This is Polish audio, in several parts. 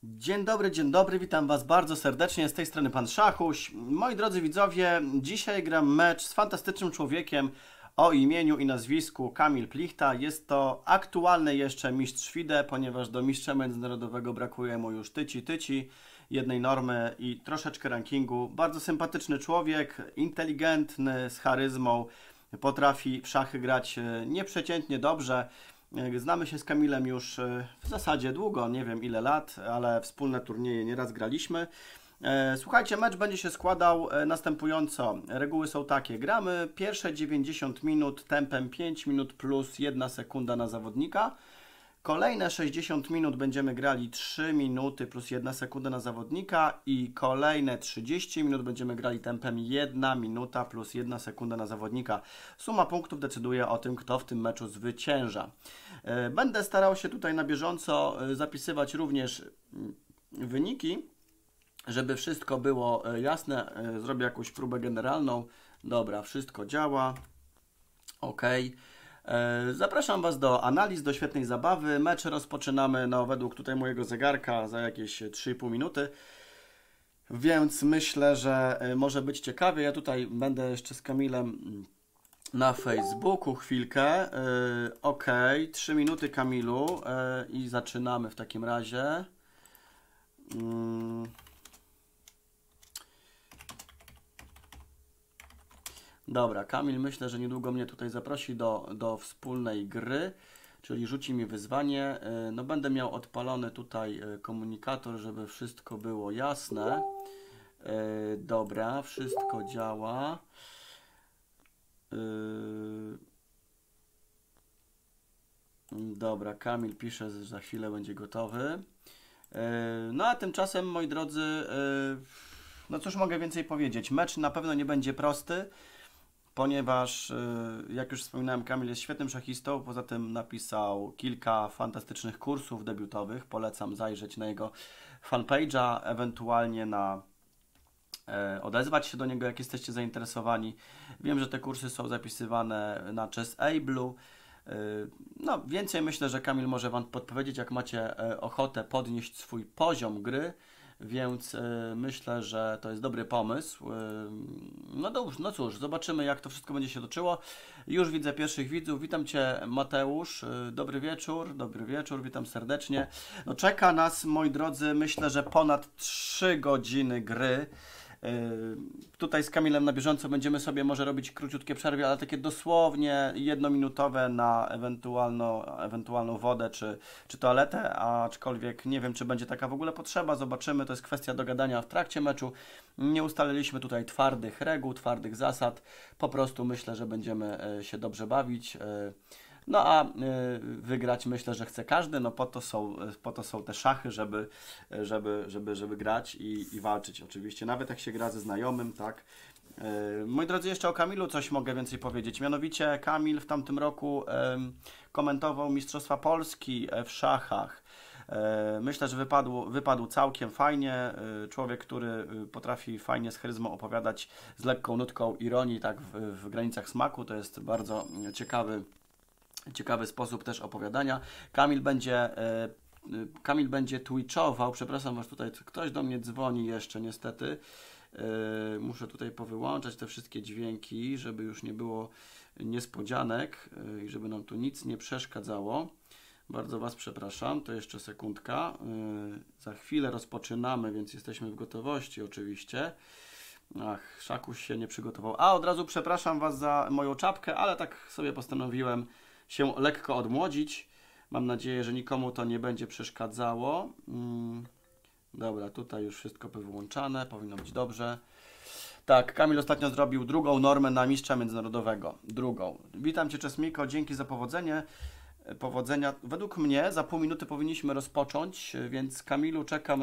Dzień dobry, witam Was bardzo serdecznie, z tej strony Pan Szachuś. Moi drodzy widzowie, dzisiaj gram mecz z fantastycznym człowiekiem o imieniu i nazwisku Kamil Plichta. Jest to aktualny jeszcze mistrz FIDE, ponieważ do mistrza międzynarodowego brakuje mu już tyci, jednej normy i troszeczkę rankingu. Bardzo sympatyczny człowiek, inteligentny, z charyzmą, potrafi w szachy grać nieprzeciętnie dobrze. Znamy się z Kamilem już w zasadzie długo, nie wiem ile lat, ale wspólne turnieje nieraz graliśmy. Słuchajcie, mecz będzie się składał następująco. Reguły są takie. Gramy pierwsze 90 minut tempem 5 minut plus 1 sekunda na zawodnika. Kolejne 60 minut będziemy grali 3 minuty plus 1 sekunda na zawodnika i kolejne 30 minut będziemy grali tempem 1 minuta plus 1 sekunda na zawodnika. Suma punktów decyduje o tym, kto w tym meczu zwycięża. Będę starał się tutaj na bieżąco zapisywać również wyniki, żeby wszystko było jasne. Zrobię jakąś próbę generalną. Dobra, wszystko działa. OK. Zapraszam Was do analiz, do świetnej zabawy. Mecz rozpoczynamy według tutaj mojego zegarka za jakieś 3,5 minuty. Więc myślę, że może być ciekawie. Ja tutaj będę jeszcze z Kamilem na Facebooku chwilkę. OK, 3 minuty Kamilu i zaczynamy w takim razie. Dobra, Kamil myślę, że niedługo mnie tutaj zaprosi do wspólnej gry, czyli rzuci mi wyzwanie. No będę miał odpalony tutaj komunikator, żeby wszystko było jasne. Dobra, wszystko działa. Dobra, Kamil pisze, że za chwilę będzie gotowy. No a tymczasem, moi drodzy, no cóż mogę więcej powiedzieć. Mecz na pewno nie będzie prosty, ponieważ, jak już wspominałem, Kamil jest świetnym szachistą, poza tym napisał kilka fantastycznych kursów debiutowych. Polecam zajrzeć na jego fanpage'a, ewentualnie odezwać się do niego, jak jesteście zainteresowani. Wiem, że te kursy są zapisywane na Chessable'u. No, więcej myślę, że Kamil może Wam podpowiedzieć, jak macie ochotę podnieść swój poziom gry, więc myślę, że to jest dobry pomysł. No cóż, zobaczymy, jak to wszystko będzie się toczyło. Już widzę pierwszych widzów. Witam Cię, Mateusz. Dobry wieczór, witam serdecznie. No, czeka nas, moi drodzy, myślę, że ponad 3 godziny gry. Tutaj z Kamilem na bieżąco będziemy sobie może robić króciutkie przerwy, ale takie dosłownie jednominutowe na ewentualną wodę czy toaletę, aczkolwiek nie wiem, czy będzie taka w ogóle potrzeba, zobaczymy, to jest kwestia dogadania w trakcie meczu. Nie ustaliliśmy tutaj twardych reguł, twardych zasad, po prostu myślę, że będziemy się dobrze bawić. No a wygrać myślę, że chce każdy, no po to są te szachy, żeby grać i walczyć oczywiście, nawet jak się gra ze znajomym, tak. Moi drodzy, jeszcze o Kamilu coś mogę więcej powiedzieć, mianowicie Kamil w tamtym roku komentował Mistrzostwa Polski w szachach. Myślę, że wypadł całkiem fajnie. Człowiek, który potrafi fajnie z charyzmą opowiadać z lekką nutką ironii, tak w granicach smaku, to jest bardzo ciekawy sposób też opowiadania. Kamil będzie twitchował, przepraszam Was, tutaj ktoś do mnie dzwoni jeszcze niestety. Muszę tutaj powyłączać te wszystkie dźwięki, żeby już nie było niespodzianek i żeby nam tu nic nie przeszkadzało. Bardzo Was przepraszam, to jeszcze sekundka. Za chwilę rozpoczynamy, więc jesteśmy w gotowości oczywiście. Ach, Szakuś się nie przygotował. Od razu przepraszam Was za moją czapkę, ale tak sobie postanowiłem się lekko odmłodzić. Mam nadzieję, że nikomu to nie będzie przeszkadzało. Dobra, tutaj już wszystko wyłączane, powinno być dobrze. Tak, Kamil ostatnio zrobił drugą normę na mistrza międzynarodowego. Witam Cię, Czesmiko, dzięki za powodzenia. Według mnie za pół minuty powinniśmy rozpocząć, więc Kamilu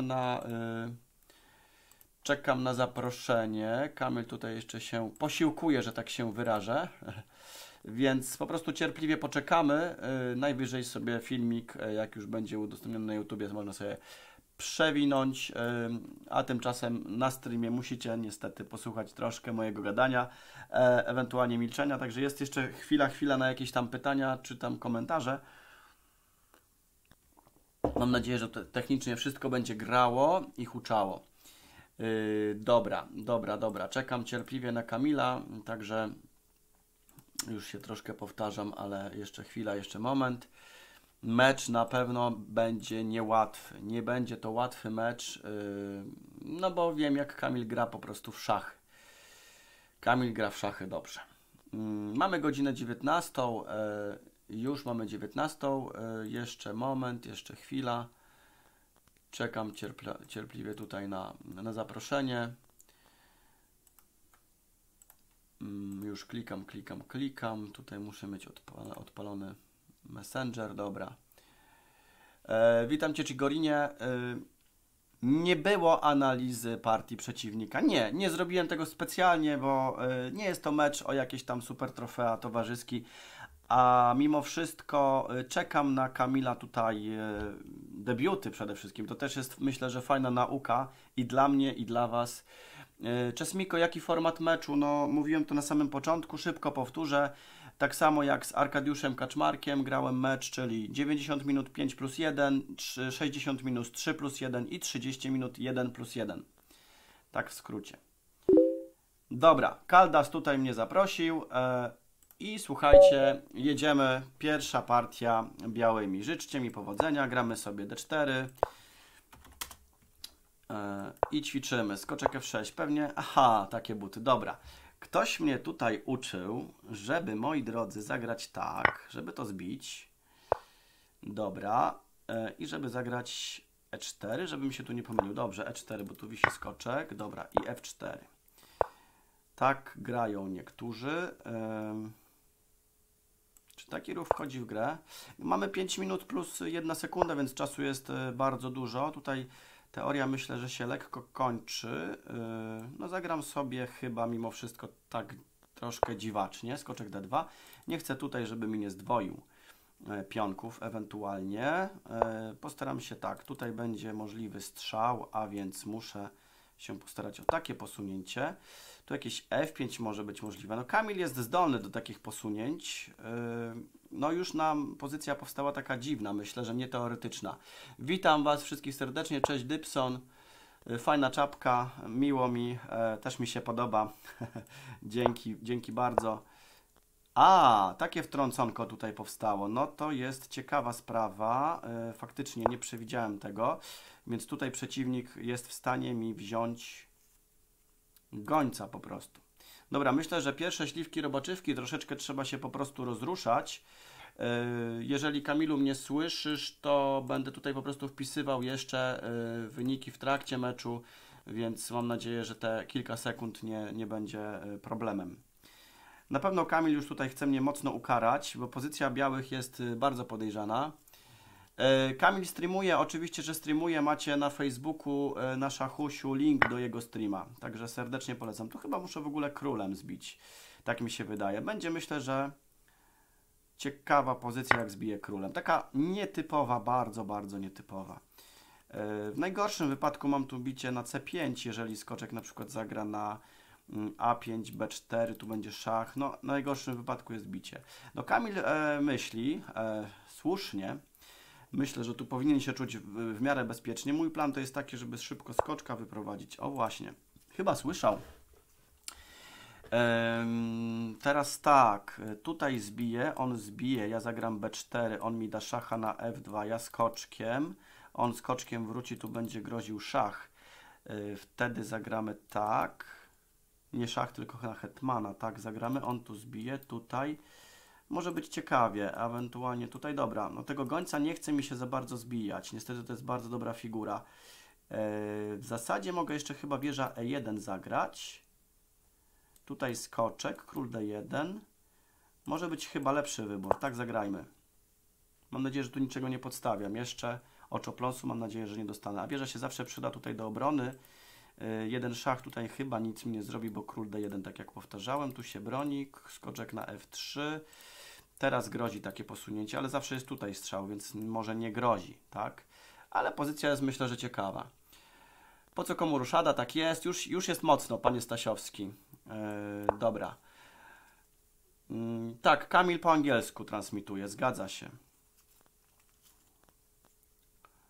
czekam na zaproszenie. Kamil tutaj jeszcze się posiłkuje, że tak się wyrażę. Więc po prostu cierpliwie poczekamy. Najwyżej sobie filmik, jak już będzie udostępniony na YouTubie, można sobie przewinąć, a tymczasem na streamie musicie niestety posłuchać troszkę mojego gadania, ewentualnie milczenia, także jest jeszcze chwila na jakieś tam pytania czy tam komentarze. Mam nadzieję, że technicznie wszystko będzie grało i huczało. Dobra. Czekam cierpliwie na Kamila, także już się troszkę powtarzam, ale jeszcze chwila, jeszcze moment. Mecz na pewno będzie niełatwy. Nie będzie to łatwy mecz, no bo wiem, jak Kamil gra po prostu w szachy. Kamil gra w szachy dobrze. Mamy godzinę 19. Już mamy 19. Jeszcze moment, jeszcze chwila. Czekam cierpliwie tutaj na zaproszenie. Już klikam. Tutaj muszę mieć odpalony Messenger, dobra. Witam Cię, Chigorinie. Nie było analizy partii przeciwnika. Nie zrobiłem tego specjalnie, bo nie jest to mecz o jakieś tam super trofea towarzyski, a mimo wszystko czekam na Kamila tutaj debiuty przede wszystkim. To też jest, myślę, że fajna nauka i dla mnie, i dla Was. Czesmiko, jaki format meczu? No, mówiłem to na samym początku, szybko powtórzę. Tak samo jak z Arkadiuszem Kaczmarkiem grałem mecz, czyli 90 minut 5+1, 60 minut 3+1 i 30 minut 1+1. Tak w skrócie. Dobra, Kaldas tutaj mnie zaprosił i słuchajcie, jedziemy. Pierwsza partia białymi. Życzcie mi powodzenia, gramy sobie D4 i ćwiczymy. Skoczek F6, pewnie, aha, takie buty, dobra. Ktoś mnie tutaj uczył, żeby, moi drodzy, zagrać tak, żeby to zbić. Dobra. I żeby zagrać E4, żebym się tu nie pomylił. Dobrze, E4, bo tu wisi skoczek. Dobra, i F4. Tak grają niektórzy. Czy taki ruch wchodzi w grę? Mamy 5 minut plus 1 sekunda, więc czasu jest bardzo dużo. Tutaj teoria myślę, że się lekko kończy. No zagram sobie chyba mimo wszystko tak troszkę dziwacznie. Skoczek D2. Nie chcę tutaj, żeby mi nie zdwoił pionków ewentualnie. Postaram się tak. Tutaj będzie możliwy strzał, a więc muszę się postarać o takie posunięcie. Tu jakieś F5 może być możliwe. No Kamil jest zdolny do takich posunięć. No już nam pozycja powstała taka dziwna, myślę, że nie teoretyczna. Witam Was wszystkich serdecznie, cześć Dybson. Fajna czapka, miło mi, też mi się podoba. Dzięki bardzo. A, takie wtrąconko tutaj powstało. No to jest ciekawa sprawa. Faktycznie nie przewidziałem tego, więc tutaj przeciwnik jest w stanie mi wziąć gońca po prostu. Dobra, myślę, że pierwsze śliwki robaczywki troszeczkę trzeba się po prostu rozruszać. Jeżeli Kamilu mnie słyszysz, to będę tutaj po prostu wpisywał jeszcze wyniki w trakcie meczu, więc mam nadzieję, że te kilka sekund nie będzie problemem. Na pewno Kamil już tutaj chce mnie mocno ukarać, bo pozycja białych jest bardzo podejrzana. Kamil streamuje, oczywiście, że streamuje, macie na Facebooku na Szachusiu link do jego streama, także serdecznie polecam. Tu chyba muszę w ogóle królem zbić, tak mi się wydaje. Będzie, myślę, że ciekawa pozycja, jak zbiję królem. Taka nietypowa, bardzo nietypowa. W najgorszym wypadku mam tu bicie na C5, jeżeli skoczek na przykład zagra na A5, B4, tu będzie szach. No, w najgorszym wypadku jest bicie. No Kamil myśli, słusznie, myślę, że tu powinien się czuć w miarę bezpiecznie. Mój plan to jest taki, żeby szybko skoczka wyprowadzić. O właśnie, chyba słyszał. Teraz tak, tutaj zbije, on zbije, ja zagram B4, on mi da szacha na F2, ja skoczkiem, on skoczkiem wróci, tu będzie groził szach. Wtedy zagramy tak, nie szach, tylko na hetmana, tak zagramy, on tu zbije, tutaj. Może być ciekawie, ewentualnie tutaj, dobra, no tego gońca nie chce mi się za bardzo zbijać, niestety to jest bardzo dobra figura. W zasadzie mogę jeszcze chyba wieża E1 zagrać. Tutaj skoczek, król D1. Może być chyba lepszy wybór, tak zagrajmy. Mam nadzieję, że tu niczego nie podstawiam. Jeszcze oczopląsu mam nadzieję, że nie dostanę. A wieża się zawsze przyda tutaj do obrony. Jeden szach tutaj chyba nic mi nie zrobi, bo król D1, tak jak powtarzałem. Tu się broni, skoczek na F3. Teraz grozi takie posunięcie, ale zawsze jest tutaj strzał, więc może nie grozi, tak? Ale pozycja jest, myślę, że ciekawa. Po co komu ruszada? Tak jest. Już jest mocno, panie Stasiowski. Dobra. Tak, Kamil po angielsku transmituje, zgadza się.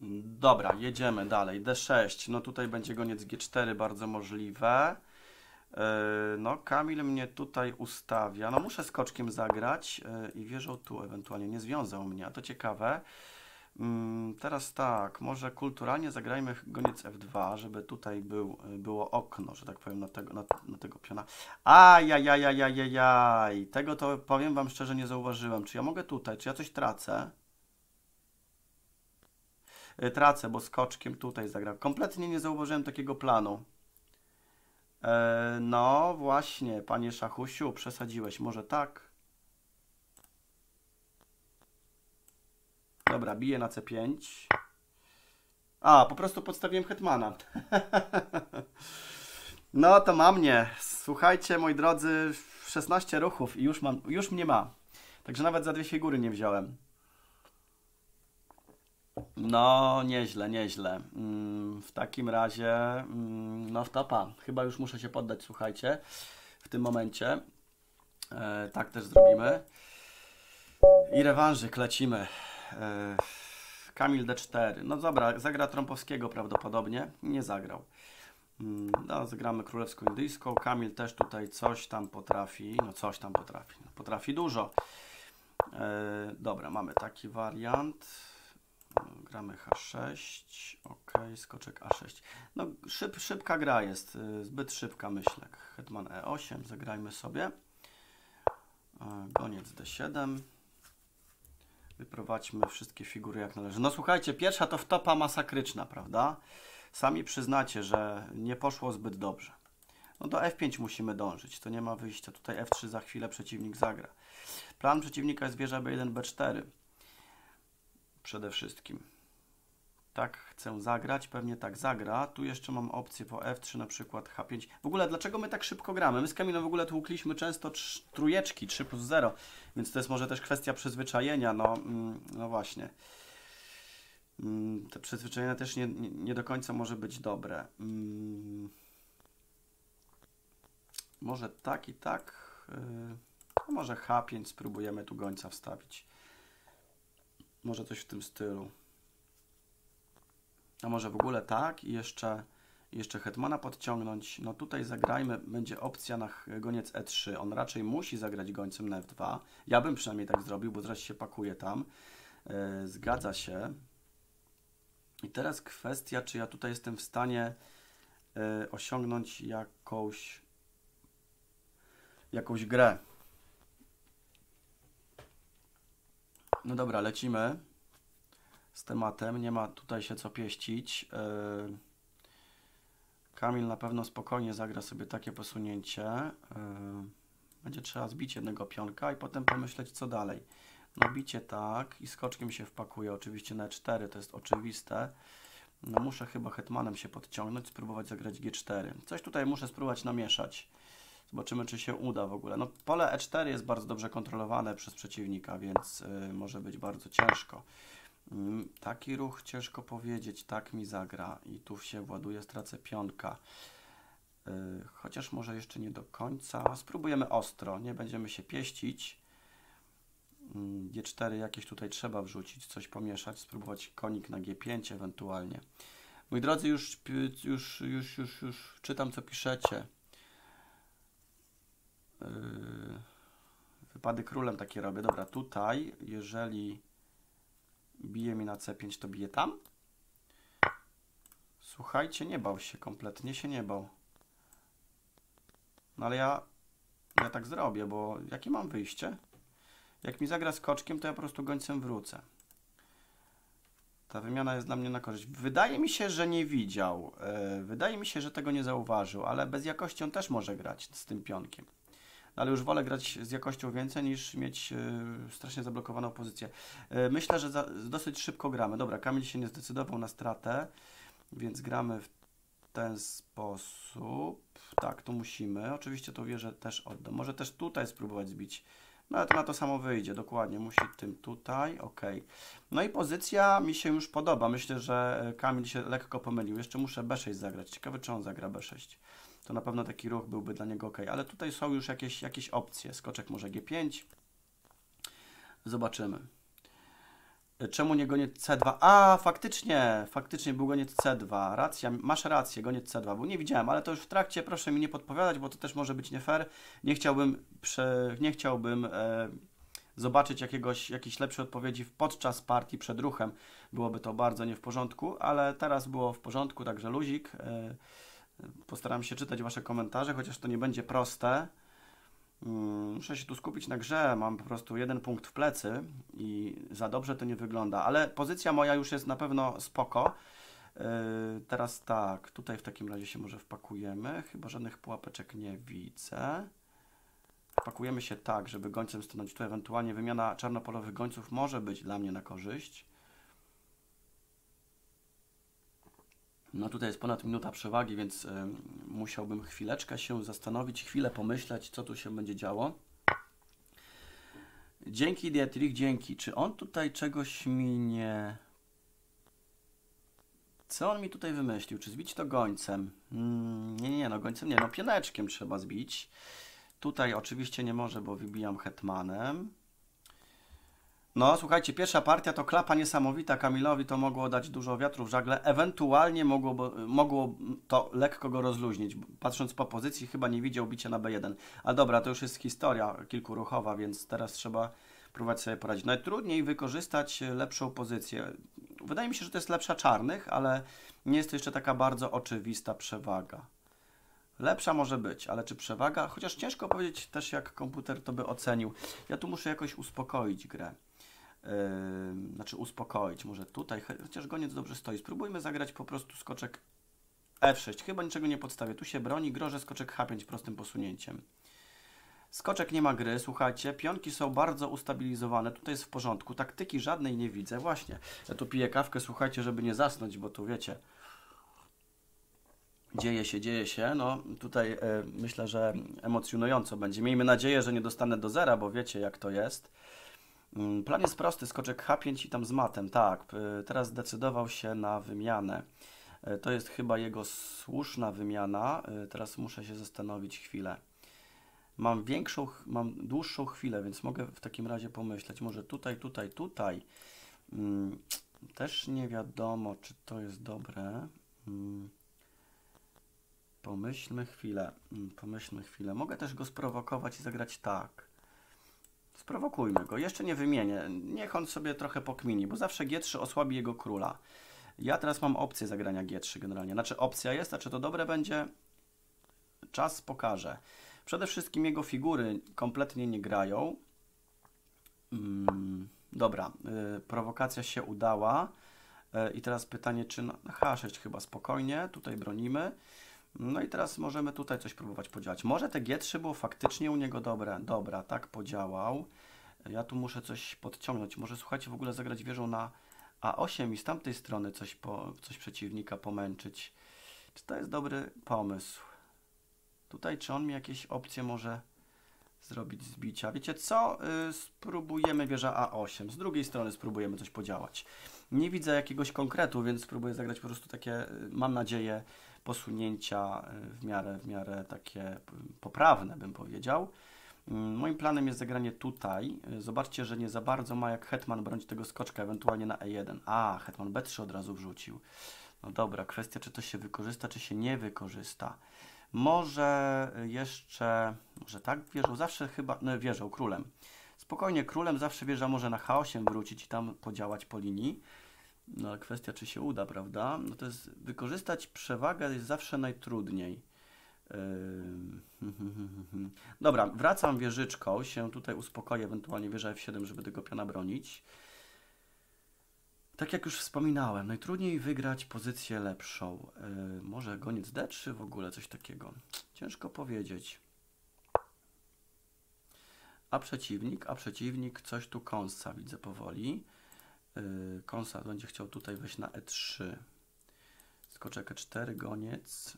Dobra, jedziemy dalej. D6. No tutaj będzie goniec G4, bardzo możliwe. No, Kamil mnie tutaj ustawia. No, muszę skoczkiem zagrać i wieżą tu ewentualnie. Nie związał mnie, a to ciekawe. Teraz tak, może kulturalnie zagrajmy goniec F2, żeby tutaj było okno, że tak powiem, na tego piona. Ajajajajajajaj, tego to powiem Wam szczerze nie zauważyłem. Czy ja mogę tutaj, czy ja coś tracę? Tracę, bo skoczkiem tutaj zagram. Kompletnie nie zauważyłem takiego planu. No właśnie, panie Szachusiu, przesadziłeś. Może tak? Dobra, biję na C5. A, po prostu podstawiłem hetmana. No to ma mnie. Słuchajcie, moi drodzy, 16 ruchów i już mnie ma. Także nawet za 2 figury nie wziąłem. No, nieźle, nieźle. W takim razie, no w topa. Chyba już muszę się poddać, słuchajcie, w tym momencie. Tak też zrobimy. I rewanżyk lecimy. Kamil D4. No dobra, zagra Trąpowskiego prawdopodobnie. Nie zagrał. No, zagramy królewsko-indyjską. Kamil też tutaj coś tam potrafi. No coś tam potrafi. Potrafi dużo. Dobra, mamy taki wariant. Gramy H6. Ok, skoczek A6. No szybka gra jest. Zbyt szybka, myślę. Hetman E8. Zagrajmy sobie. Goniec D7. Wyprowadźmy wszystkie figury jak należy. No słuchajcie, pierwsza to wtopa masakryczna, prawda? Sami przyznacie, że nie poszło zbyt dobrze. No do F5 musimy dążyć, to nie ma wyjścia. Tutaj F3 za chwilę przeciwnik zagra. Plan przeciwnika jest wieża B1, B4. Przede wszystkim. Tak chcę zagrać, pewnie tak zagra. Tu jeszcze mam opcję po F3, na przykład H5. W ogóle dlaczego my tak szybko gramy? My z Kamilem w ogóle tłukliśmy często trójeczki, 3+0, więc to jest może też kwestia przyzwyczajenia. No właśnie. Te przyzwyczajenie też nie do końca może być dobre. Może tak i tak. A może H5 spróbujemy tu gońca wstawić. Może coś w tym stylu. A może w ogóle tak i jeszcze hetmana podciągnąć. No tutaj zagrajmy, będzie opcja na goniec E3. On raczej musi zagrać gońcem na F2. Ja bym przynajmniej tak zrobił, bo zaraz się pakuje tam. Zgadza się. I teraz kwestia, czy ja tutaj jestem w stanie osiągnąć jakąś grę. No dobra, lecimy z tematem. Nie ma tutaj się co pieścić. Kamil na pewno spokojnie zagra sobie takie posunięcie. Będzie trzeba zbić jednego pionka i potem pomyśleć, co dalej. No bicie tak i skoczkiem się wpakuje oczywiście na E4, to jest oczywiste. No muszę chyba hetmanem się podciągnąć, spróbować zagrać G4. Coś tutaj muszę spróbować namieszać. Zobaczymy, czy się uda w ogóle. No pole E4 jest bardzo dobrze kontrolowane przez przeciwnika, więc może być bardzo ciężko. Taki ruch ciężko powiedzieć, tak mi zagra i tu się właduje, stracę pionka. Chociaż może jeszcze nie do końca. Spróbujemy ostro, nie będziemy się pieścić. G4 jakieś tutaj trzeba wrzucić, coś pomieszać, spróbować konik na G5 ewentualnie. Moi drodzy, już czytam, co piszecie. Wypady królem takie robię. Dobra, tutaj, jeżeli bije mi na C5, to bije tam. Słuchajcie, nie bał się, kompletnie się nie bał. No ale ja tak zrobię, bo jakie mam wyjście? Jak mi zagra skoczkiem, to ja po prostu gońcem wrócę. Ta wymiana jest dla mnie na korzyść. Wydaje mi się, że nie widział. Wydaje mi się, że tego nie zauważył, ale bez jakości on też może grać z tym pionkiem. Ale już wolę grać z jakością więcej niż mieć strasznie zablokowaną pozycję. Myślę, że dosyć szybko gramy. Dobra, Kamil się nie zdecydował na stratę, więc gramy w ten sposób. Tak, tu musimy. Oczywiście tą wieżę też oddam. Może też tutaj spróbować zbić. No ale to na to samo wyjdzie, dokładnie. Musi tym tutaj, ok. No i pozycja mi się już podoba. Myślę, że Kamil się lekko pomylił. Jeszcze muszę B6 zagrać. Ciekawe, czy on zagra B6. To na pewno taki ruch byłby dla niego ok. Ale tutaj są już jakieś opcje. Skoczek może G5. Zobaczymy. Czemu nie goniec C2? A, faktycznie był goniec C2. Racja, masz rację, goniec C2. Bo nie widziałem, ale to już w trakcie, proszę mi nie podpowiadać, bo to też może być nie fair. Nie chciałbym zobaczyć jakiejś lepszej odpowiedzi podczas partii przed ruchem. Byłoby to bardzo nie w porządku, ale teraz było w porządku, także luzik. Postaram się czytać Wasze komentarze, chociaż to nie będzie proste. Muszę się tu skupić na grze, mam po prostu 1 punkt w plecy i za dobrze to nie wygląda, ale pozycja moja już jest na pewno spoko. Teraz tak, tutaj w takim razie się może wpakujemy, chyba żadnych pułapeczek nie widzę. Wpakujemy się tak, żeby gońcem stanąć tu, ewentualnie wymiana czarnopolowych gońców może być dla mnie na korzyść. No tutaj jest ponad minuta przewagi, więc musiałbym chwileczkę się zastanowić, chwilę pomyśleć, co tu się będzie działo. Dzięki Dietrich, dzięki. Czy on tutaj czegoś mi nie... Co on mi tutaj wymyślił? Czy zbić to gońcem? Nie, no gońcem nie, no pieneczkiem trzeba zbić. Tutaj oczywiście nie może, bo wybijam hetmanem. No, słuchajcie, pierwsza partia to klapa niesamowita. Kamilowi to mogło dać dużo wiatru w żagle. Ewentualnie mogło to lekko go rozluźnić. Patrząc po pozycji, chyba nie widział bicia na B1. Ale dobra, to już jest historia kilkuruchowa, więc teraz trzeba próbować sobie poradzić. Najtrudniej wykorzystać lepszą pozycję. Wydaje mi się, że to jest lepsza czarnych, ale nie jest to jeszcze taka bardzo oczywista przewaga. Lepsza może być, ale czy przewaga? Chociaż ciężko powiedzieć też, jak komputer to by ocenił. Ja tu muszę jakoś uspokoić grę. Znaczy uspokoić, może tutaj, chociaż goniec dobrze stoi. Spróbujmy zagrać po prostu skoczek F6. Chyba niczego nie podstawię. Tu się broni, grożę skoczek H5 prostym posunięciem. Skoczek nie ma gry, słuchajcie, pionki są bardzo ustabilizowane, tutaj jest w porządku, taktyki żadnej nie widzę, właśnie. Ja tu piję kawkę, słuchajcie, żeby nie zasnąć, bo tu wiecie, dzieje się, no tutaj myślę, że emocjonująco będzie. Miejmy nadzieję, że nie dostanę do zera, bo wiecie jak to jest. Plan jest prosty, skoczek H5 i tam z matem, tak, teraz zdecydował się na wymianę. To jest chyba jego słuszna wymiana, teraz muszę się zastanowić chwilę. Mam dłuższą chwilę, więc mogę w takim razie pomyśleć, może tutaj. Też nie wiadomo, czy to jest dobre. Pomyślmy chwilę. Mogę też go sprowokować i zagrać tak. Sprowokujmy go. Jeszcze nie wymienię. Niech on sobie trochę pokmini, bo zawsze G3 osłabi jego króla. Ja teraz mam opcję zagrania G3 generalnie. Znaczy opcja jest, a czy to dobre będzie? Czas pokaże. Przede wszystkim jego figury kompletnie nie grają. Dobra, prowokacja się udała. I teraz pytanie, czy na H6 chyba spokojnie. Tutaj bronimy. No i teraz możemy tutaj coś próbować podziałać. Może te G3 było faktycznie u niego dobre. Dobra, tak podziałał. Ja tu muszę coś podciągnąć. Może słuchajcie, w ogóle zagrać wieżą na A8 i z tamtej strony coś przeciwnika pomęczyć. Czy to jest dobry pomysł? Tutaj czy on mi jakieś opcje może zrobić zbicia? Wiecie co? Spróbujemy wieża A8. Z drugiej strony spróbujemy coś podziałać. Nie widzę jakiegoś konkretu, więc spróbuję zagrać po prostu takie, mam nadzieję, posunięcia w miarę takie poprawne, bym powiedział. Moim planem jest zagranie tutaj. Zobaczcie, że nie za bardzo ma jak hetman bronić tego skoczka, ewentualnie na E1. A, hetman B3 od razu wrzucił. No dobra, kwestia, czy to się wykorzysta, czy się nie wykorzysta. Może jeszcze, może tak wieżą, zawsze chyba, no wieżą, królem. Spokojnie, królem zawsze wieża może na H8 wrócić i tam podziałać po linii. No ale kwestia, czy się uda, prawda? No to jest, wykorzystać przewagę jest zawsze najtrudniej. Dobra, wracam wieżyczką, się tutaj uspokoję, ewentualnie wieża F7, żeby tego piona bronić. Tak jak już wspominałem, najtrudniej wygrać pozycję lepszą. Może goniec D3 w ogóle, coś takiego. Ciężko powiedzieć. A przeciwnik coś tu kąsa, widzę powoli. Kąsa będzie chciał tutaj wejść na E3. Skoczek E4, goniec.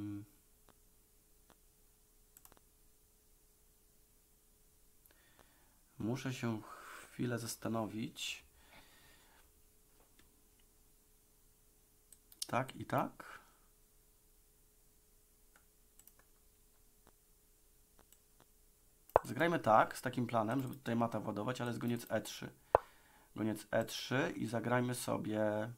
Muszę się chwilę zastanowić. Tak i tak. Zagrajmy tak, z takim planem, żeby tutaj mata władować, ale z goniec E3. Goniec E3 i zagrajmy sobie...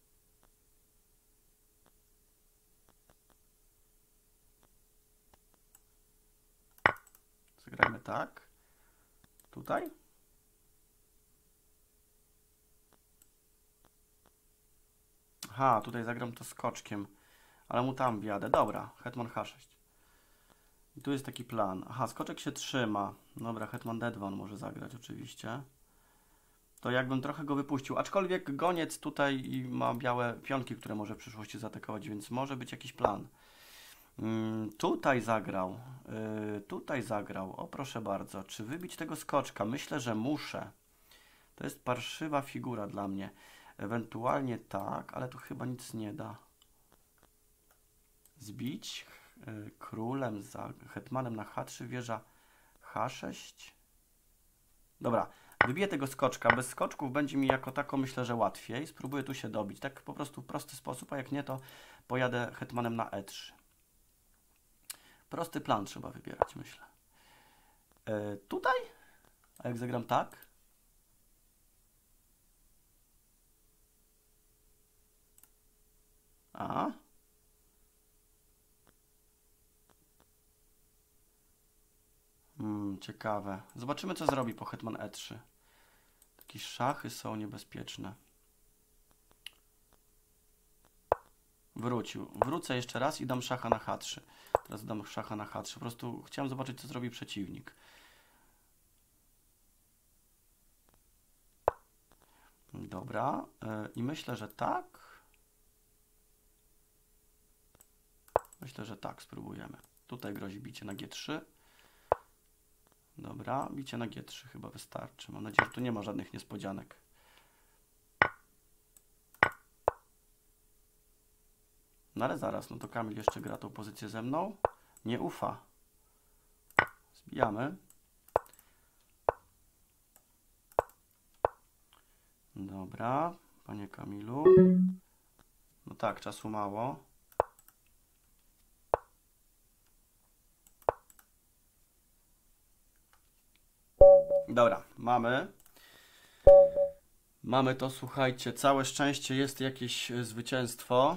Zagrajmy tak. Tutaj. Aha, tutaj zagram to skoczkiem. Ale mu tam wjadę. Dobra, hetman H6. I tu jest taki plan. Aha, skoczek się trzyma. Dobra, hetman D2 on może zagrać oczywiście. To jakbym trochę go wypuścił. Aczkolwiek goniec tutaj ma białe pionki, które może w przyszłości zaatakować, więc może być jakiś plan. Tutaj zagrał. Tutaj zagrał. O, proszę bardzo. Czy wybić tego skoczka? Myślę, że muszę. To jest parszywa figura dla mnie. Ewentualnie tak, ale tu chyba nic nie da. Zbić królem za hetmanem na H3, wieża H6. Dobra, wybiję tego skoczka. Bez skoczków będzie mi jako tako, myślę, że łatwiej. Spróbuję tu się dobić. Tak po prostu w prosty sposób, a jak nie, to pojadę hetmanem na E3. Prosty plan trzeba wybierać, myślę. Tutaj? A jak zagram tak? A? Ciekawe. Zobaczymy, co zrobi po hetman E3. Takie szachy są niebezpieczne. Wrócił. Wrócę jeszcze raz i dam szacha na H3. Teraz dam szacha na H3. Po prostu chciałem zobaczyć, co zrobi przeciwnik. Dobra. I myślę, że tak. Myślę, że tak spróbujemy. Tutaj grozi bicie na G3. Dobra, bicie na G3 chyba wystarczy. Mam nadzieję, że tu nie ma żadnych niespodzianek. No ale zaraz, no to Kamil jeszcze gra tą pozycję ze mną. Nie ufa. Zbijamy. Dobra, panie Kamilu. No tak, czasu mało. Dobra, mamy. Mamy to, słuchajcie, całe szczęście jest jakieś zwycięstwo.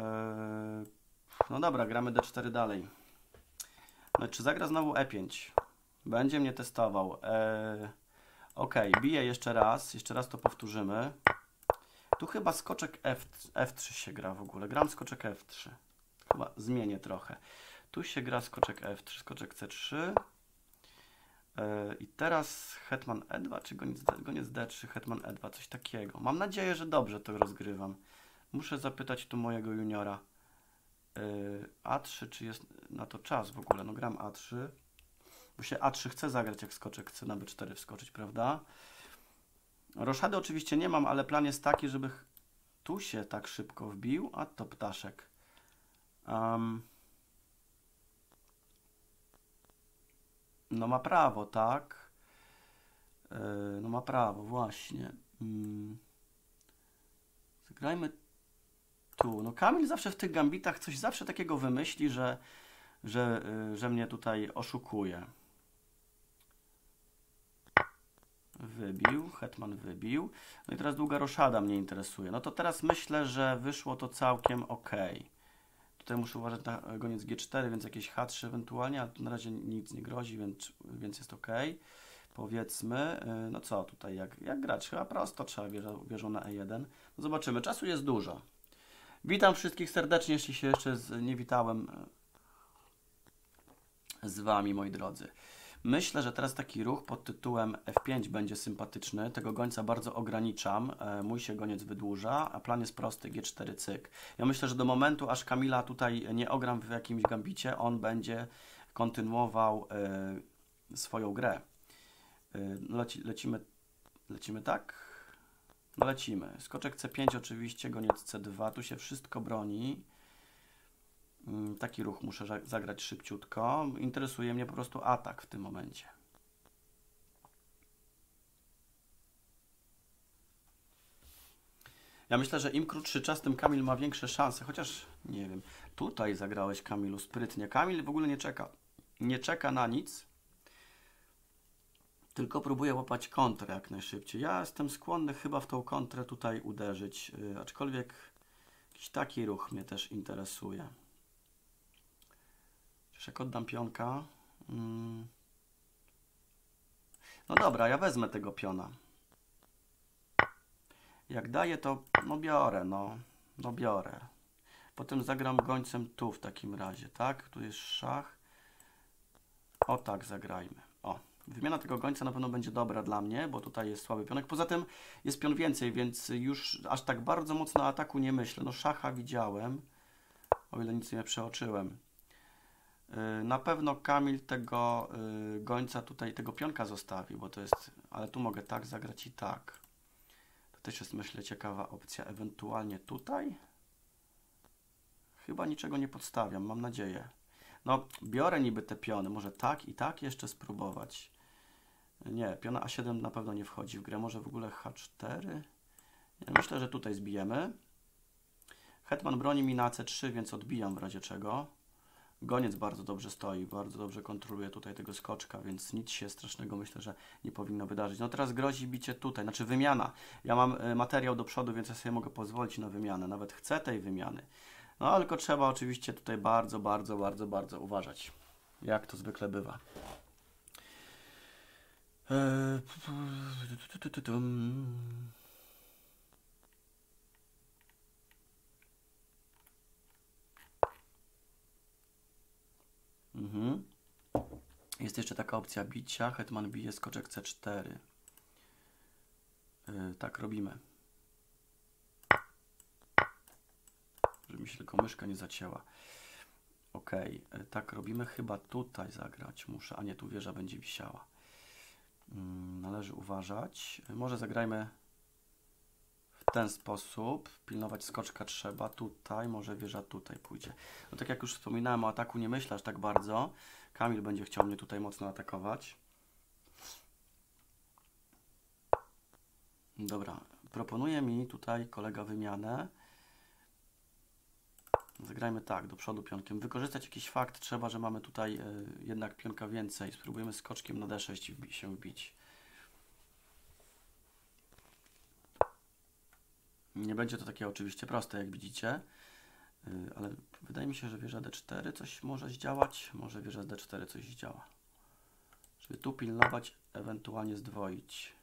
No dobra, gramy D4 dalej. No czy zagra znowu E5? Będzie mnie testował. Ok, biję jeszcze raz to powtórzymy. Tu chyba skoczek F3 się gra w ogóle. Gram skoczek F3. Chyba zmienię trochę. Tu się gra skoczek F3, skoczek C3. I teraz hetman E2, czy goniec D3, hetman E2, coś takiego. Mam nadzieję, że dobrze to rozgrywam. Muszę zapytać tu mojego juniora. A3, czy jest na to czas w ogóle? No gram A3. Bo się A3 chce zagrać, jak skoczek chce na B4 wskoczyć, prawda? Roszady oczywiście nie mam, ale plan jest taki, żeby tu się tak szybko wbił, a to ptaszek. No ma prawo, tak? No ma prawo, właśnie. Zagrajmy tu. No Kamil zawsze w tych gambitach coś zawsze takiego wymyśli, że mnie tutaj oszukuje. Wybił, hetman wybił. No i teraz długa roszada mnie interesuje. No to teraz myślę, że wyszło to całkiem ok. Tutaj muszę uważać na goniec G4, więc jakieś H3 ewentualnie, ale tu na razie nic nie grozi, więc jest ok. Powiedzmy, no co tutaj, jak grać? Chyba prosto, trzeba wieżą na E1. No zobaczymy, czasu jest dużo. Witam wszystkich serdecznie, jeśli się jeszcze nie witałem z Wami, moi drodzy. Myślę, że teraz taki ruch pod tytułem F5 będzie sympatyczny. Tego gońca bardzo ograniczam. Mój się goniec wydłuża, a plan jest prosty. G4 cyk. Ja myślę, że do momentu, aż Kamila tutaj nie ogram w jakimś gambicie, on będzie kontynuował swoją grę. Lecimy tak? No lecimy. Skoczek C5 oczywiście, goniec C2. Tu się wszystko broni. Taki ruch muszę zagrać szybciutko. Interesuje mnie po prostu atak w tym momencie. Ja myślę, że im krótszy czas, tym Kamil ma większe szanse. Chociaż, nie wiem, tutaj zagrałeś, Kamilu, sprytnie. Kamil w ogóle nie czeka. Nie czeka na nic. Tylko próbuję łapać kontrę jak najszybciej. Ja jestem skłonny chyba w tą kontrę tutaj uderzyć, aczkolwiek jakiś taki ruch mnie też interesuje. Przecież jak oddam pionka... No dobra, ja wezmę tego piona. Jak daję, to no biorę, no biorę. Potem zagram gońcem tu w takim razie, tak? Tu jest szach. O tak zagrajmy. O, wymiana tego gońca na pewno będzie dobra dla mnie, bo tutaj jest słaby pionek. Poza tym jest pion więcej, więc już aż tak bardzo mocno o ataku nie myślę. No szacha widziałem, o ile nic nie przeoczyłem. Na pewno Kamil tego gońca tutaj, tego pionka zostawi, bo to jest... Ale tu mogę tak zagrać i tak. To też jest, myślę, ciekawa opcja. Ewentualnie tutaj? Chyba niczego nie podstawiam, mam nadzieję. No, biorę niby te piony. Może tak i tak jeszcze spróbować. Nie, piona A7 na pewno nie wchodzi w grę. Może w ogóle H4? Ja myślę, że tutaj zbijemy. Hetman broni mi na C3, więc odbijam w razie czego. Goniec bardzo dobrze stoi, bardzo dobrze kontroluje tutaj tego skoczka, więc nic się strasznego myślę, że nie powinno wydarzyć. No teraz grozi bicie tutaj, znaczy wymiana. Ja mam materiał do przodu, więc ja sobie mogę pozwolić na wymianę. Nawet chcę tej wymiany. No tylko trzeba oczywiście tutaj bardzo uważać. Jak to zwykle bywa. Jest jeszcze taka opcja bicia. Hetman bije, skoczek C4. Tak robimy. Żeby mi się tylko myszka nie zacięła. Ok, tak robimy. Chyba tutaj zagrać muszę, a nie, tu wieża będzie wisiała. Należy uważać. Może zagrajmy w ten sposób. Pilnować skoczka trzeba tutaj, może wieża tutaj pójdzie. No tak jak już wspominałem, o ataku nie myślę aż tak bardzo. Kamil będzie chciał mnie tutaj mocno atakować. Dobra, proponuje mi tutaj kolega wymianę. Zagrajmy tak, do przodu pionkiem. Wykorzystać jakiś fakt trzeba, że mamy tutaj jednak pionka więcej. Spróbujemy skoczkiem na D6 się wbić. Nie będzie to takie oczywiście proste, jak widzicie, ale wydaje mi się, że wieża D4 coś może zdziałać. Może wieża z D4 coś zdziała. Żeby tu pilnować, ewentualnie zdwoić.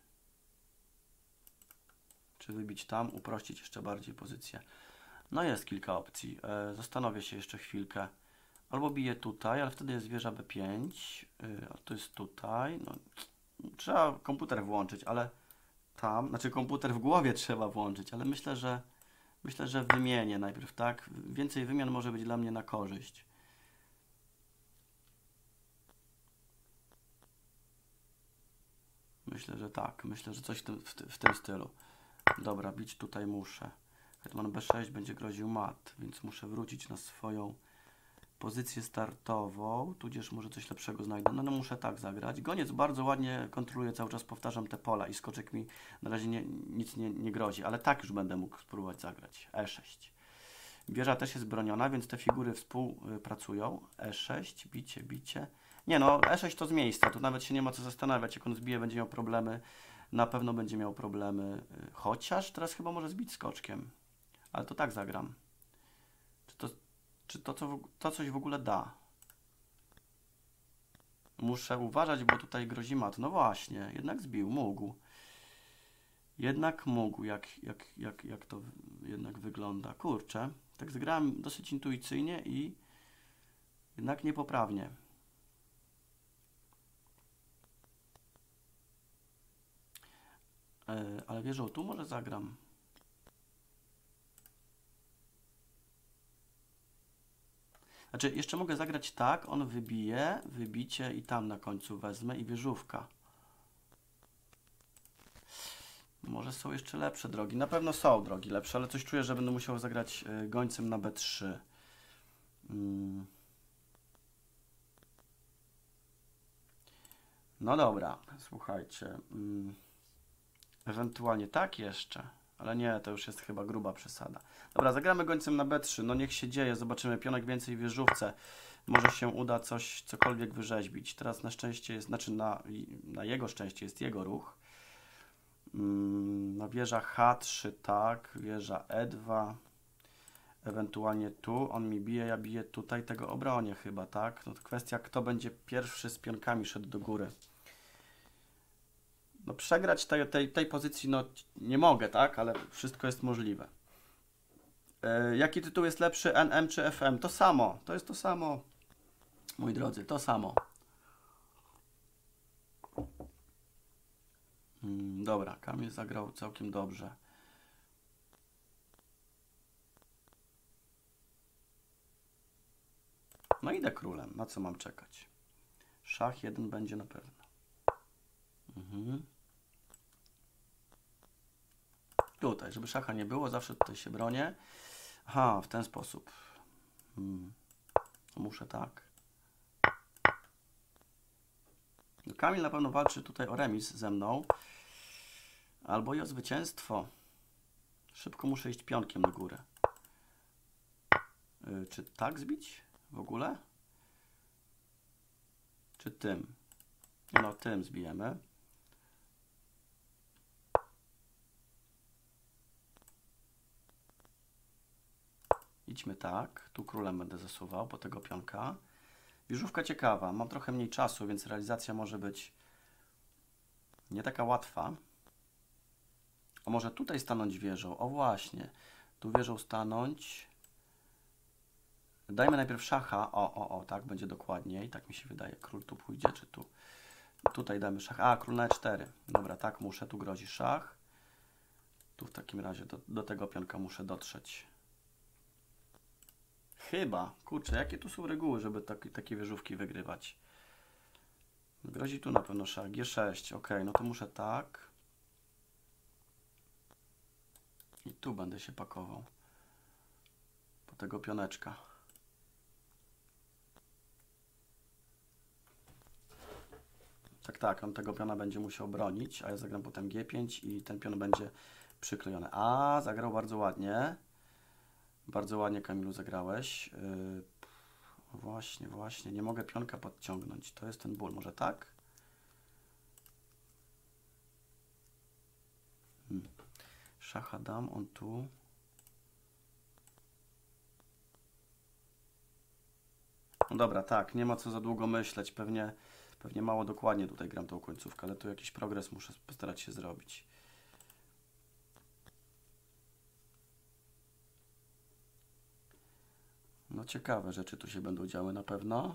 Czy wybić tam, uprościć jeszcze bardziej pozycję. No jest kilka opcji. Zastanowię się jeszcze chwilkę. Albo biję tutaj, ale wtedy jest wieża B5. A to jest tutaj. No, trzeba komputer włączyć, ale tam, znaczy komputer w głowie trzeba włączyć, ale myślę, że wymienię najpierw, tak? Więcej wymian może być dla mnie na korzyść. Myślę, że tak. Myślę, że coś w tym stylu. Dobra, bić tutaj muszę. Hetman B6 będzie groził mat, więc muszę wrócić na swoją pozycję startową, tudzież może coś lepszego znajdę. No muszę tak zagrać. Goniec bardzo ładnie kontroluje, cały czas powtarzam te pola i skoczek mi na razie nic nie grozi, ale tak już będę mógł spróbować zagrać. E6. Wieża też jest broniona, więc te figury współpracują. E6, bicie. Nie no, E6 to z miejsca, tu nawet się nie ma co zastanawiać, jak on zbije, będzie miał problemy. Na pewno będzie miał problemy, chociaż teraz chyba może zbić skoczkiem. Ale to tak zagram. Czy to coś w ogóle da? Muszę uważać, bo tutaj grozi mat. No właśnie, jednak zbił, mógł. Jednak mógł, jak to jednak wygląda. Kurczę, tak zagrałem dosyć intuicyjnie i jednak niepoprawnie. Ale wierzą tu może zagram. Znaczy, jeszcze mogę zagrać tak, on wybije, wybicie i tam na końcu wezmę i wieżówka. Może są jeszcze lepsze drogi. Na pewno są drogi lepsze, ale coś czuję, że będę musiał zagrać gońcem na B3. No dobra, słuchajcie. Ewentualnie tak jeszcze. Ale nie, to już jest chyba gruba przesada. Dobra, zagramy gońcem na B3. No niech się dzieje. Zobaczymy. Pionek więcej w wieżówce. Może się uda cokolwiek wyrzeźbić. Teraz na szczęście jest, znaczy na jego szczęście jest jego ruch. No wieża H3, tak. Wieża E2. Ewentualnie tu. On mi bije, ja biję tutaj. Tego obronię chyba, tak? No to kwestia, kto będzie pierwszy z pionkami szedł do góry. No przegrać tej pozycji no nie mogę, tak? Ale wszystko jest możliwe. Jaki tytuł jest lepszy? NM czy FM? To samo. To jest to samo. Moi drodzy, to samo. Dobra, Kamil zagrał całkiem dobrze. No idę królem. Na co mam czekać? Szach 1 będzie na pewno. Tutaj, żeby szacha nie było, zawsze tutaj się bronię. Aha, w ten sposób. Muszę tak. Kamil na pewno walczy tutaj o remis ze mną. Albo i o zwycięstwo. Szybko muszę iść pionkiem do góry. Czy tak zbić w ogóle? Czy tym? No tym zbijemy. Idźmy tak. Tu królem będę zasuwał po tego pionka. Wieżówka ciekawa. Mam trochę mniej czasu, więc realizacja może być nie taka łatwa. A może tutaj stanąć wieżą? O właśnie. Tu wieżą stanąć. Dajmy najpierw szacha. O, tak będzie dokładniej. Tak mi się wydaje. Król tu pójdzie, czy tu? Tutaj damy szach. A, król na E4. Dobra, tak muszę. Tu grozi szach. Tu w takim razie do tego pionka muszę dotrzeć. Chyba. Kurczę, jakie tu są reguły, żeby takie wieżówki wygrywać? Grozi tu na pewno szach. G6. Ok, no to muszę tak. I tu będę się pakował. Po tego pioneczka. Tak, on tego piona będzie musiał bronić, a ja zagram potem G5 i ten pion będzie przyklejony. A, zagrał bardzo ładnie. Bardzo ładnie, Kamilu, zagrałeś. Właśnie, nie mogę pionka podciągnąć. To jest ten ból. Może tak? Szacha dam, on tu. No dobra, tak, nie ma co za długo myśleć. Pewnie mało dokładnie tutaj gram tą końcówkę, ale tu jakiś progres muszę postarać się zrobić. No ciekawe rzeczy tu się będą działy na pewno.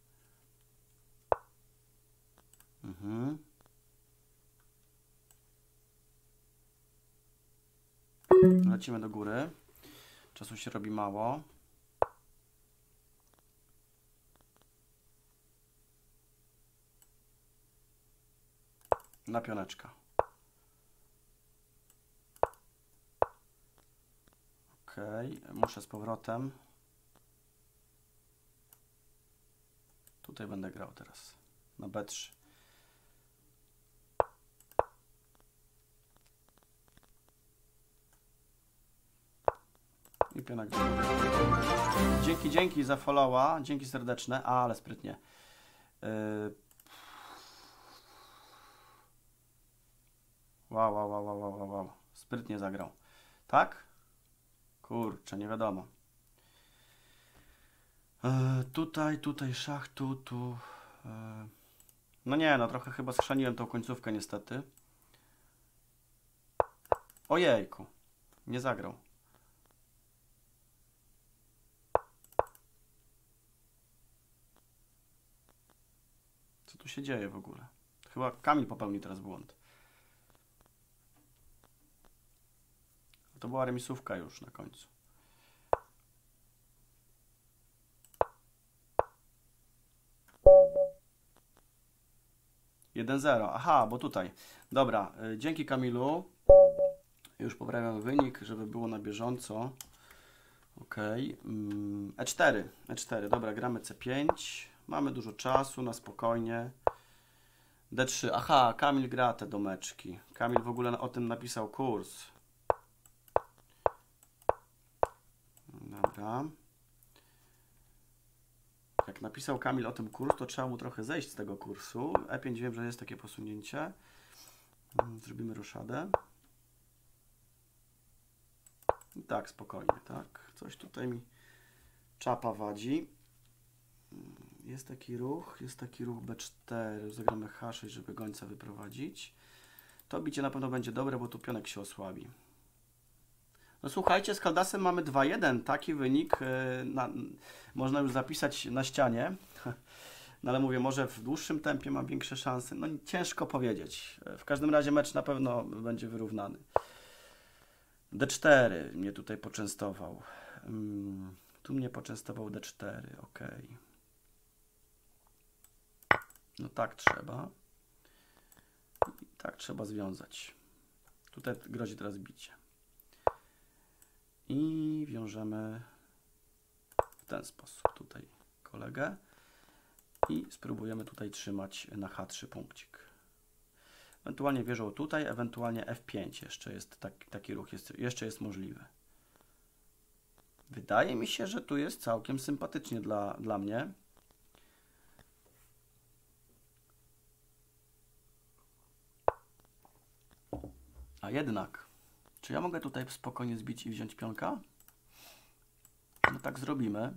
Lecimy do góry. Czasu się robi mało. Na pioneczka. Ok, muszę z powrotem. Tutaj będę grał teraz. Na B3. I pionek. Dzięki za followa. Dzięki serdeczne. Ale sprytnie. Wow. Sprytnie zagrał. Tak? Kurczę, nie wiadomo. Tutaj szach, tu. No nie, no trochę chyba schrzaniłem tą końcówkę niestety. Ojejku. Nie zagrał. Co tu się dzieje w ogóle? Chyba Kamil popełni teraz błąd. To była remisówka już na końcu. Jeden zero. Aha, bo tutaj. Dobra, dzięki Kamilu. Już poprawiam wynik, żeby było na bieżąco. Ok. E4. Dobra, gramy C5. Mamy dużo czasu, na spokojnie. D3. Aha, Kamil gra te domeczki. Kamil w ogóle o tym napisał kurs. Dobra. Jak napisał Kamil o tym kurs, to trzeba mu trochę zejść z tego kursu. E5 wiem, że jest takie posunięcie. Zrobimy roszadę. I tak, spokojnie, tak. Coś tutaj mi czapa wadzi. Jest taki ruch B4. Zagramy H6, żeby gońca wyprowadzić. To bicie na pewno będzie dobre, bo tu pionek się osłabi. No słuchajcie, z Kaldasem mamy 2-1. Taki wynik można już zapisać na ścianie. No ale mówię, może w dłuższym tempie mam większe szanse. No ciężko powiedzieć. W każdym razie mecz na pewno będzie wyrównany. D4 mnie tutaj poczęstował. Tu mnie poczęstował D4. Ok. No tak trzeba. I tak trzeba związać. Tutaj grozi teraz bicie. I wiążemy w ten sposób tutaj kolegę. I spróbujemy tutaj trzymać na H3 punkcik. Ewentualnie wieżą tutaj, ewentualnie F5 jeszcze jest taki ruch, jeszcze jest możliwy. Wydaje mi się, że tu jest całkiem sympatycznie dla mnie. A jednak, czy ja mogę tutaj spokojnie zbić i wziąć pionka? No tak zrobimy.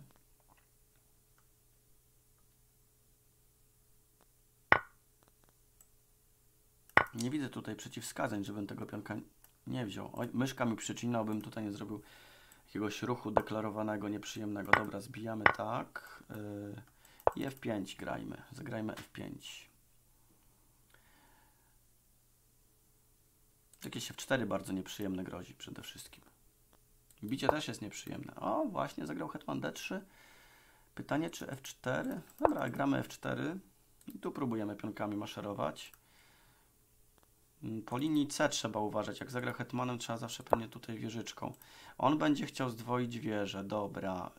Nie widzę tutaj przeciwwskazań, żebym tego pionka nie wziął. Oj, myszka mi przycina, bym tutaj nie zrobił jakiegoś ruchu deklarowanego, nieprzyjemnego. Dobra, zbijamy tak. I F5 grajmy. Zagrajmy F5. Jakieś F4 bardzo nieprzyjemne grozi przede wszystkim. Bicie też jest nieprzyjemne. O, właśnie zagrał hetman D3. Pytanie, czy F4? Dobra, gramy F4. I tu próbujemy pionkami maszerować. Po linii C trzeba uważać. Jak zagra hetmanem, trzeba zawsze pewnie tutaj wieżyczką. On będzie chciał zdwoić wieżę. Dobra.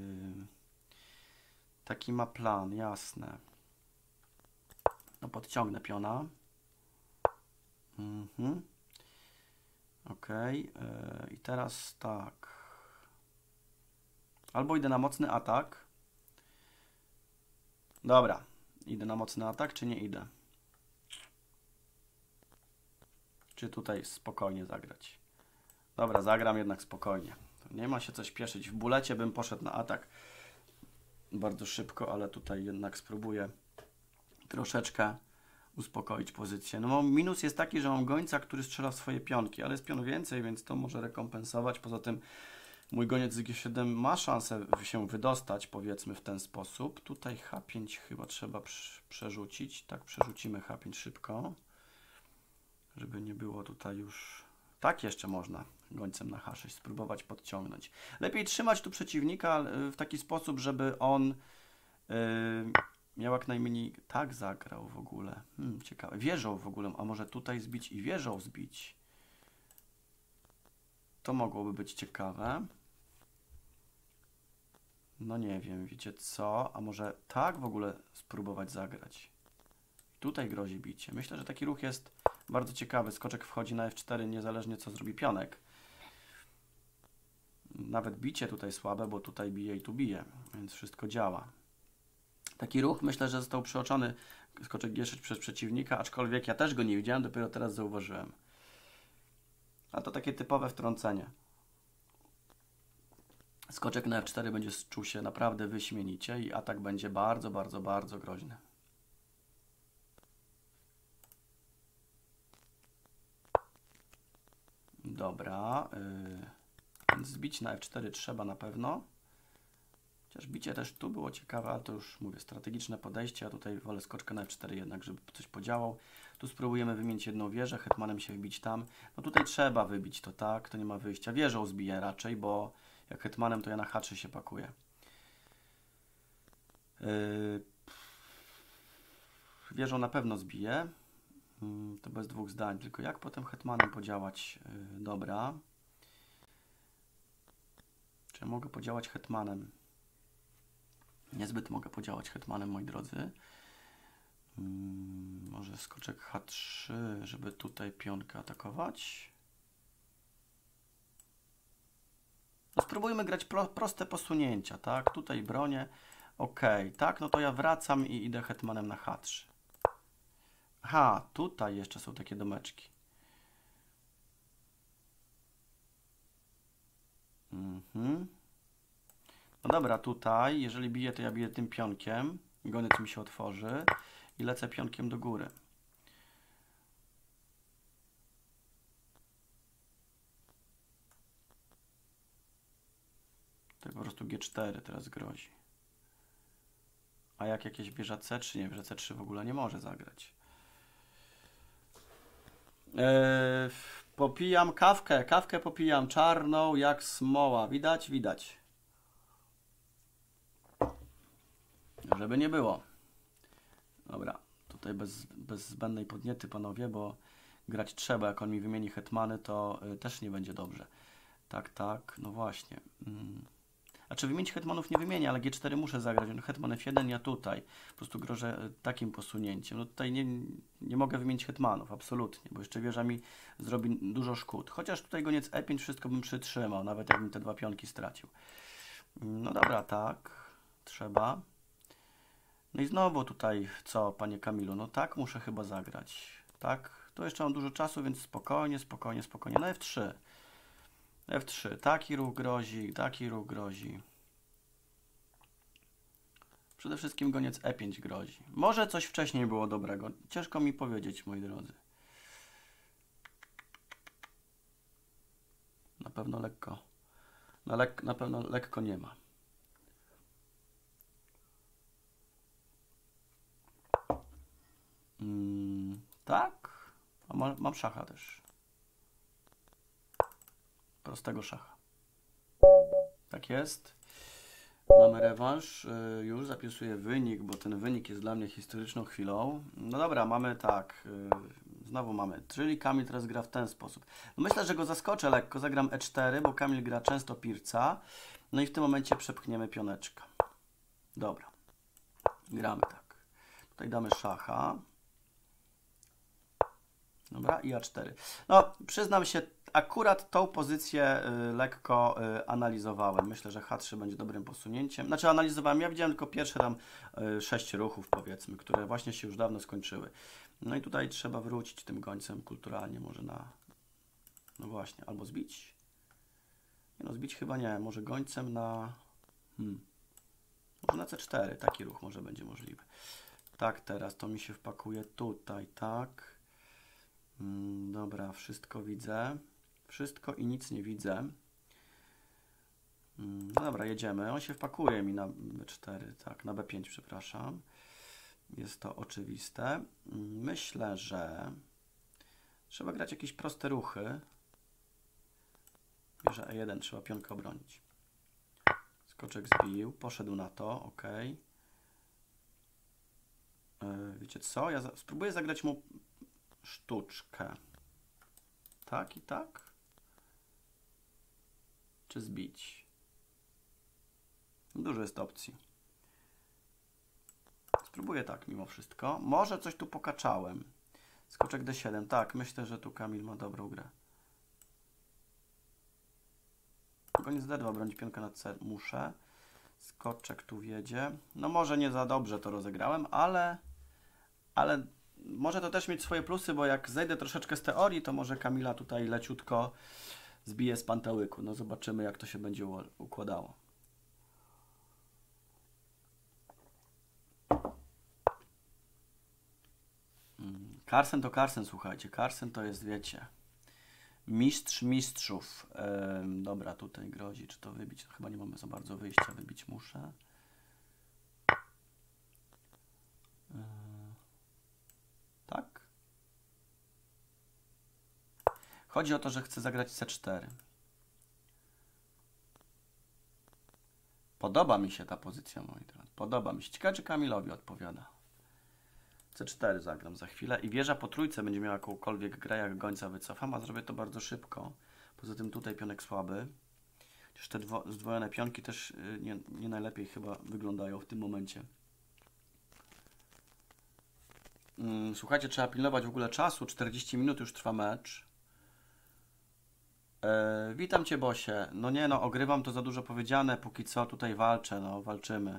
Taki ma plan, jasne. No podciągnę piona. Ok. I teraz tak. Albo idę na mocny atak. Dobra. Idę na mocny atak, czy nie idę? Czy tutaj spokojnie zagrać? Dobra, zagram jednak spokojnie. Nie ma się co śpieszyć. W bulecie bym poszedł na atak bardzo szybko, ale tutaj jednak spróbuję troszeczkę uspokoić pozycję. No minus jest taki, że mam gońca, który strzela w swoje pionki, ale jest pion więcej, więc to może rekompensować. Poza tym mój goniec z G7 ma szansę się wydostać, powiedzmy w ten sposób. Tutaj H5 chyba trzeba przerzucić. Tak, przerzucimy H5 szybko, żeby nie było tutaj już... Tak jeszcze można gońcem na H6 spróbować podciągnąć. Lepiej trzymać tu przeciwnika w taki sposób, żeby on miał jak najmniej... Tak zagrał w ogóle. Ciekawe. Wieżą w ogóle. A może tutaj zbić i wieżą zbić? To mogłoby być ciekawe. No nie wiem, wiecie co? A może tak w ogóle spróbować zagrać? Tutaj grozi bicie. Myślę, że taki ruch jest bardzo ciekawy. Skoczek wchodzi na F4 niezależnie co zrobi pionek. Nawet bicie tutaj słabe, bo tutaj bije i tu bije, więc wszystko działa. Taki ruch myślę, że został przeoczony skoczek G6 przez przeciwnika, aczkolwiek ja też go nie widziałem, dopiero teraz zauważyłem. A to takie typowe wtrącenie. Skoczek na F4 będzie czuł się naprawdę wyśmienicie i atak będzie bardzo, bardzo, bardzo groźny. Dobra, więc zbić na F4 trzeba na pewno. Chociaż bicie też tu było ciekawe, ale to już mówię, strategiczne podejście, a tutaj wolę skoczkę na F4 jednak, żeby coś podziałał. Tu spróbujemy wymienić jedną wieżę, hetmanem się wbić tam. No tutaj trzeba wybić to tak, to nie ma wyjścia. Wieżą zbiję raczej, bo jak hetmanem to ja na H3 się pakuję. Wieżą na pewno zbiję. To bez dwóch zdań, tylko jak potem hetmanem podziałać? Dobra. Czy mogę podziałać hetmanem? Niezbyt mogę podziałać hetmanem, moi drodzy. Może skoczek H3, żeby tutaj pionkę atakować. No spróbujmy grać proste posunięcia, tak? Tutaj bronię. Ok, tak? No to ja wracam i idę hetmanem na H3. Aha, tutaj jeszcze są takie domeczki. No dobra, tutaj, jeżeli biję, to ja biję tym pionkiem. Goniec mi się otworzy i lecę pionkiem do góry. To po prostu G4 teraz grozi. A jak jakieś wieża C3? Nie, wieża C3 w ogóle nie może zagrać. Popijam kawkę. Kawkę popijam czarną jak smoła. Widać? Widać. Żeby nie było. Dobra, tutaj bez zbędnej podniety, panowie, bo grać trzeba. Jak on mi wymieni hetmany, to też nie będzie dobrze. Tak, tak, no właśnie. Znaczy wymienić hetmanów nie wymienię, ale G4 muszę zagrać. Hetman F1, ja tutaj. Po prostu grożę takim posunięciem. No tutaj nie mogę wymienić hetmanów, absolutnie, bo jeszcze wieża mi zrobi dużo szkód. Chociaż tutaj goniec E5 wszystko bym przytrzymał, nawet jakbym te dwa pionki stracił. No dobra, tak, trzeba. No i znowu tutaj, co, panie Kamilu? No tak, muszę chyba zagrać. Tak, to jeszcze mam dużo czasu, więc spokojnie, spokojnie, spokojnie. No F3. F3. Taki ruch grozi, taki ruch grozi. Przede wszystkim goniec E5 grozi. Może coś wcześniej było dobrego. Ciężko mi powiedzieć, moi drodzy. Na pewno lekko. Na pewno lekko nie ma. Tak. A mam szacha też. Prostego szacha. Tak jest. Mamy rewanż. Już zapisuję wynik, bo ten wynik jest dla mnie historyczną chwilą. No dobra, mamy tak. Znowu mamy. Czyli Kamil teraz gra w ten sposób. No myślę, że go zaskoczę lekko. Zagram E4, bo Kamil gra często pirca. No i w tym momencie przepchniemy pioneczka. Dobra. Gramy tak. Tutaj damy szacha. Dobra, i A4. No, przyznam się, akurat tą pozycję lekko analizowałem. Myślę, że H3 będzie dobrym posunięciem. Znaczy analizowałem, ja widziałem tylko pierwsze tam 6 ruchów, powiedzmy, które właśnie się już dawno skończyły. No i tutaj trzeba wrócić tym gońcem kulturalnie, może na... No właśnie, albo zbić. Nie no, zbić chyba nie, może gońcem na... Może na C4, taki ruch może będzie możliwy. Tak, teraz to mi się wpakuje tutaj, tak. Dobra, wszystko widzę. Wszystko i nic nie widzę. No dobra, jedziemy. On się wpakuje mi na B4, tak, na B5, przepraszam. Jest to oczywiste. Myślę, że trzeba grać jakieś proste ruchy. Wieża E1, trzeba pionkę obronić. Skoczek zbił, poszedł na to, ok. Wiecie co? Ja spróbuję zagrać mu sztuczkę. Tak i tak? Czy zbić? Dużo jest opcji. Spróbuję tak mimo wszystko. Może coś tu pokaczałem. Skoczek D7. Tak, myślę, że tu Kamil ma dobrą grę. Goniec D2, bronić pionka na C. Muszę. Skoczek tu wiedzie. No może nie za dobrze to rozegrałem, ale może to też mieć swoje plusy, bo jak zejdę troszeczkę z teorii, to może Kamila tutaj leciutko zbije z pantałyku. No zobaczymy, jak to się będzie układało. Carlsen to Carlsen, słuchajcie. Carlsen to jest, wiecie, mistrz mistrzów. Dobra, tutaj grozi. Czy to wybić? Chyba nie mamy za bardzo wyjścia. Wybić muszę. Tak? Chodzi o to, że chcę zagrać C4. Podoba mi się ta pozycja, moi drodzy. Podoba mi się. Ciekawe, czy Kamilowi odpowiada. C4 zagram za chwilę i wieża po trójce będzie miała jakąkolwiek grę, jak gońca wycofam, a zrobię to bardzo szybko. Poza tym tutaj pionek słaby. Chociaż te zdwojone pionki też nie najlepiej chyba wyglądają w tym momencie. Słuchajcie, trzeba pilnować w ogóle czasu. 40 minut już trwa mecz. Witam Cię, Bosie. No nie no, ogrywam to za dużo powiedziane, póki co tutaj walczę, no walczymy.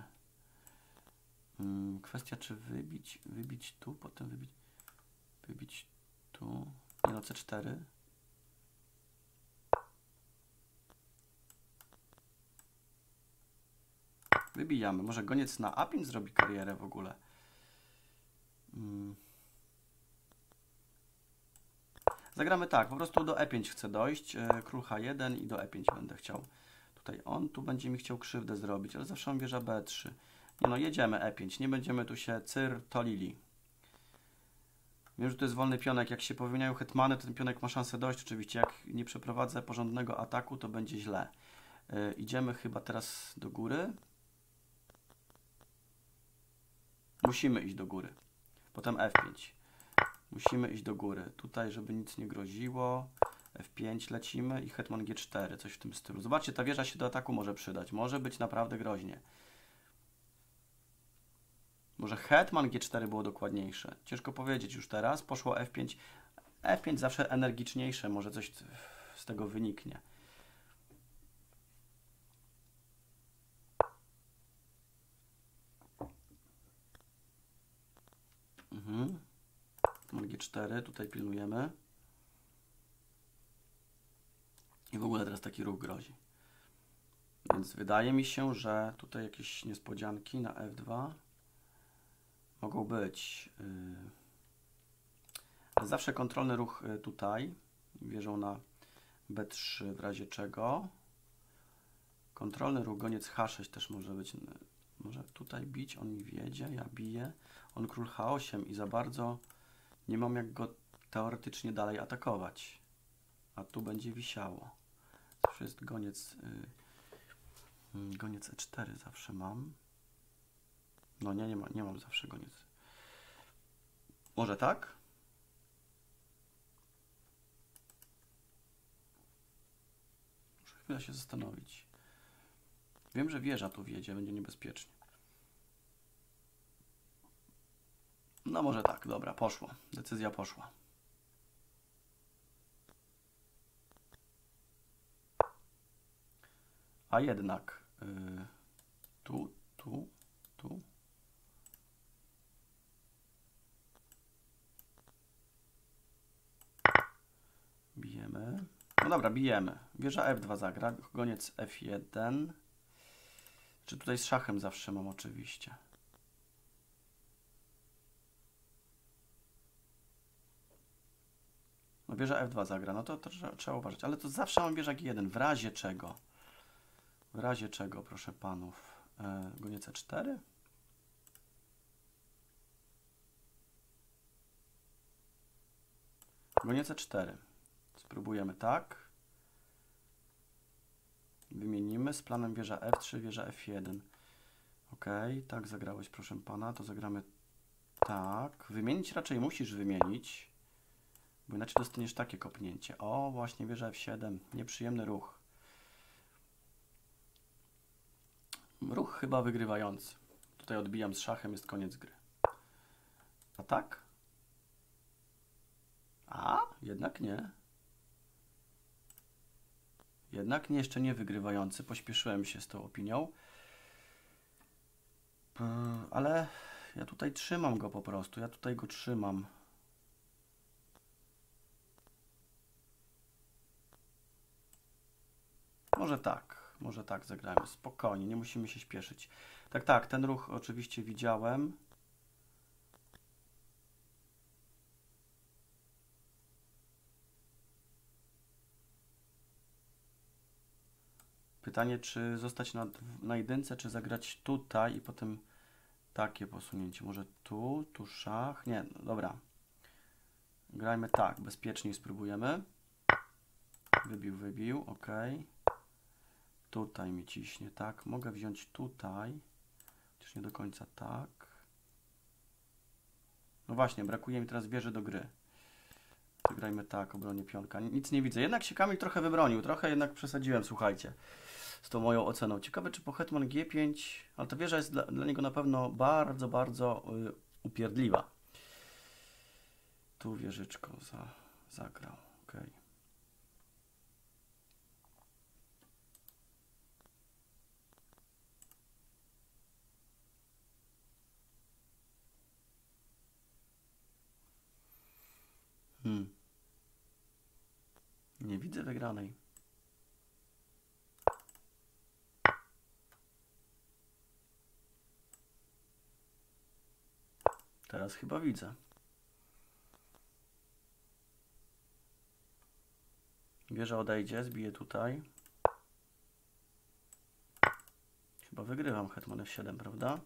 Kwestia czy wybić tu, potem wybić tu. Nie no, C4. Wybijamy. Może goniec na A5 zrobi karierę w ogóle. Zagramy tak, po prostu do E5 chcę dojść. Król H1 i do E5 będę chciał. Tutaj on tu będzie mi chciał krzywdę zrobić, ale zawsze on bierze B3. Nie no, jedziemy E5, nie będziemy tu się cyrtolili. Wiem, że to jest wolny pionek, jak się powymieniają hetmany, to ten pionek ma szansę dojść. Oczywiście, jak nie przeprowadzę porządnego ataku, to będzie źle. Idziemy chyba teraz do góry. Musimy iść do góry. Potem F5. Musimy iść do góry. Tutaj, żeby nic nie groziło. F5 lecimy i hetman G4, coś w tym stylu. Zobaczcie, ta wieża się do ataku może przydać. Może być naprawdę groźnie. Może hetman G4 było dokładniejsze. Ciężko powiedzieć już teraz. Poszło F5. F5 zawsze energiczniejsze. Może coś z tego wyniknie. G4, tutaj pilnujemy. I w ogóle teraz taki ruch grozi. Więc wydaje mi się, że tutaj jakieś niespodzianki na F2 mogą być. Ale zawsze kontrolny ruch tutaj. Wieżą na B3 w razie czego. Kontrolny ruch goniec H6 też może być. Może tutaj bić, on mi wiedzie, ja biję. On król H8 i za bardzo nie mam jak go teoretycznie dalej atakować. A tu będzie wisiało. Zawsze jest goniec. Goniec E4 zawsze mam. No nie mam zawsze goniec. Może tak? Muszę chwilę się zastanowić. Wiem, że wieża tu wiedzie, będzie niebezpiecznie. No może tak, dobra, poszło. Decyzja poszła. A jednak tu. Bijemy. No dobra, bijemy. Wieża F2 zagra, goniec F1. Czy tutaj z szachem zawsze mam oczywiście. No wieża F2 zagra, no to trzeba uważać. Ale to zawsze mam wieża G1, w razie czego. W razie czego, proszę panów. Goniec E4. Goniec E4. Spróbujemy tak. Wymienimy z planem wieża F3, wieża F1. Ok, tak zagrałeś, proszę pana. To zagramy tak. Wymienić raczej musisz wymienić, bo inaczej dostaniesz takie kopnięcie. O, właśnie wieża F7. Nieprzyjemny ruch. Ruch chyba wygrywający. Tutaj odbijam z szachem, jest koniec gry. A tak? A, jednak nie. Jednak nie, jeszcze nie wygrywający. Pośpieszyłem się z tą opinią. Ale ja tutaj trzymam go po prostu. Ja tutaj go trzymam. Może tak zagramy. Spokojnie, nie musimy się śpieszyć. Tak, ten ruch oczywiście widziałem. Pytanie, czy zostać na jedynce, czy zagrać tutaj i potem takie posunięcie. Może tu szach. Nie, no dobra. Grajmy tak, bezpieczniej spróbujemy. Wybił, ok. Tutaj mi ciśnie, tak. Mogę wziąć tutaj. Chociaż nie do końca tak. No właśnie, brakuje mi teraz wieży do gry. Zagrajmy tak, obronie pionka. Nic nie widzę. Jednak się Kamil trochę wybronił. Trochę jednak przesadziłem, słuchajcie, z tą moją oceną. Ciekawe, czy po hetman G5, ale ta wieża jest dla niego na pewno bardzo, bardzo upierdliwa. Tu wieżyczką zagrał. Ok. widzę wygranej. Teraz chyba widzę. Wieża odejdzie, zbiję tutaj. Chyba wygrywam hetman F7, prawda?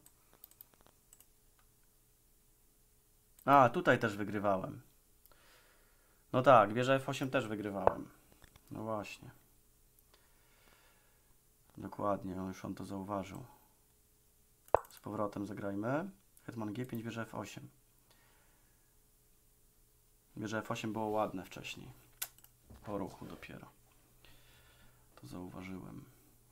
A, tutaj też wygrywałem. No tak, wieża F8 też wygrywałem. No właśnie. Dokładnie, już on to zauważył. Z powrotem zagrajmy. Hetman G5, wieża F8. Wieża F8 było ładne wcześniej. Po ruchu dopiero. To zauważyłem.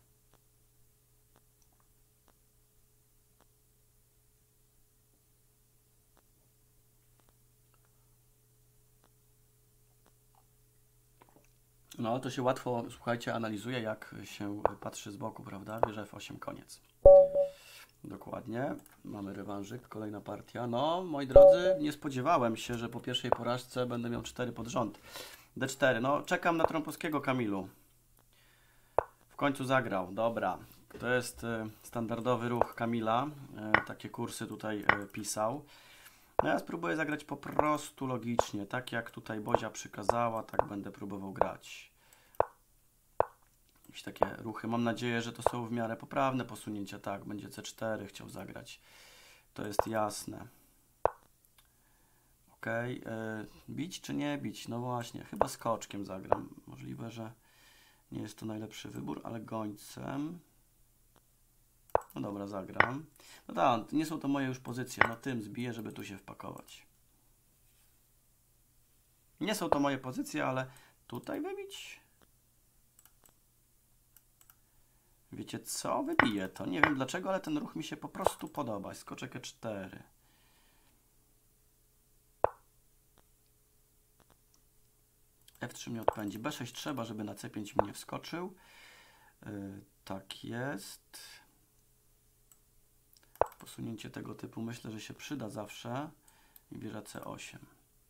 No, to się łatwo, słuchajcie, analizuje, jak się patrzy z boku, prawda? Wieża F8, koniec. Dokładnie. Mamy rewanżyk, kolejna partia. No, moi drodzy, nie spodziewałem się, że po pierwszej porażce będę miał 4 pod rząd. D4. No, czekam na Trąpowskiego, Kamilu. W końcu zagrał. Dobra. To jest standardowy ruch Kamila. Takie kursy tutaj pisał. No ja spróbuję zagrać po prostu logicznie. Tak jak tutaj Bozia przykazała, tak będę próbował grać. Jakieś takie ruchy. Mam nadzieję, że to są w miarę poprawne posunięcia. Tak, będzie C4 chciał zagrać. To jest jasne. Ok. Bić czy nie bić? No właśnie, chyba skoczkiem zagram. Możliwe, że nie jest to najlepszy wybór, ale gońcem. No dobra, zagram. No tak, nie są to moje już pozycje. No tym zbiję, żeby tu się wpakować. Nie są to moje pozycje, ale tutaj wybić. Wiecie co? Wybiję to. Nie wiem dlaczego, ale ten ruch mi się po prostu podoba. Skoczek E4. F3 mnie odpędzi. B6 trzeba, żeby na C5 mnie wskoczył. Tak jest. Posunięcie tego typu myślę, że się przyda zawsze. I wieża C8.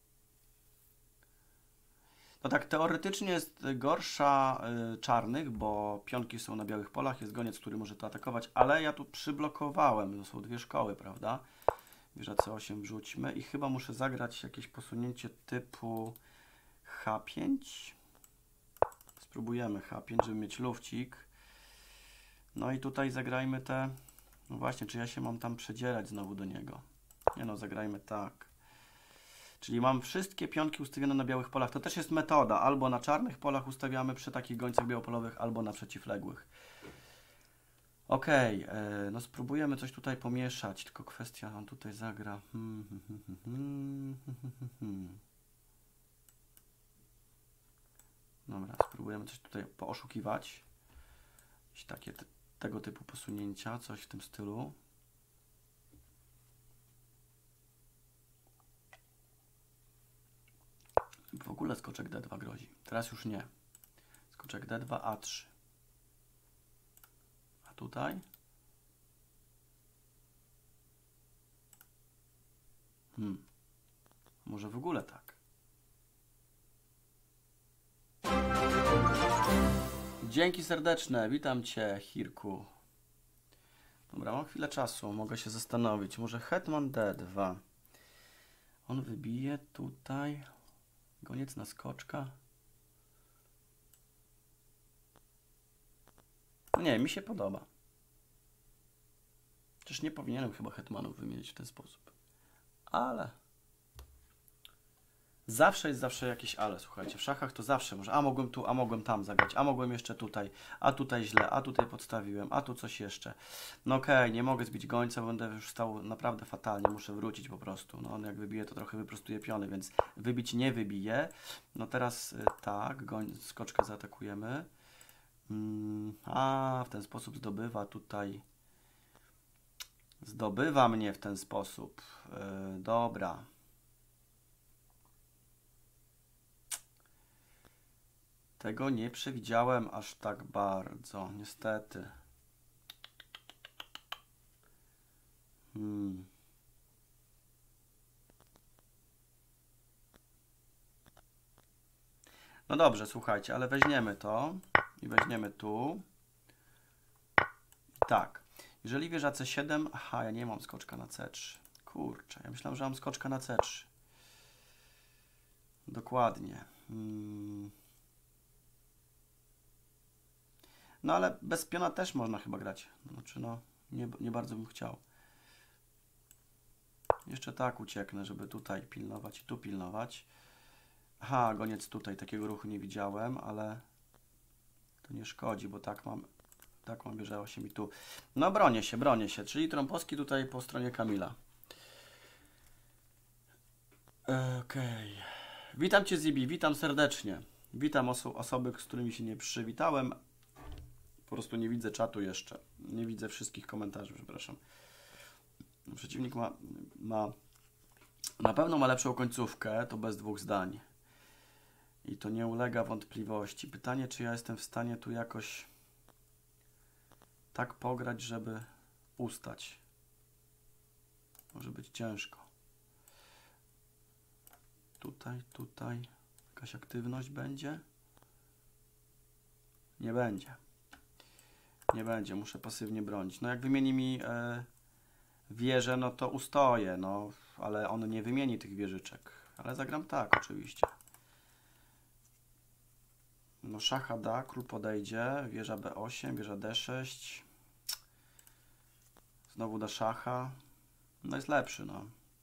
No tak, teoretycznie jest gorsza czarnych, bo pionki są na białych polach, jest goniec, który może to atakować, ale ja tu przyblokowałem. To są dwie szkoły, prawda? Wieża C8 wrzućmy i chyba muszę zagrać jakieś posunięcie typu H5. Spróbujemy H5, żeby mieć lufcik. No i tutaj zagrajmy te... No właśnie, czy ja się mam tam przedzierać znowu do niego? Nie no, zagrajmy tak. Czyli mam wszystkie pionki ustawione na białych polach. To też jest metoda. Albo na czarnych polach ustawiamy przy takich gońcach białopolowych, albo na przeciwległych. Ok, no spróbujemy coś tutaj pomieszać. Tylko kwestia, on tutaj zagra. Dobra, spróbujemy coś tutaj pooszukiwać. Jakieś takie tego typu posunięcia, coś w tym stylu. W ogóle skoczek D2 grozi. Teraz już nie. Skoczek D2, A3. A tutaj? Może w ogóle tak. Dzięki serdeczne. Witam Cię, Hirku. Dobra, mam chwilę czasu. Mogę się zastanowić. Może hetman D2. On wybije tutaj. Goniec na skoczka. Nie, mi się podoba. Przecież nie powinienem chyba hetmanów wymienić w ten sposób. Ale... Zawsze jest jakieś ale, słuchajcie. W szachach to zawsze może. A mogłem tu, a mogłem tam zagrać. A mogłem jeszcze tutaj. A tutaj źle. A tutaj podstawiłem. A tu coś jeszcze. No okej, nie mogę zbić gońca, bo będę już stał naprawdę fatalnie. Muszę wrócić po prostu. No on jak wybije, to trochę wyprostuje piony, więc wybić nie wybije. No teraz tak, skoczkę zaatakujemy. A w ten sposób zdobywa tutaj. Zdobywa mnie w ten sposób. Dobra. Tego nie przewidziałem aż tak bardzo, niestety. No dobrze, słuchajcie, ale weźmiemy to i weźmiemy tu. Tak. Jeżeli wieża C7... Aha, ja nie mam skoczka na C3. Kurczę, ja myślałem, że mam skoczka na C3. Dokładnie. No ale bez piona też można chyba grać. Znaczy no, nie bardzo bym chciał. Jeszcze tak ucieknę, żeby tutaj pilnować i tu pilnować. Aha, goniec tutaj. Takiego ruchu nie widziałem, ale to nie szkodzi, bo tak mam wieżę się mi tu. No bronię się. Czyli Trąpowski tutaj po stronie Kamila. Okej. Witam Cię, Zibi, witam serdecznie. Witam osoby, z którymi się nie przywitałem. Po prostu nie widzę czatu jeszcze. Nie widzę wszystkich komentarzy, przepraszam. Przeciwnik ma na pewno ma lepszą końcówkę, to bez dwóch zdań. I to nie ulega wątpliwości. Pytanie, czy ja jestem w stanie tu jakoś tak pograć, żeby ustać. Może być ciężko. Tutaj. Jakaś aktywność będzie? Nie będzie. Nie będzie, muszę pasywnie bronić. No jak wymieni mi wieżę, no to ustoję, no. Ale on nie wymieni tych wieżyczek. Ale zagram tak, oczywiście. No szacha da, król podejdzie, wieża B8, wieża D6. Znowu da szacha. No jest lepszy, no.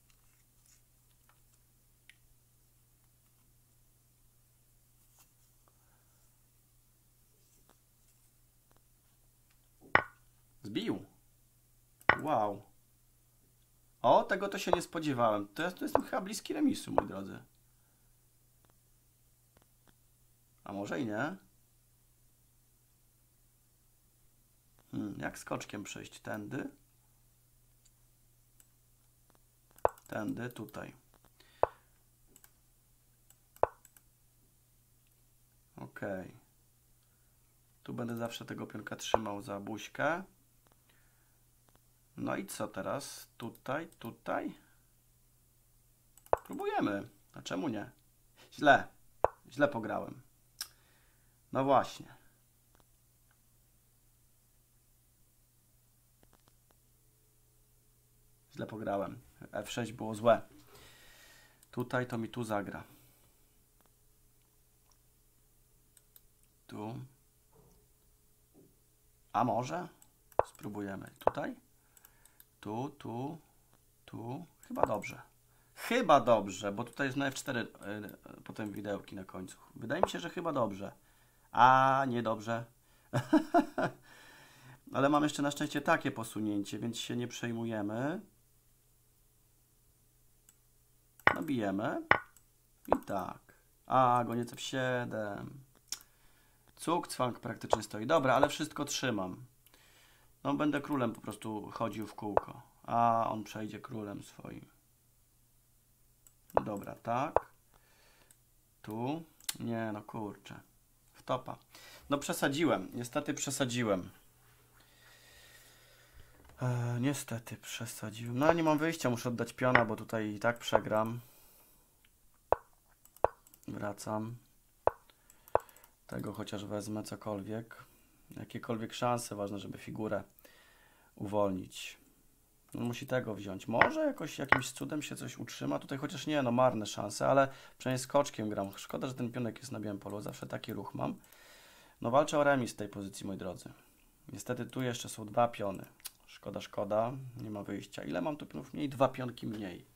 Zbił. Wow. O, tego to się nie spodziewałem. To jestem chyba bliski remisu, moi drodzy. A może i nie? Jak skoczkiem przejść? Tędy? Tędy, tutaj. Ok. Tu będę zawsze tego pionka trzymał za buźkę. No i co teraz? Tutaj. Próbujemy. A czemu nie? Źle pograłem. No właśnie. Źle pograłem. F6 było złe. Tutaj to mi tu zagra. Tu. A może? Spróbujemy. Tutaj. Tu. Chyba dobrze, bo tutaj jest na F4 potem widełki na końcu. Wydaje mi się, że chyba dobrze. A, niedobrze. Ale mam jeszcze na szczęście takie posunięcie, więc się nie przejmujemy. Nabijemy. I tak. A, goniec F7. Cukcwank praktycznie stoi. Dobra, ale wszystko trzymam. No, będę królem po prostu chodził w kółko. A, on przejdzie królem swoim. Dobra, tak. Tu. Nie, no kurczę. Wtopa. No przesadziłem. Niestety przesadziłem. Niestety przesadziłem. No nie mam wyjścia, muszę oddać piona, bo tutaj i tak przegram. Wracam. Tego chociaż wezmę, cokolwiek. Jakiekolwiek szanse, ważne, żeby figurę uwolnić. No, musi tego wziąć. Może jakoś jakimś cudem się coś utrzyma. Tutaj chociaż nie, no marne szanse, ale przynajmniej skoczkiem gram. Szkoda, że ten pionek jest na białym polu. Zawsze taki ruch mam. No walczę o remis z tej pozycji, moi drodzy. Niestety tu jeszcze są dwa piony. Szkoda. Nie ma wyjścia. Ile mam tu pionów mniej? Dwa pionki mniej.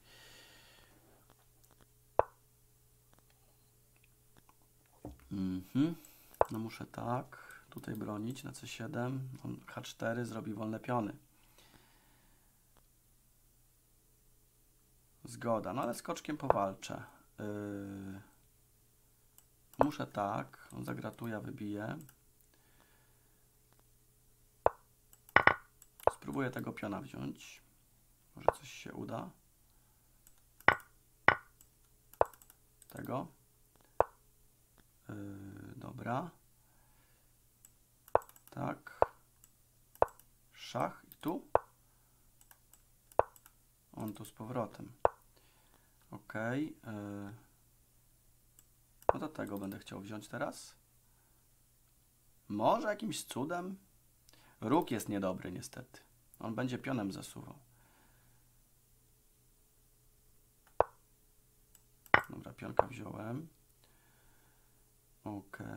No muszę tak. Tutaj bronić na C7. On H4 zrobi wolne piony. Zgoda. No ale skoczkiem powalczę. Muszę tak. On zagratuje, wybije. Spróbuję tego piona wziąć. Może coś się uda. Tego. Dobra. Tak. Szach i tu. On tu z powrotem. Ok. No to tego będę chciał wziąć teraz. Może jakimś cudem? Róg jest niedobry niestety. On będzie pionem zasuwał. Dobra, pionka wziąłem. Ok.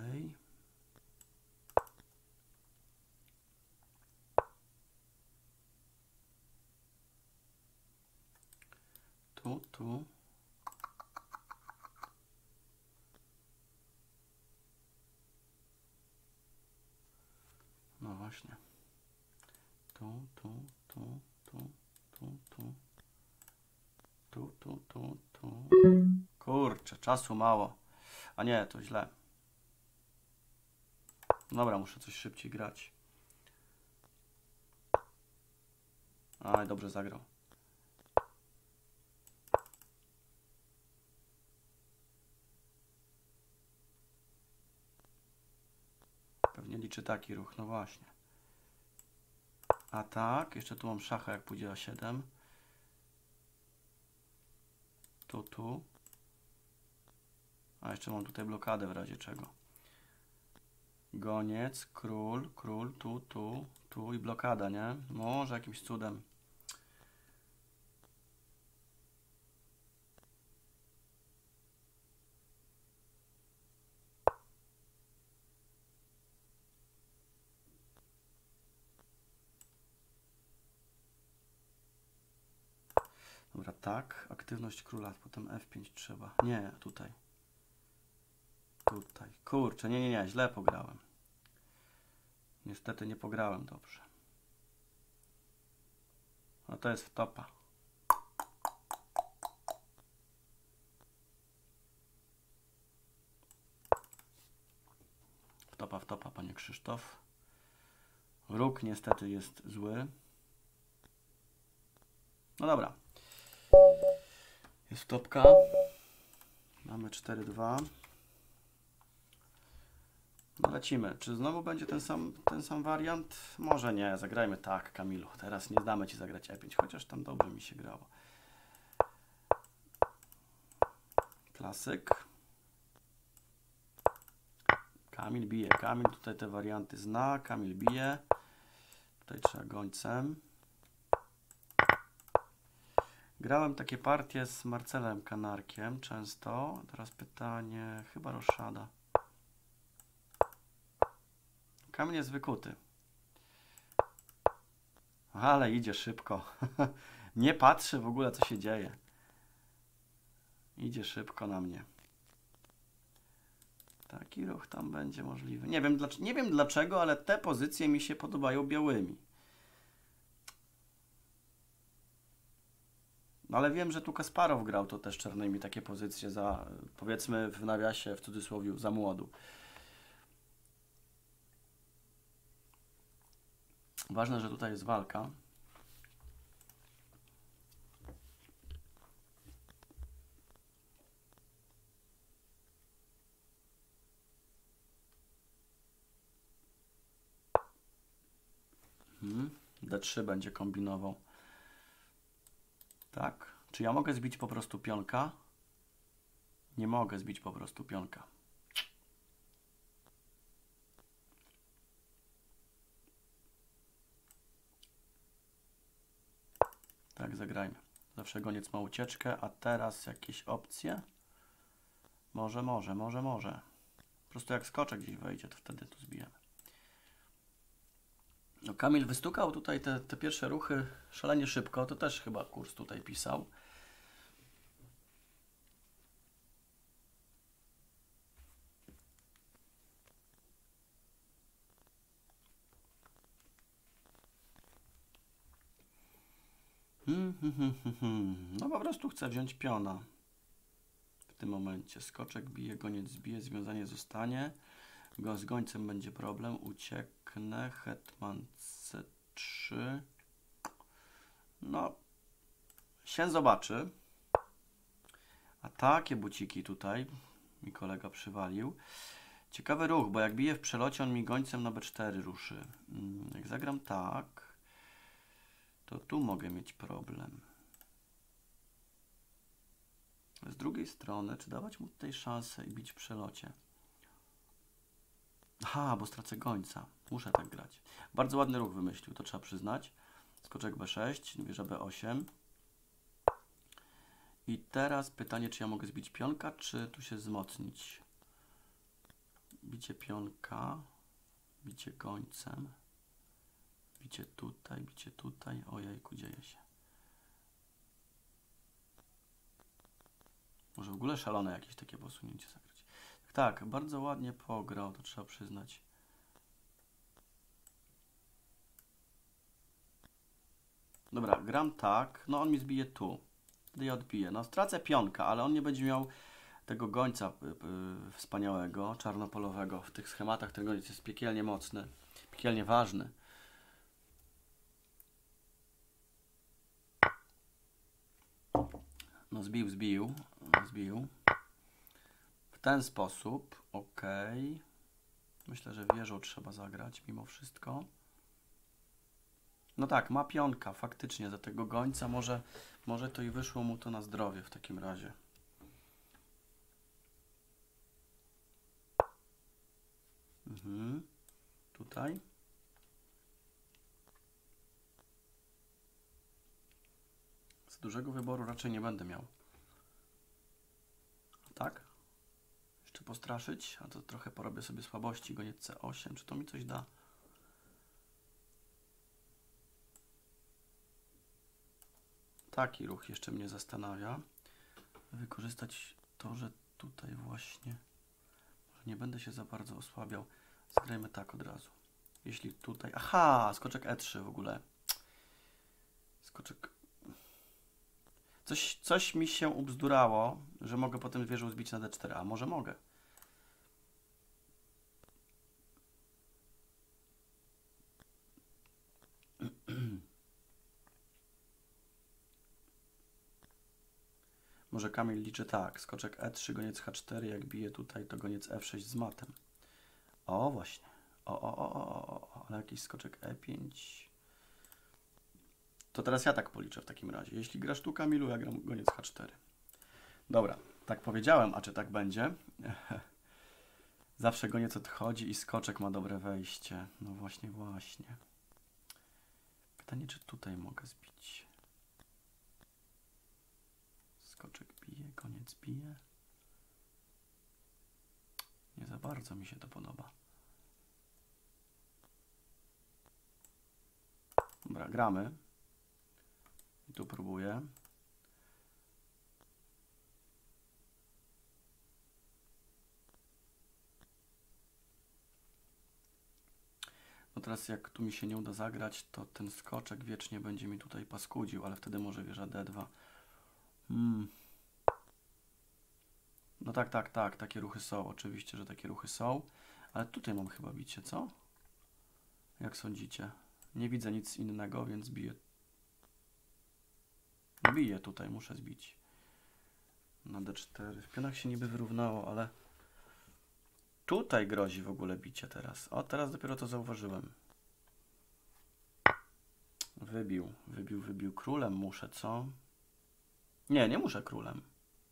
Tu. No właśnie. Tu. Kurczę, czasu mało. A nie, to źle. Dobra, muszę coś szybciej grać. Aj, dobrze zagrał. Pewnie liczy taki ruch, no właśnie. A tak, jeszcze tu mam szacha, jak pójdzie A7. Tu. A jeszcze mam tutaj blokadę w razie czego. Goniec, król, tu i blokada, nie? Może jakimś cudem. Dobra, tak. Aktywność króla, potem F5 trzeba. Nie, tutaj. Kurczę, nie, źle pograłem. Niestety nie pograłem dobrze. No to jest wtopa. Wtopa, panie Krzysztof. Róg niestety jest zły. No dobra. Jest wtopka. Mamy 4-2. No lecimy. Czy znowu będzie ten sam wariant? Może nie. Zagrajmy tak, Kamilu. Teraz nie damy Ci zagrać E5, chociaż tam dobrze mi się grało. Klasyk. Kamil bije. Kamil tutaj te warianty zna. Kamil bije. Tutaj trzeba gońcem. Grałem takie partie z Marcelem Kanarkiem często. Teraz pytanie, chyba roszada. Kamil jest wykuty. Ale idzie szybko. Nie patrzy w ogóle, co się dzieje. Idzie szybko na mnie. Taki ruch tam będzie możliwy. Nie wiem dlaczego, ale te pozycje mi się podobają białymi. No ale wiem, że tu Kasparow grał to też czarnymi takie pozycje za, powiedzmy w nawiasie, w cudzysłowie, za młodu. Ważne, że tutaj jest walka. D3 będzie kombinował. Tak. Czy ja mogę zbić po prostu pionka? Nie mogę zbić po prostu pionka. Tak, zagrajmy. Zawsze goniec ma ucieczkę, a teraz jakieś opcje? Może. Po prostu jak skoczek gdzieś wejdzie, to wtedy tu zbijemy. No, Kamil wystukał tutaj te pierwsze ruchy szalenie szybko. To też chyba kurs tutaj pisał. No po prostu chcę wziąć piona. W tym momencie skoczek bije, goniec bije, związanie zostanie. Z gońcem będzie problem. Ucieknę. Hetman C3. No, się zobaczy. A takie buciki tutaj mi kolega przywalił. Ciekawy ruch, bo jak bije w przelocie, on mi gońcem na B4 ruszy. Jak zagram tak, to tu mogę mieć problem. Z drugiej strony, czy dawać mu tutaj szansę i bić w przelocie? Aha, bo stracę gońca. Muszę tak grać. Bardzo ładny ruch wymyślił, to trzeba przyznać. Skoczek B6, wieża B8. I teraz pytanie, czy ja mogę zbić pionka, czy tu się wzmocnić? Bicie pionka, bicie gońcem, bicie tutaj. Ojejku, dzieje się. Może w ogóle szalone jakieś takie posunięcie zagrać. Tak, bardzo ładnie pograł, to trzeba przyznać. Dobra, gram tak. No on mi zbije tu. Wtedy ja odbiję. No stracę pionka, ale on nie będzie miał tego gońca wspaniałego, czarnopolowego. W tych schematach ten goniec jest piekielnie mocny, piekielnie ważny. No zbił. W ten sposób, ok. Myślę, że wieżą trzeba zagrać mimo wszystko. No tak, ma pionka faktycznie za tego gońca. Może to i wyszło mu to na zdrowie w takim razie. Tutaj. Z dużego wyboru raczej nie będę miał. Tak? Jeszcze postraszyć, a to trochę porobię sobie słabości. Goniec C8, czy to mi coś da? Taki ruch jeszcze mnie zastanawia. Wykorzystać to, że tutaj właśnie nie będę się za bardzo osłabiał. Zagrajmy tak od razu. Jeśli tutaj... Aha! Skoczek E3 w ogóle. Skoczek... Coś mi się ubzdurało, że mogę potem wieżą zbić na D4. A może mogę? Może Kamil liczy tak. Skoczek E3, goniec H4. Jak bije tutaj, to goniec F6 z matem. O, właśnie. Ale jakiś skoczek E5. To teraz ja tak policzę w takim razie. Jeśli grasz tu, Kamilu, ja gram goniec H4. Dobra, tak powiedziałem, a czy tak będzie? Zawsze goniec odchodzi i skoczek ma dobre wejście. No właśnie. Pytanie, czy tutaj mogę zbić? Skoczek bije, goniec bije. Nie za bardzo mi się to podoba. Dobra, gramy. I tu próbuję. No teraz jak tu mi się nie uda zagrać, to ten skoczek wiecznie będzie mi tutaj paskudził, ale wtedy może wieża D2. No tak, takie ruchy są. Oczywiście, że takie ruchy są. Ale tutaj mam chyba bicie, co? Jak sądzicie? Nie widzę nic innego, więc biję. Biję tutaj, muszę zbić. Na D4. W pionach się niby wyrównało, ale tutaj grozi w ogóle bicie teraz. O, teraz dopiero to zauważyłem. Wybił. Królem muszę, co? Nie muszę królem.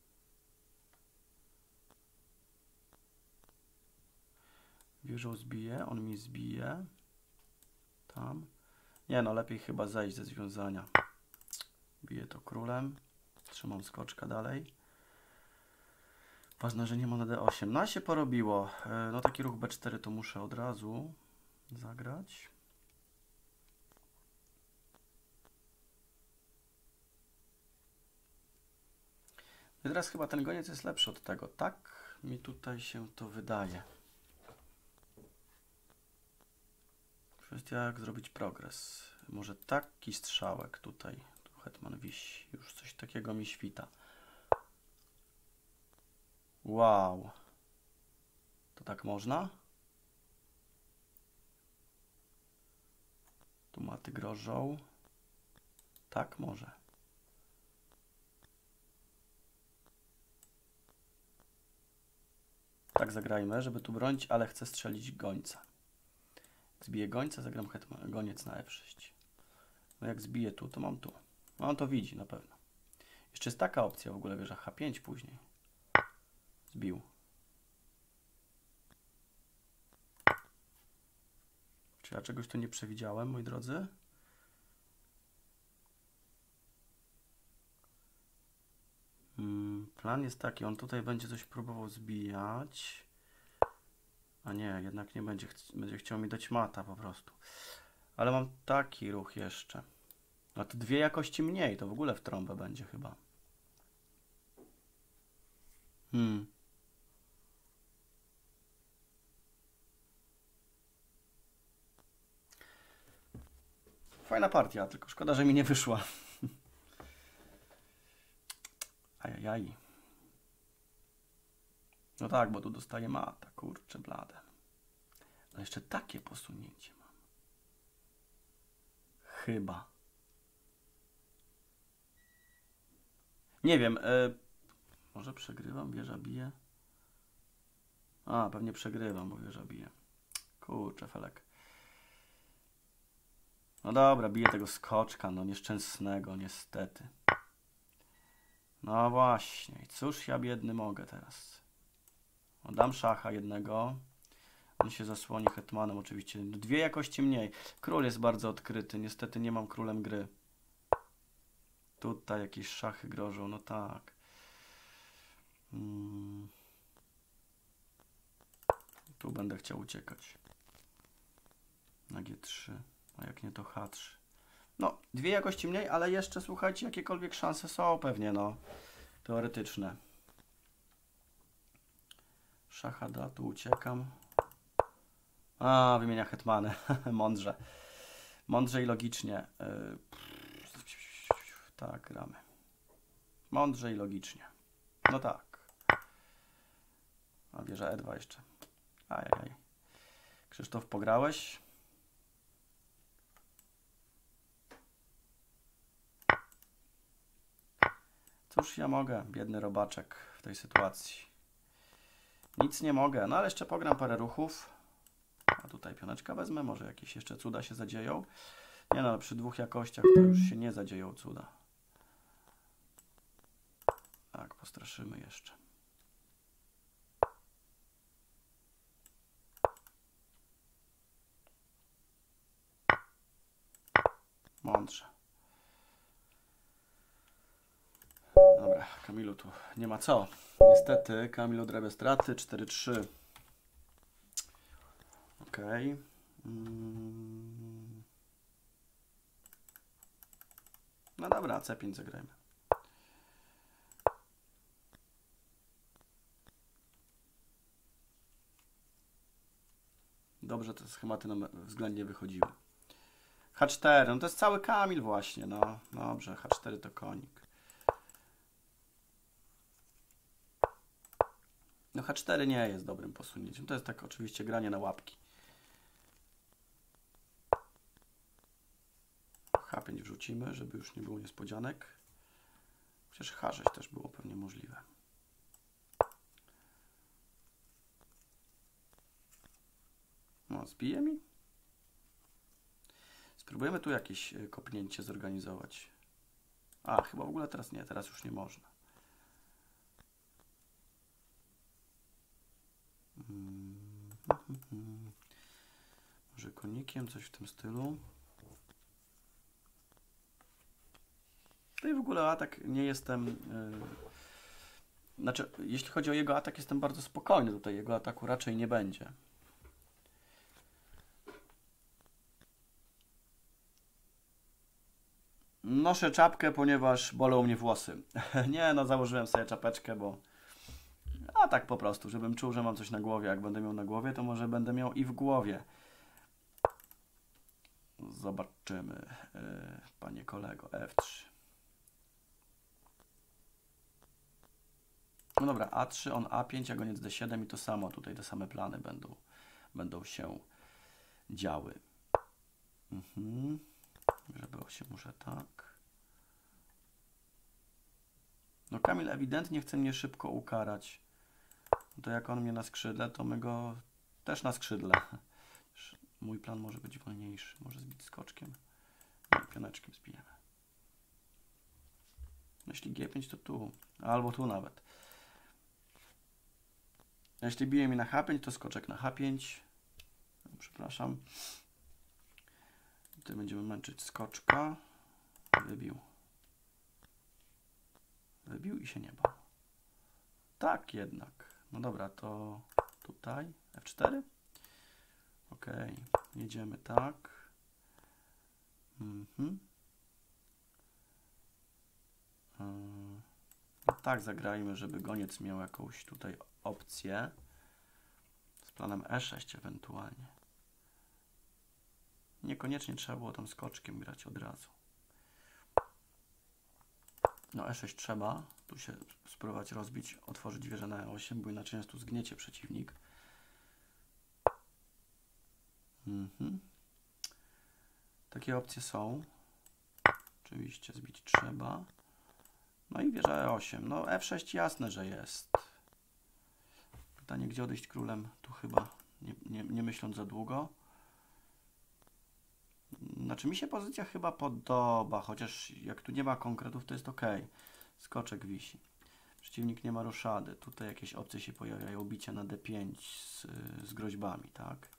Wieżą zbije, on mi zbije. Tam. Nie no, lepiej chyba zejść ze związania. Biję to królem. Trzymam skoczka dalej. Ważne, że nie ma na D8. No, się porobiło. No, taki ruch B4 to muszę od razu zagrać. I teraz chyba ten goniec jest lepszy od tego. Tak mi tutaj się to wydaje. Kwestia, jak zrobić progres. Może taki strzałek tutaj. Tu hetman wisi. Już coś takiego mi świta. Wow. To tak można? Tu maty grożą. Tak może. Tak zagrajmy, żeby tu bronić, ale chcę strzelić gońca. Zbiję gońca, zagram goniec na F6. No jak zbiję tu, to mam tu. No on to widzi na pewno. Jeszcze jest taka opcja w ogóle, wieża H5 później. Zbił. Czy ja czegoś tu nie przewidziałem, moi drodzy? Plan jest taki, on tutaj będzie coś próbował zbijać. A nie, jednak nie będzie, będzie chciał mi dać mata po prostu. Ale mam taki ruch jeszcze. A to dwie jakości mniej, to w ogóle w trąbę będzie chyba. Fajna partia, tylko szkoda, że mi nie wyszła. Ajajaj. No tak, bo tu dostaję mata, kurczę blade. Ale jeszcze takie posunięcie mam. Chyba. Nie wiem, może przegrywam, wieża bije. A, pewnie przegrywam, bo wieża bije. Kurczę, felek. No dobra, biję tego skoczka, no nieszczęsnego, niestety. No właśnie, i cóż ja biedny mogę teraz? Dam szacha jednego. On się zasłoni hetmanem oczywiście. Dwie jakości mniej. Król jest bardzo odkryty. Niestety nie mam królem gry. Tutaj jakieś szachy grożą. No tak. Tu będę chciał uciekać. Na G3. A jak nie to H3. No, dwie jakości mniej, ale jeszcze słuchajcie, jakiekolwiek szanse są pewnie, no. Teoretyczne. Szacha da, tu uciekam. A, wymienia hetmany. Mądrze. Mądrze i logicznie. Tak, gramy. Mądrze i logicznie. No tak. A wieża E2 jeszcze. Ajajaj. Krzysztof, pograłeś? Cóż ja mogę, biedny robaczek w tej sytuacji. Nic nie mogę, no ale jeszcze pogram parę ruchów. A tutaj pioneczka wezmę, może jakieś jeszcze cuda się zadzieją. Nie no, ale przy dwóch jakościach to już się nie zadzieją cuda. Tak, postraszymy jeszcze. Mądrze. Dobra, Kamilu tu nie ma co. Niestety, Kamil odrabia straty, 4-3. Okej. No dobra, C5 zagrajmy. Dobrze te schematy nam względnie wychodziły. H4, no to jest cały Kamil właśnie, no. Dobrze, H4 to konik. No H4 nie jest dobrym posunięciem. To jest tak oczywiście granie na łapki. H5 wrzucimy, żeby już nie było niespodzianek. Chociaż H6 też było pewnie możliwe. No, zbije mi. Spróbujemy tu jakieś kopnięcie zorganizować. A, chyba w ogóle teraz nie, teraz już nie można. Może konikiem, coś w tym stylu. Tutaj w ogóle atak nie jestem... Znaczy, jeśli chodzi o jego atak, jestem bardzo spokojny. Tutaj jego ataku raczej nie będzie. Noszę czapkę, ponieważ bolą mnie włosy. Nie, no założyłem sobie czapeczkę, bo... A tak po prostu, żebym czuł, że mam coś na głowie. Jak będę miał na głowie, to może będę miał i w głowie. Zobaczymy, panie kolego. F3. No dobra, A3, on A5, a goniec D7 i to samo. Tutaj te same plany będą się działy. Żeby się muszę tak. No Kamil ewidentnie chce mnie szybko ukarać. No to jak on mnie na skrzydle, to my go też na skrzydle. Mój plan może być wolniejszy. Może zbić skoczkiem. Nie, pioneczkiem zbijemy. Jeśli G5 to tu, albo tu nawet. Jeśli bije mi na H5, to skoczek na H5. Przepraszam. Tutaj będziemy męczyć skoczka. Wybił. Wybił i się nie bał. Tak jednak. No dobra, to tutaj F4. Ok, jedziemy tak. No tak zagrajmy, żeby goniec miał jakąś tutaj opcję. Z planem E6 ewentualnie. Niekoniecznie trzeba było tam skoczkiem grać od razu. No E6 trzeba. Tu się spróbować rozbić, otworzyć wieżę na E8, bo inaczej nas tu zgniecie przeciwnik. Takie opcje są. Oczywiście zbić trzeba. No i wieża E8. No F6 jasne, że jest. Pytanie, gdzie odejść królem? Tu chyba, nie myśląc za długo. Znaczy mi się pozycja chyba podoba, chociaż jak tu nie ma konkretów, to jest ok. Skoczek wisi. Przeciwnik nie ma roszady. Tutaj jakieś opcje się pojawiają. Bicie na D5 z groźbami, tak?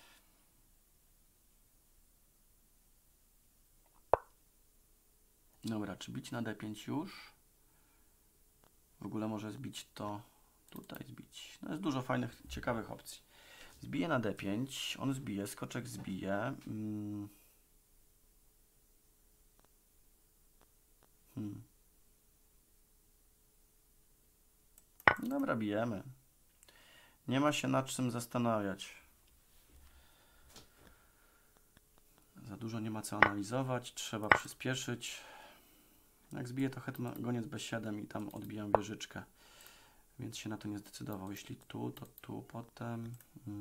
Dobra, czy bić na D5 już? W ogóle może zbić to tutaj zbić. No jest dużo fajnych, ciekawych opcji. Zbije na D5, on zbije, skoczek zbije. Dobra, bijemy. Nie ma się nad czym zastanawiać. Za dużo nie ma co analizować, trzeba przyspieszyć. Jak zbije, to hetman, goniec B7 i tam odbijam wieżyczkę. Więc się na to nie zdecydował. Jeśli tu, to tu potem.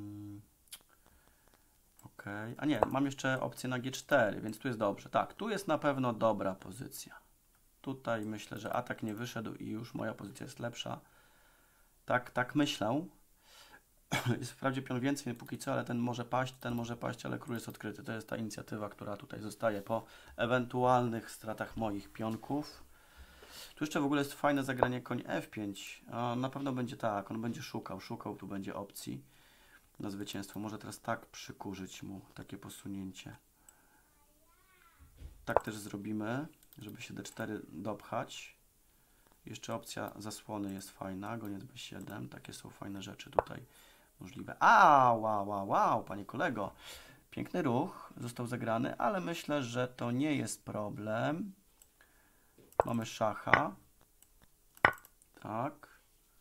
Ok. A nie, mam jeszcze opcję na G4, więc tu jest dobrze. Tak, tu jest na pewno dobra pozycja. Tutaj myślę, że atak nie wyszedł i już moja pozycja jest lepsza. Tak myślę. Jest wprawdzie pion więcej póki co, ale ten może paść, ale król jest odkryty. To jest ta inicjatywa, która tutaj zostaje po ewentualnych stratach moich pionków. Tu jeszcze w ogóle jest fajne zagranie koń F5. Na pewno będzie tak, on będzie szukał, tu będzie opcji na zwycięstwo. Może teraz tak przykurzyć mu takie posunięcie. Tak też zrobimy, żeby się D4 dopchać. Jeszcze opcja zasłony jest fajna, goniec B7. Takie są fajne rzeczy tutaj możliwe. Wow, panie kolego. Piękny ruch został zagrany, ale myślę, że to nie jest problem. Mamy szacha. Tak.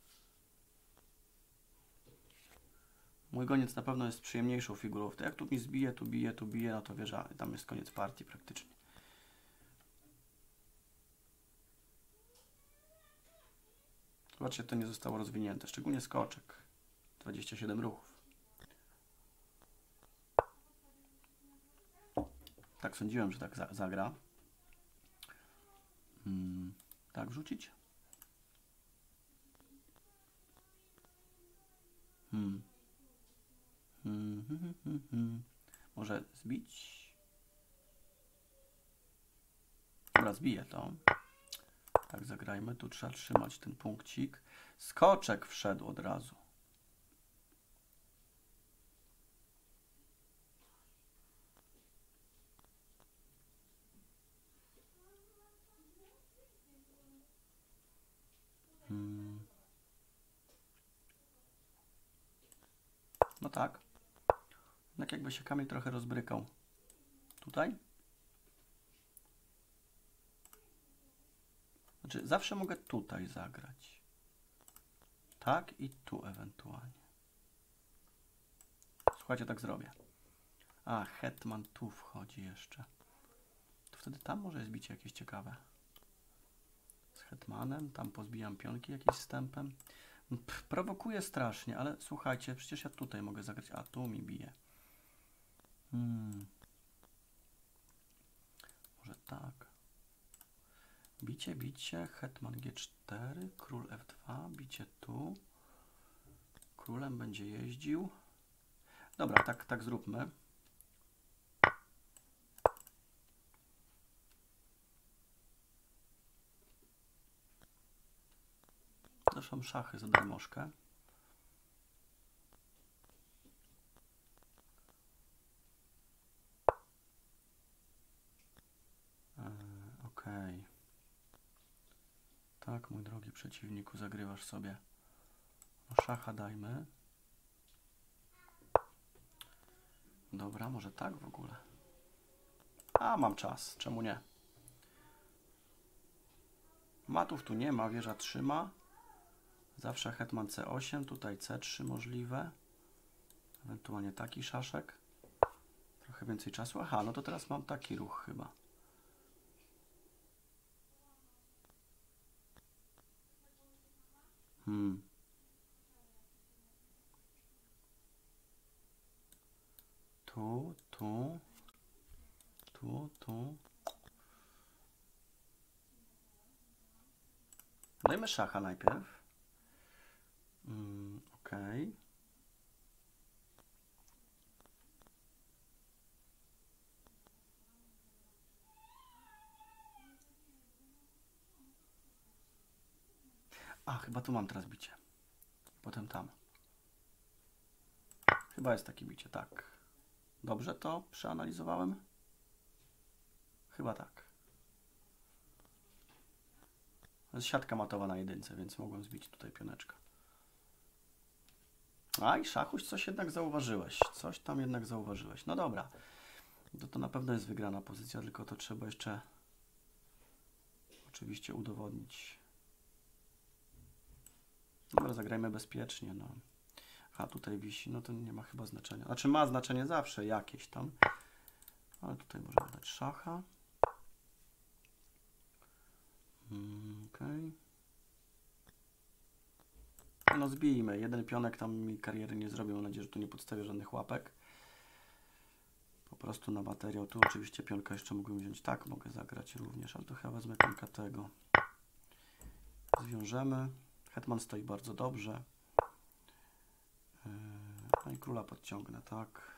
Mój goniec na pewno jest przyjemniejszą figurą. Jak tu mi zbije, tu bije, no to wieża, tam jest koniec partii praktycznie. Zobaczcie, to nie zostało rozwinięte, szczególnie skoczek. 27 ruchów. Tak sądziłem, że tak zagra. Tak wrzucić? Może zbić? Dobra, zbiję to. Tak, zagrajmy. Tu trzeba trzymać ten punkcik. Skoczek wszedł od razu. No tak. Tak jakby się Kamil trochę rozbrykał. Tutaj? Znaczy, zawsze mogę tutaj zagrać. Tak i tu ewentualnie. Słuchajcie, tak zrobię. A, hetman tu wchodzi jeszcze. To wtedy tam może jest bicie jakieś ciekawe. Z hetmanem, tam pozbijam pionki jakimś wstępem. Prowokuje strasznie, ale słuchajcie, przecież ja tutaj mogę zagrać. A, tu mi bije. Może tak. Bicie, hetman G4, król F2, bicie tu. Królem będzie jeździł. Dobra, tak zróbmy. Proszę szachy za darmożkę. Okej. Tak, mój drogi przeciwniku, zagrywasz sobie. No, szacha dajmy. Dobra, może tak w ogóle. A, mam czas, czemu nie? Matów tu nie ma, wieża trzyma. Zawsze hetman C8, tutaj C3 możliwe. Ewentualnie taki szaszek. Trochę więcej czasu. Aha, no to teraz mam taki ruch chyba. Tu. Dajmy szacha najpierw. Okej. A, chyba tu mam teraz bicie. Potem tam. Chyba jest takie bicie, tak. Dobrze to przeanalizowałem? Chyba tak. To jest siatka matowa na jedynce, więc mogłem zbić tutaj pioneczkę. A i szachuś, coś jednak zauważyłeś. Coś tam jednak zauważyłeś. No dobra. To na pewno jest wygrana pozycja, tylko to trzeba jeszcze oczywiście udowodnić. Dobra, zagrajmy bezpiecznie. No. A tutaj wisi, no to nie ma chyba znaczenia. Znaczy ma znaczenie zawsze jakieś tam. Ale tutaj możemy dać szacha. Okej. No zbijmy. Jeden pionek tam mi kariery nie zrobił. Mam nadzieję, że tu nie podstawię żadnych łapek. Po prostu na materiał. Tu oczywiście pionka jeszcze mógłbym wziąć. Tak, mogę zagrać również, ale to chyba wezmę pionka tego. Zwiążemy. Hetman stoi bardzo dobrze. No i króla podciągnę, tak.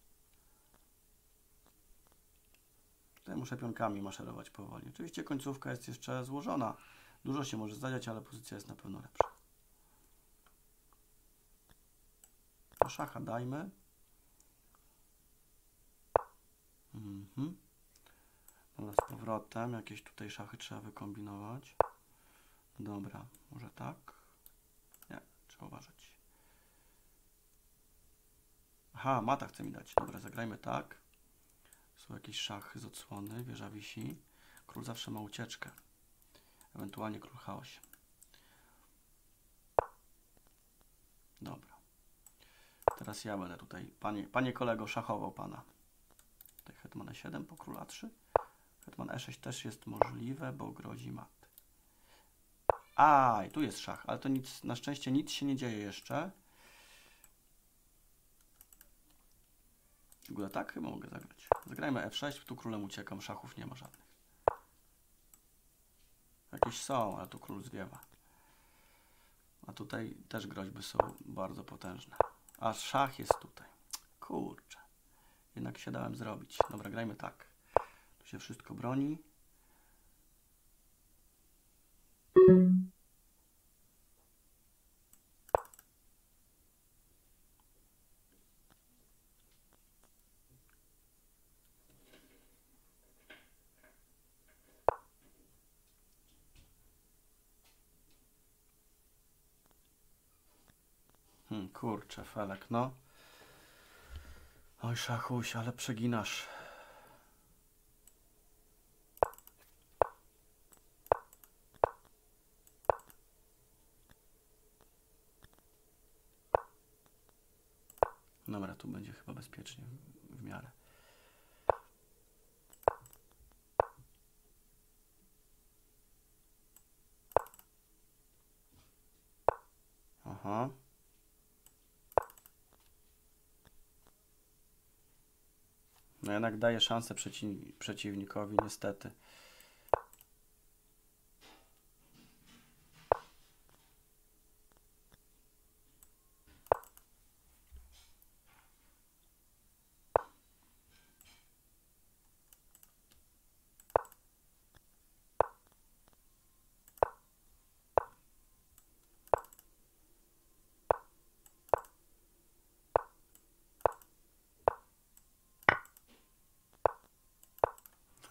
Tutaj muszę pionkami maszerować powoli. Oczywiście końcówka jest jeszcze złożona. Dużo się może zdadziać, ale pozycja jest na pewno lepsza. Szacha dajmy. Dobra, z powrotem. Jakieś tutaj szachy trzeba wykombinować. Dobra, może tak? Nie, trzeba uważać. Aha, mata chce mi dać. Dobra, zagrajmy tak. Są jakieś szachy z odsłony. Wieża wisi. Król zawsze ma ucieczkę. Ewentualnie król H8. Dobra. Teraz ja będę tutaj, panie kolego, szachował pana. Tutaj hetman E7 po króla 3. Hetman E6 też jest możliwe, bo grozi mat. A, i tu jest szach, ale to nic, na szczęście nic się nie dzieje jeszcze. W ogóle tak chyba mogę zagrać. Zagrajmy F6, tu królem uciekam, szachów nie ma żadnych. Jakieś są, ale tu król zwiewa. A tutaj też groźby są bardzo potężne. A szach jest tutaj. Kurczę. Jednak się dałem zrobić. Dobra, grajmy tak. Tu się wszystko broni. Kurczę, Felek, no. Oj, szachuś, ale przeginasz. Dobra, tu będzie chyba bezpiecznie w miarę. Aha. No jednak daje szansę przeciwnikowi, niestety.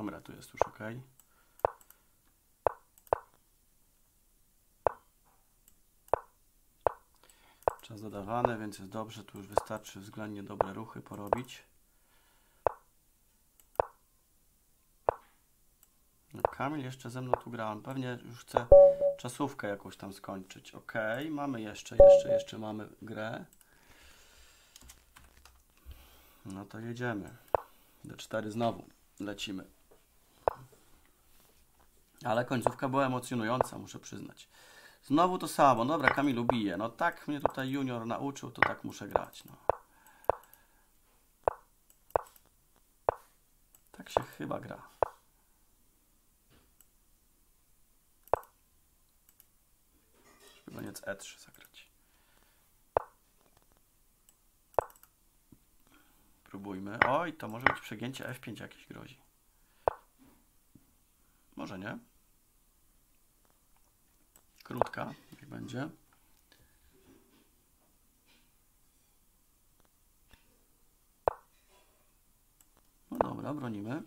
Kamera tu jest już ok. Czas dodawany, więc jest dobrze. Tu już wystarczy względnie dobre ruchy porobić. No, Kamil jeszcze ze mną tu gra. On pewnie już chce czasówkę jakąś tam skończyć. Ok, mamy jeszcze mamy grę. No to jedziemy. D4 znowu lecimy. Ale końcówka była emocjonująca, muszę przyznać. Znowu to samo. Dobra, Kamilu bije. No tak mnie tutaj junior nauczył, to tak muszę grać. No. Tak się chyba gra. Żeby koniec E3 zagrać. Próbujmy. Oj, to może być przegięcie F5 jakieś grozi. Może nie. Krótka, jak będzie. No dobra, bronimy.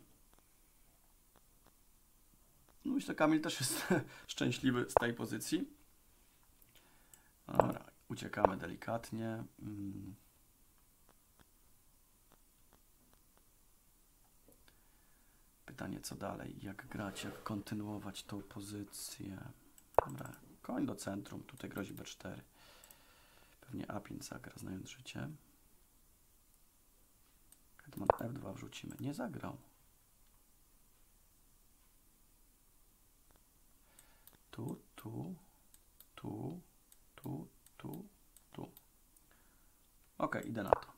No myślę, że Kamil też jest szczęśliwy z tej pozycji. Dobra, uciekamy delikatnie. Pytanie, co dalej? Jak grać, jak kontynuować tą pozycję? Dobra, koń do centrum. Tutaj grozi B4. Pewnie A5 zagra, znając życie. Hetman F2 wrzucimy. Nie zagrał. Tu. Ok, idę na to.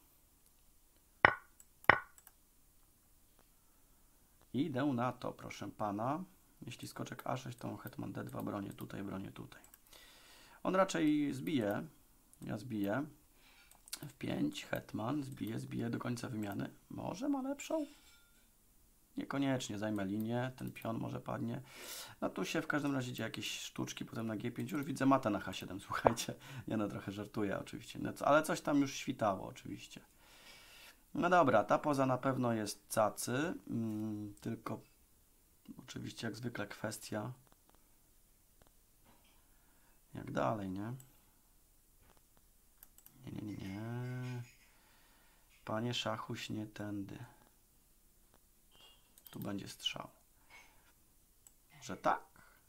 Idę na to, proszę pana. Jeśli skoczek A6, to hetman D2 bronię tutaj, bronię tutaj. On raczej zbije. Ja zbiję. F5, hetman, zbije do końca wymiany. Może ma lepszą? Niekoniecznie, zajmę linię, ten pion może padnie. No tu się w każdym razie dzieje jakieś sztuczki, potem na G5 już widzę matę na H7, słuchajcie. Ja no trochę żartuję oczywiście, no, ale coś tam już świtało oczywiście. No dobra, ta poza na pewno jest cacy, tylko oczywiście jak zwykle kwestia jak dalej, nie? Nie. Panie szachuś, nie tędy. Tu będzie strzał. Że tak?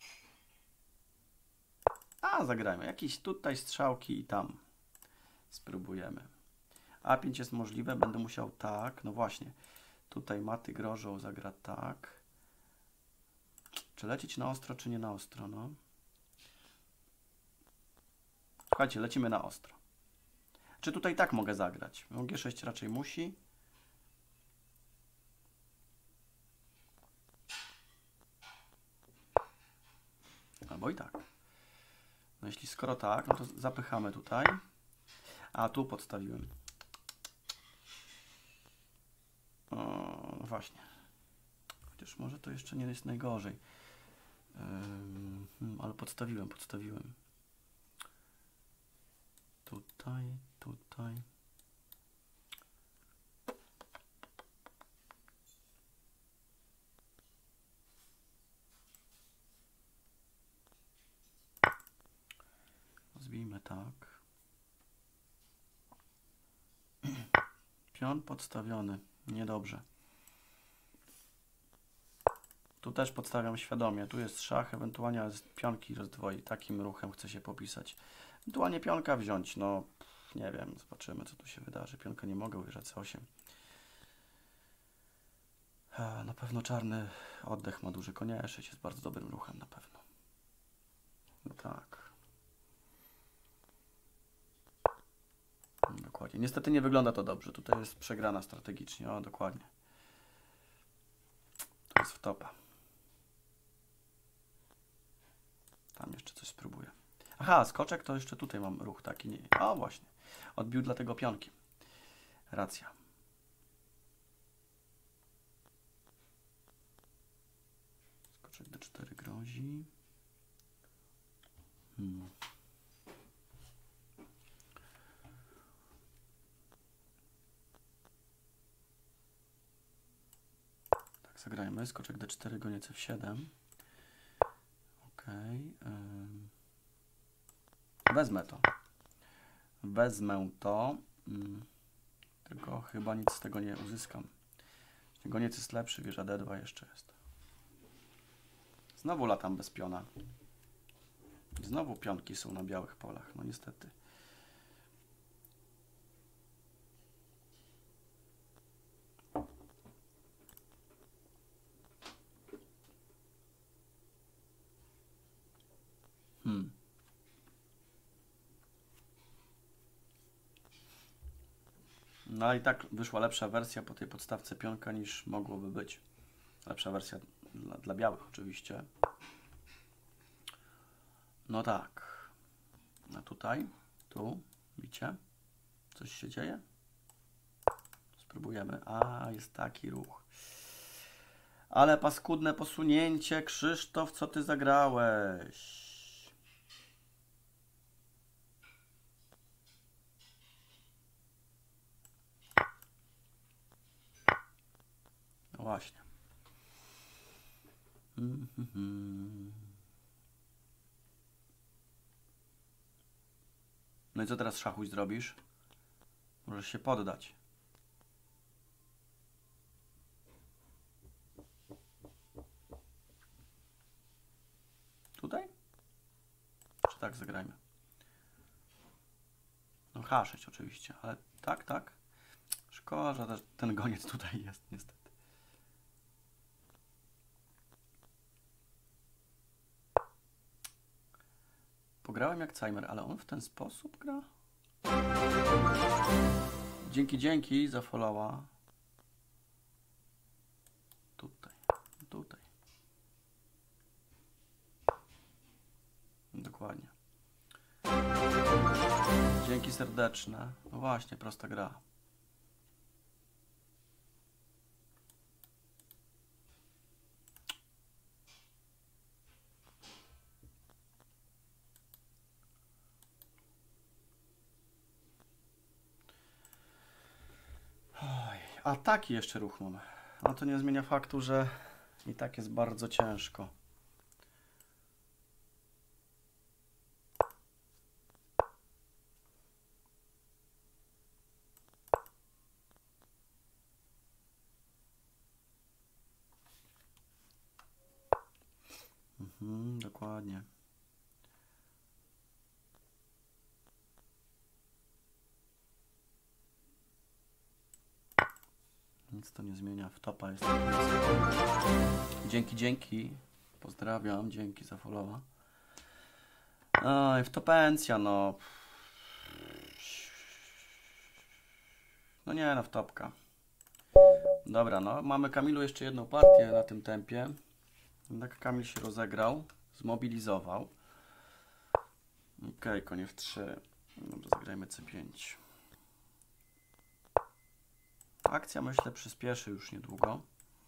A, zagrajmy. Jakieś tutaj strzałki i tam. Spróbujemy. A5 jest możliwe, będę musiał tak. No właśnie. Tutaj maty grożą, zagra tak. Czy lecieć na ostro, czy nie na ostro? No. Słuchajcie, lecimy na ostro. Czy tutaj tak mogę zagrać? No, G6 raczej musi. Albo i tak. No jeśli skoro tak, no to zapychamy tutaj. A tu podstawiłem. O, no właśnie. Chociaż może to jeszcze nie jest najgorzej. Ale podstawiłem. Tutaj. Zbijmy tak. Pion podstawiony. Niedobrze. Tu też podstawiam świadomie. Tu jest szach, ewentualnie z pionki rozdwoi. Takim ruchem chcę się popisać. Ewentualnie pionka wziąć. No, nie wiem. Zobaczymy, co tu się wydarzy. Pionka nie mogę, uwierzać C8. Na pewno czarny oddech ma duży. Konia E6 jest bardzo dobrym ruchem, na pewno. No tak. Dokładnie. Niestety nie wygląda to dobrze. Tutaj jest przegrana strategicznie. O, dokładnie. To jest wtopa. Tam jeszcze coś spróbuję. Aha, skoczek to jeszcze tutaj mam ruch taki. Nie. O, właśnie. Odbił dlatego pionki. Racja. Skoczek D4 grozi. Tak zagrajmy. Skoczek D4, goniec F7. Okej. Wezmę to. Wezmę to. Tylko chyba nic z tego nie uzyskam. Goniec jest lepszy, wieża D2 jeszcze jest. Znowu latam bez piona. Znowu pionki są na białych polach. No niestety. No i tak wyszła lepsza wersja po tej podstawce pionka niż mogłoby być. Lepsza wersja dla białych oczywiście. No tak. A tutaj, tu, widzicie? Coś się dzieje? Spróbujemy. A, jest taki ruch. Ale paskudne posunięcie. Krzysztof, co ty zagrałeś? No właśnie. No i co teraz, Szachuś, zrobisz? Możesz się poddać. Tutaj? Czy tak zagrajmy? No H6 oczywiście, ale tak, tak. Szkoda, że ten goniec tutaj jest, niestety. Pograłem jak Cajmer, ale on w ten sposób gra? Dzięki za followa. Tutaj, tutaj. Dokładnie. Dzięki serdeczne. No właśnie, prosta gra. A taki jeszcze ruch mam. No to nie zmienia faktu, że i tak jest bardzo ciężko. Dokładnie. Nic to nie zmienia. W topa jest. Dzięki. Pozdrawiam. Dzięki za followa. Oj, w topencja, no. No nie, no w topka. Dobra, no. Mamy, Kamilu, jeszcze jedną partię na tym tempie. Tak Kamil się rozegrał. Zmobilizował. Okej, konie w 3. Dobrze, zagrajmy C5. Akcja, myślę, przyspieszy już niedługo.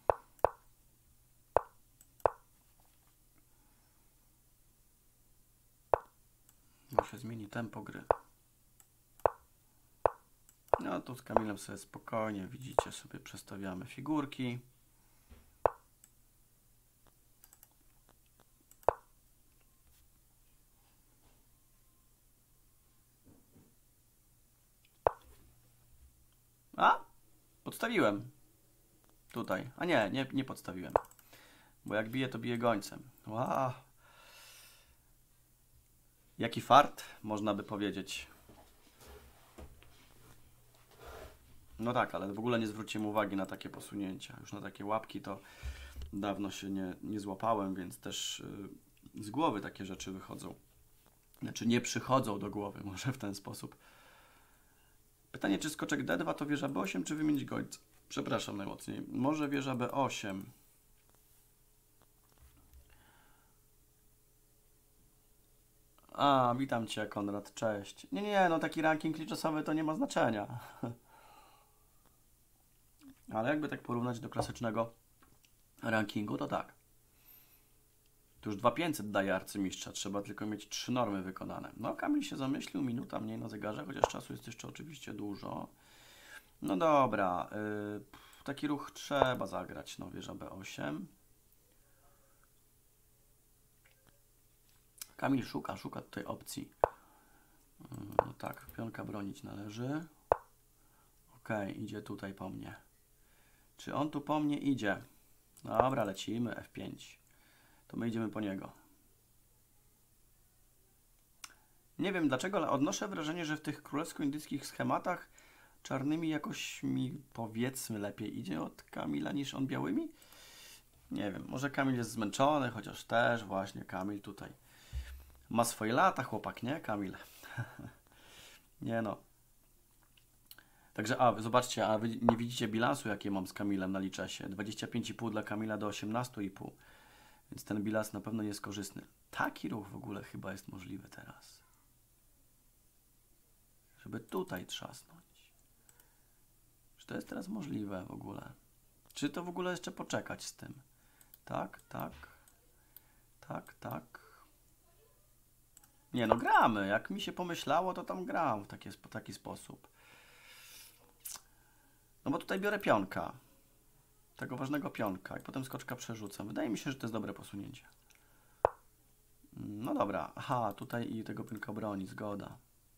Bo się zmieni tempo gry. No tu z Kamilem sobie spokojnie, widzicie, sobie przestawiamy figurki. A? Podstawiłem. Tutaj. A nie podstawiłem. Bo jak bije, to bije gońcem. Wow. Jaki fart, można by powiedzieć. No tak, ale w ogóle nie zwróciłem uwagi na takie posunięcia. Już na takie łapki to dawno się nie złapałem, więc też z głowy takie rzeczy wychodzą. Znaczy nie przychodzą do głowy, może w ten sposób. Pytanie, czy skoczek D2 to wieża B8, czy wymienić gońca? Przepraszam najmocniej. Może wieża B8. A, witam Cię, Konrad, cześć. Nie, no taki ranking tymczasowy to nie ma znaczenia. Ale jakby tak porównać do klasycznego rankingu, to tak. Tu już 2500 daje arcymistrza, trzeba tylko mieć 3 normy wykonane. No, Kamil się zamyślił, minuta mniej na zegarze, chociaż czasu jest jeszcze oczywiście dużo. No dobra. taki ruch trzeba zagrać. No, wieża B8. Kamil szuka tutaj opcji. No tak, pionka bronić należy. Ok, idzie tutaj po mnie. Czy on tu po mnie idzie? Dobra, lecimy, F5. To my idziemy po niego. Nie wiem dlaczego, ale odnoszę wrażenie, że w tych królewsko-indyjskich schematach czarnymi jakoś mi, powiedzmy, lepiej idzie od Kamila niż on białymi. Nie wiem, może Kamil jest zmęczony, chociaż też właśnie Kamil tutaj ma swoje lata, chłopak, nie? Kamil. Nie no. Także, zobaczcie, a wy nie widzicie bilansu, jakie mam z Kamilem na liczesie. 25,5 dla Kamila do 18,5. Więc ten bilans na pewno nie jest korzystny. Taki ruch w ogóle chyba jest możliwy teraz. Żeby tutaj trzasnąć. Czy to jest teraz możliwe w ogóle? Czy to w ogóle jeszcze poczekać z tym? Tak, tak. Tak, tak. Nie no, gramy. Jak mi się pomyślało, to tam gram w taki sposób. No bo tutaj biorę pionka. Tego ważnego pionka. I potem skoczka przerzucam. Wydaje mi się, że to jest dobre posunięcie. No dobra. Aha, tutaj i tego pionka broni. Zgoda.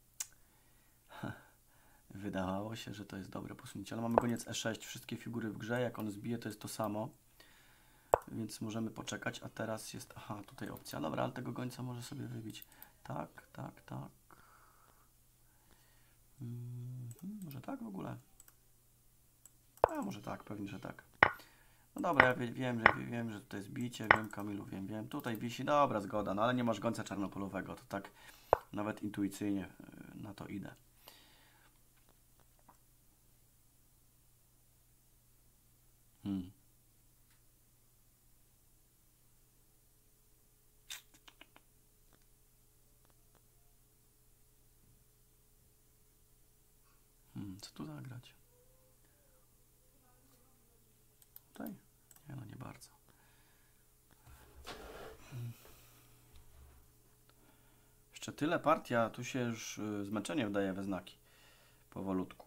Wydawało się, że to jest dobre posunięcie. Ale mamy goniec E6. Wszystkie figury w grze. Jak on zbije, to jest to samo. Więc możemy poczekać. A teraz jest... Aha, tutaj opcja. Dobra, ale tego gońca może sobie wybić. Tak, tak, tak. Może tak w ogóle? A może tak, pewnie, że tak. No dobra, ja wiem, że tutaj jest bicie, wiem, Kamilu, wiem. Tutaj wisi, dobra, zgoda, no ale nie masz gońca czarnopolowego, to tak nawet intuicyjnie na to idę. Co tu zagrać? Tutaj? Nie, no nie bardzo. Jeszcze tyle partia, tu się już zmęczenie wdaje we znaki. Powolutku.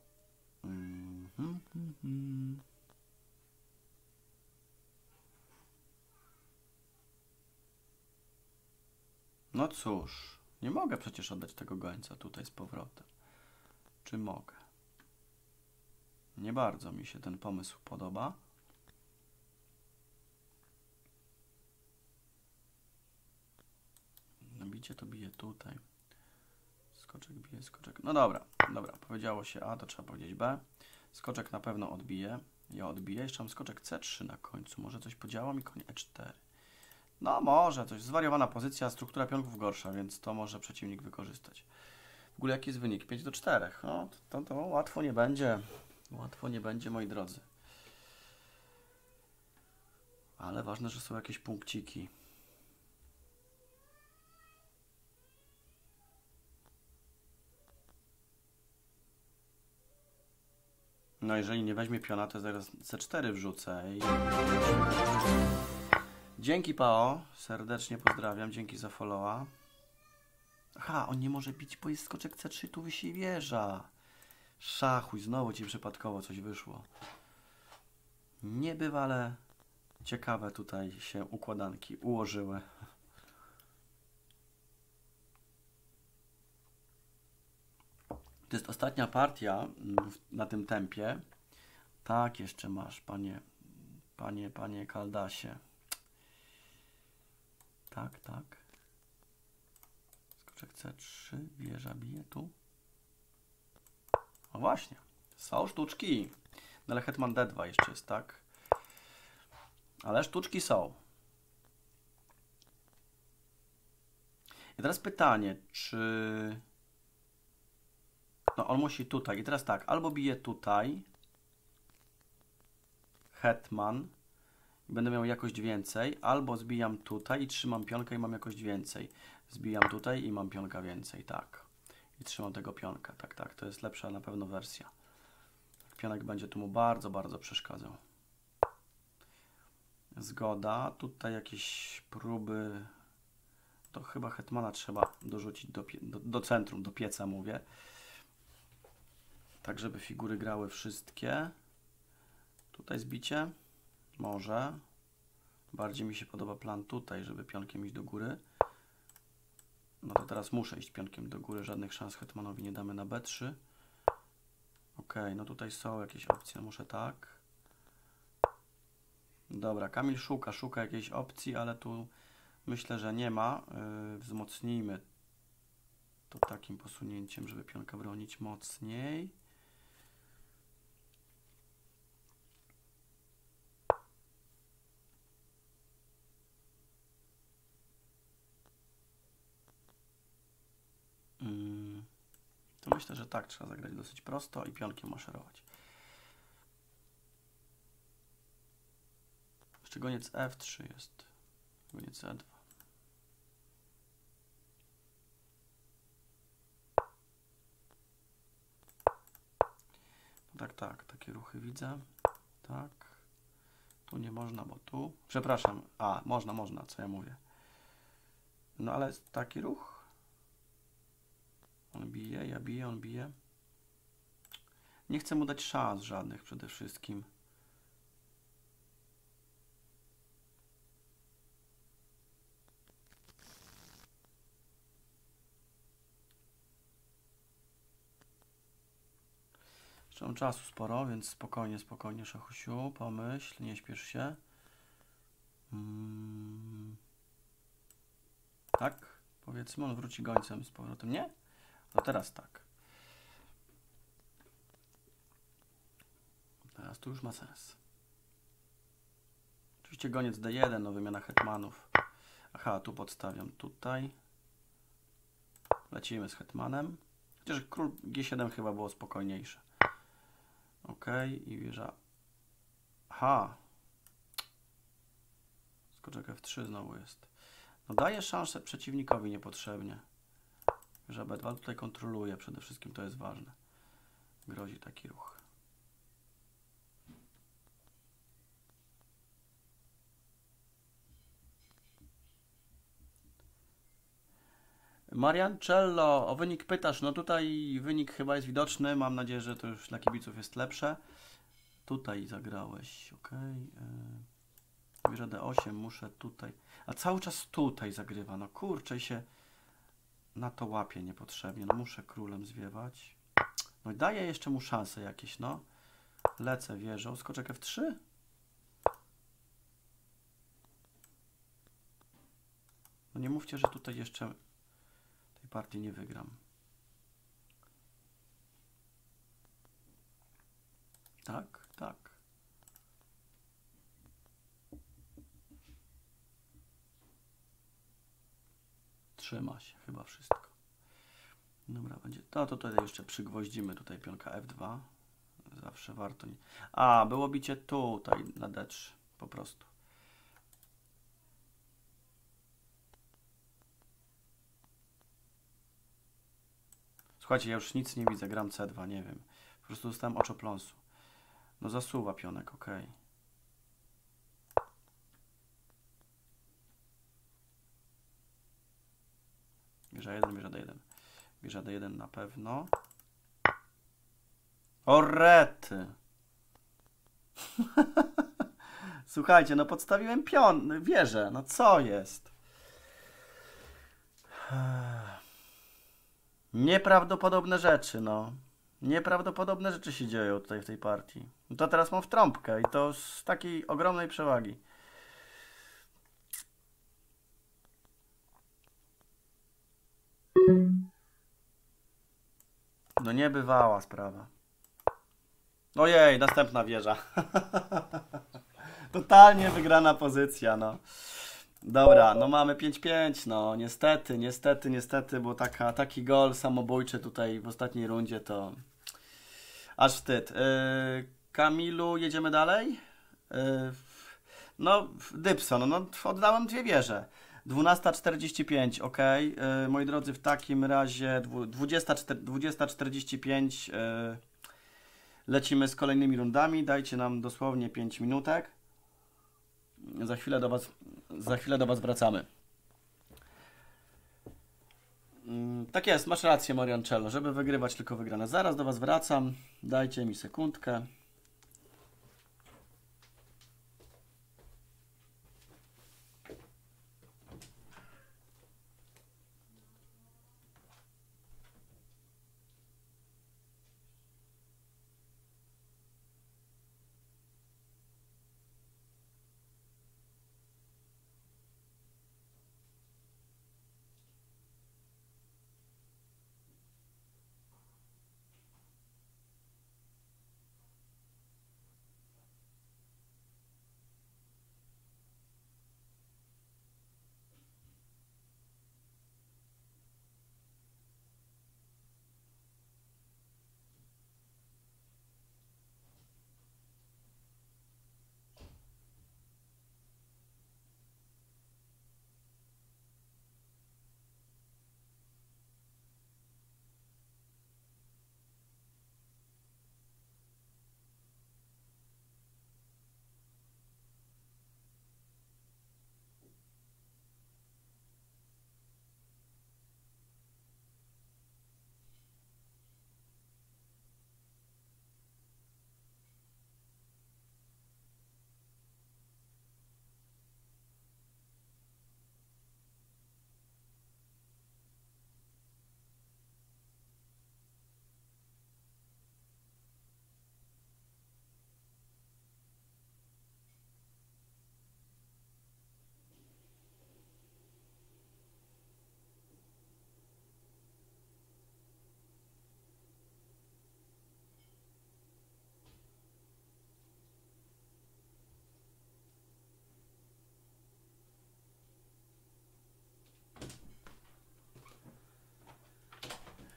No cóż, nie mogę przecież oddać tego gońca tutaj z powrotem. Czy mogę? Nie bardzo mi się ten pomysł podoba. Bicie to bije tutaj. Skoczek bije, skoczek. No dobra, powiedziało się A, to trzeba powiedzieć B. Skoczek na pewno odbije. Ja odbiję. Jeszcze mam skoczek C3 na końcu. Może coś podziała mi koń E4. No może, coś. Zwariowana pozycja, struktura pionków gorsza, więc to może przeciwnik wykorzystać. W ogóle jaki jest wynik? 5-4. No, to łatwo nie będzie. Łatwo nie będzie, moi drodzy. Ale ważne, że są jakieś punkciki. No jeżeli nie weźmie piona, to zaraz C4 wrzucę. Dzięki Pao, serdecznie pozdrawiam, dzięki za followa. Aha, on nie może bić, bo jest skoczek C3, tu wisi wieża. Szachuj, znowu ci przypadkowo coś wyszło. Niebywale ciekawe tutaj się układanki ułożyły. To jest ostatnia partia na tym tempie. Tak, jeszcze masz, panie Kaldasie. Tak, tak. Skoczek C3, wieża bije tu. No właśnie, są sztuczki. No ale hetman D2 jeszcze jest, tak? Ale sztuczki są. I teraz pytanie, czy... No on musi tutaj. I teraz tak, albo bije tutaj. Hetman. I będę miał jakość więcej. Albo zbijam tutaj i trzymam pionkę i mam jakość więcej. Zbijam tutaj i mam pionka więcej, tak. I trzymam tego pionka, tak. To jest lepsza na pewno wersja. Pionek będzie tu mu bardzo, bardzo przeszkadzał. Zgoda. Tutaj jakieś próby. To chyba hetmana trzeba dorzucić do centrum, do pieca mówię. Tak, żeby figury grały wszystkie. Tutaj zbicie. Może. Bardziej mi się podoba plan tutaj, żeby pionkiem iść do góry. No to teraz muszę iść pionkiem do góry. Żadnych szans hetmanowi nie damy na B3. Ok, no tutaj są jakieś opcje. Muszę tak. Dobra, Kamil szuka jakiejś opcji, ale tu myślę, że nie ma. Wzmocnijmy to takim posunięciem, żeby pionka bronić mocniej. To myślę, że tak trzeba zagrać dosyć prosto i pionkiem maszerować. Jeszcze goniec F3 jest. Goniec E2. No tak, takie ruchy widzę. Tak. Tu nie można, bo tu... Przepraszam. A, można, co ja mówię. No ale taki ruch. On bije, ja biję, on bije. Nie chcę mu dać szans żadnych przede wszystkim. Jeszcze mam czasu sporo, więc spokojnie, szachusiu, pomyśl, nie śpiesz się. Tak, powiedzmy, on wróci gońcem z powrotem, nie? No teraz tak. Teraz tu już ma sens. Oczywiście goniec D1, no wymiana hetmanów. Aha, tu podstawiam, tutaj. Lecimy z hetmanem. Chociaż król G7 chyba było spokojniejsze. Ok, i wieża. Aha. Skoczek F3 znowu jest. No daje szansę przeciwnikowi niepotrzebnie. Wieża B2 tutaj kontroluje, przede wszystkim to jest ważne. Grozi taki ruch. Mariancello, o wynik pytasz. No tutaj wynik chyba jest widoczny. Mam nadzieję, że to już dla kibiców jest lepsze. Tutaj zagrałeś, ok. Wieża D8, muszę tutaj. A cały czas tutaj zagrywa. No kurczę, się na to łapie niepotrzebnie. No muszę królem zwiewać. No i daję jeszcze mu szanse jakieś, no. Lecę wieżą. Skoczek F3. No nie mówcie, że tutaj jeszcze tej partii nie wygram. Tak, tak. Trzyma się chyba wszystko. Dobra, będzie. To tutaj jeszcze przygwoździmy tutaj pionka F2. Zawsze warto. Nie... A, było bicie tutaj na D3 po prostu. Słuchajcie, ja już nic nie widzę. Gram C2, nie wiem. Po prostu dostałem oczopląsu. No zasuwa pionek, ok. Wieża 1, wieża D1. Wieża D1 na pewno. O rety! Słuchajcie, no podstawiłem wieżę. No co jest? Nieprawdopodobne rzeczy, no. Nieprawdopodobne rzeczy się dzieją tutaj w tej partii. No to teraz mam w trąbkę i to z takiej ogromnej przewagi. No niebywała sprawa. Ojej, następna wieża. Totalnie wygrana pozycja, no. Dobra, no mamy 5-5, no niestety, bo taki gol samobójczy tutaj w ostatniej rundzie to aż wstyd. Kamilu, jedziemy dalej? No, Dybson, no oddałem dwie wieże. 12:45, ok. Moi drodzy, w takim razie 20:45 lecimy z kolejnymi rundami. Dajcie nam dosłownie 5 minutek. Za chwilę do Was wracamy. Tak jest, masz rację, Mariancello. Żeby wygrywać, tylko wygrane. Zaraz do Was wracam. Dajcie mi sekundkę.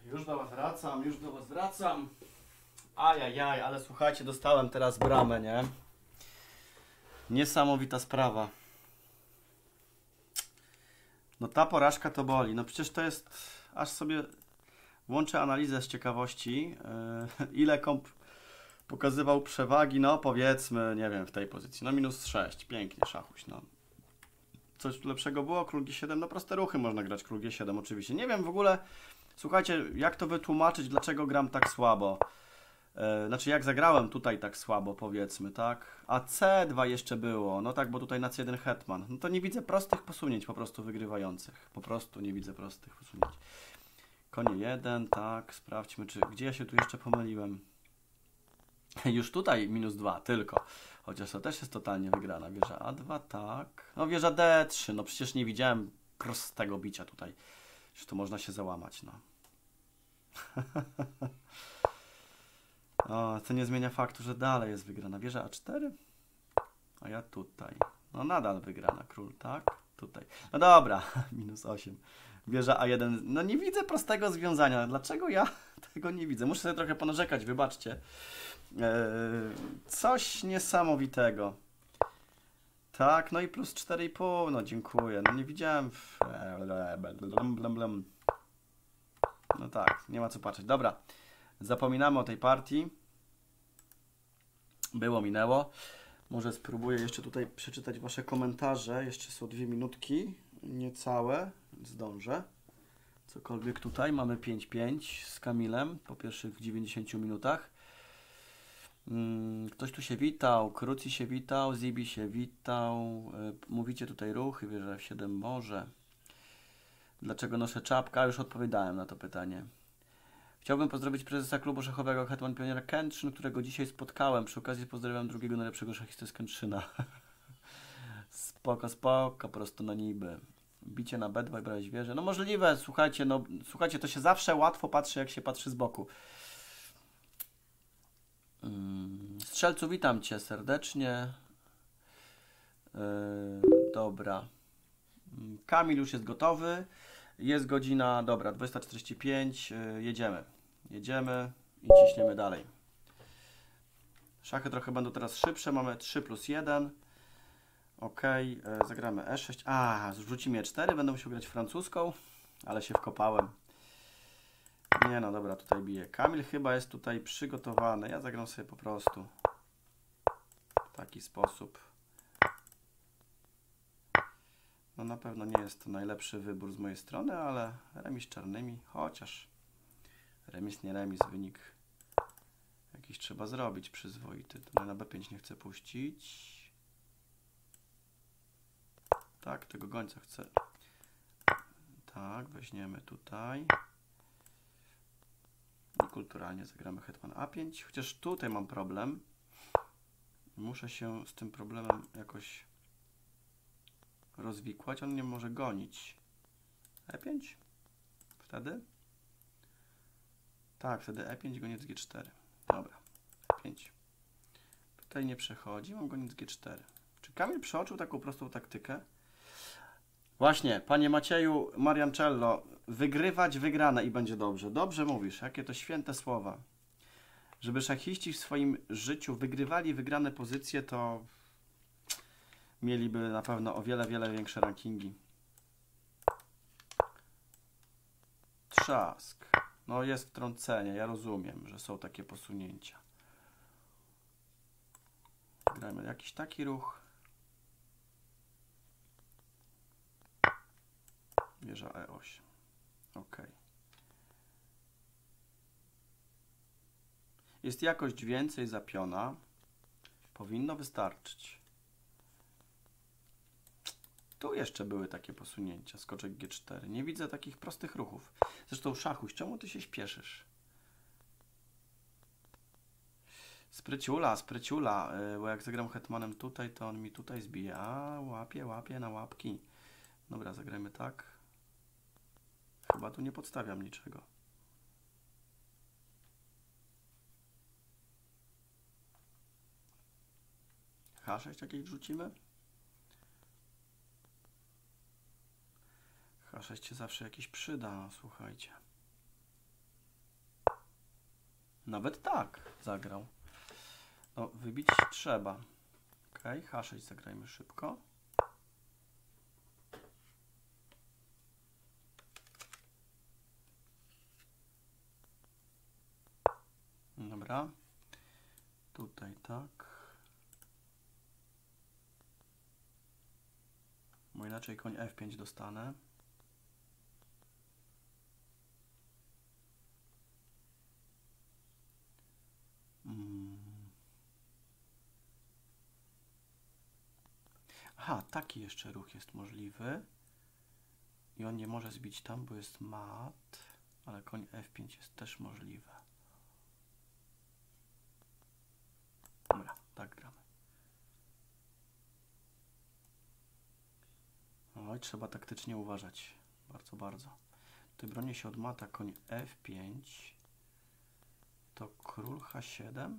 Już do was wracam, już do was wracam. Ajajaj, ale słuchajcie, dostałem teraz bramę, nie? Niesamowita sprawa. No ta porażka to boli. No przecież to jest... Aż sobie włączę analizę z ciekawości. Ile komp pokazywał przewagi? No powiedzmy, nie wiem, w tej pozycji. No -6. Pięknie, szachuś, no. Coś lepszego było? Król G7? No proste ruchy można grać, król G7 oczywiście. Nie wiem w ogóle, słuchajcie, jak to wytłumaczyć, dlaczego gram tak słabo. Znaczy jak zagrałem tutaj tak słabo, powiedzmy, tak? A C2 jeszcze było, no tak, bo tutaj na C1 hetman. No to nie widzę prostych posunięć po prostu wygrywających. Po prostu nie widzę prostych posunięć. Konie 1, tak, sprawdźmy, czy gdzie ja się tu jeszcze pomyliłem. Już tutaj -2 tylko. Chociaż to też jest totalnie wygrana. Wieża A2, tak. No wieża D3, no przecież nie widziałem prostego bicia tutaj. Już tu można się załamać, no. O, to nie zmienia faktu, że dalej jest wygrana. Wieża A4, a ja tutaj. No nadal wygrana. Król, tak? Tutaj. No dobra, -8. Wieża A1. No nie widzę prostego związania. Dlaczego ja tego nie widzę? Muszę sobie trochę ponarzekać, wybaczcie. Coś niesamowitego. Tak, no i +4,5. No dziękuję. No nie widziałem. No tak, nie ma co patrzeć. Dobra, zapominamy o tej partii. Było, minęło. Może spróbuję jeszcze tutaj przeczytać wasze komentarze. Jeszcze są 2 minutki. Niecałe. Zdążę. Cokolwiek tutaj. Mamy 5-5 z Kamilem po pierwszych 90 minutach. Ktoś tu się witał. Kruci się witał. Zibi się witał. Mówicie tutaj ruchy. Wieża F7 może. Dlaczego noszę czapkę? Już odpowiadałem na to pytanie. Chciałbym pozdrowić prezesa klubu szachowego Hetman Pioniera Kętrzyn, którego dzisiaj spotkałem. Przy okazji pozdrawiam drugiego najlepszego szachisty z Kętrzyna. Spoko, spoko, prosto na niby. Bicie na B2 i brać wieżę. No możliwe, słuchajcie, no słuchajcie, to się zawsze łatwo patrzy, jak się patrzy z boku. Strzelcu, witam cię serdecznie. Dobra. Kamil już jest gotowy. Jest godzina, dobra, 20:45. Jedziemy. Jedziemy i ciśniemy dalej. Szachy trochę będą teraz szybsze. Mamy 3+1. Ok, zagramy E6. A, zrzucimy E4. Będę musiał grać francuską, ale się wkopałem. Nie no, dobra, tutaj biję. Kamil chyba jest tutaj przygotowany. Ja zagram sobie po prostu w taki sposób. No na pewno nie jest to najlepszy wybór z mojej strony, ale remis z czarnymi, chociaż remis nie remis, wynik jakiś trzeba zrobić przyzwoity. Tutaj na B5 nie chcę puścić. Tak, tego gońca chcę. Tak, weźmiemy tutaj. I kulturalnie zagramy hetman A5, chociaż tutaj mam problem. Muszę się z tym problemem jakoś rozwikłać. On nie może gonić. E5? Wtedy? Tak, wtedy E5, goniec G4. Dobra, E5. Tutaj nie przechodzi, mam goniec G4. Czy Kamil przeoczył taką prostą taktykę? Właśnie, panie Macieju Mariancello, wygrywać wygrane i będzie dobrze. Dobrze mówisz, jakie to święte słowa. Żeby szachiści w swoim życiu wygrywali wygrane pozycje, to mieliby na pewno o wiele, wiele większe rankingi. Trzask. No jest wtrącenie, ja rozumiem, że są takie posunięcia. Gramy jakiś taki ruch. Wieża E8. Ok. Jest jakość więcej za piona. Powinno wystarczyć. Tu jeszcze były takie posunięcia. Skoczek G4. Nie widzę takich prostych ruchów. Zresztą szachuś, czemu ty się śpieszysz? Spryciula, spryciula. Bo jak zagram hetmanem tutaj, to on mi tutaj zbije. A, łapie na łapki. Dobra, zagrajmy tak. Chyba tu nie podstawiam niczego. H6 jakieś wrzucimy? H6 się zawsze jakiś przyda, no, słuchajcie. Nawet tak zagrał. No, wybić trzeba. Ok, H6 zagrajmy szybko. Dobra. Tutaj tak. Bo inaczej koń F5 dostanę. Aha, taki jeszcze ruch jest możliwy. I on nie może zbić tam, bo jest mat. Ale koń F5 jest też możliwe. Dobra, tak gramy. Oj, trzeba taktycznie uważać. Bardzo, bardzo. Tutaj bronię się od mata koń F5. To król H7.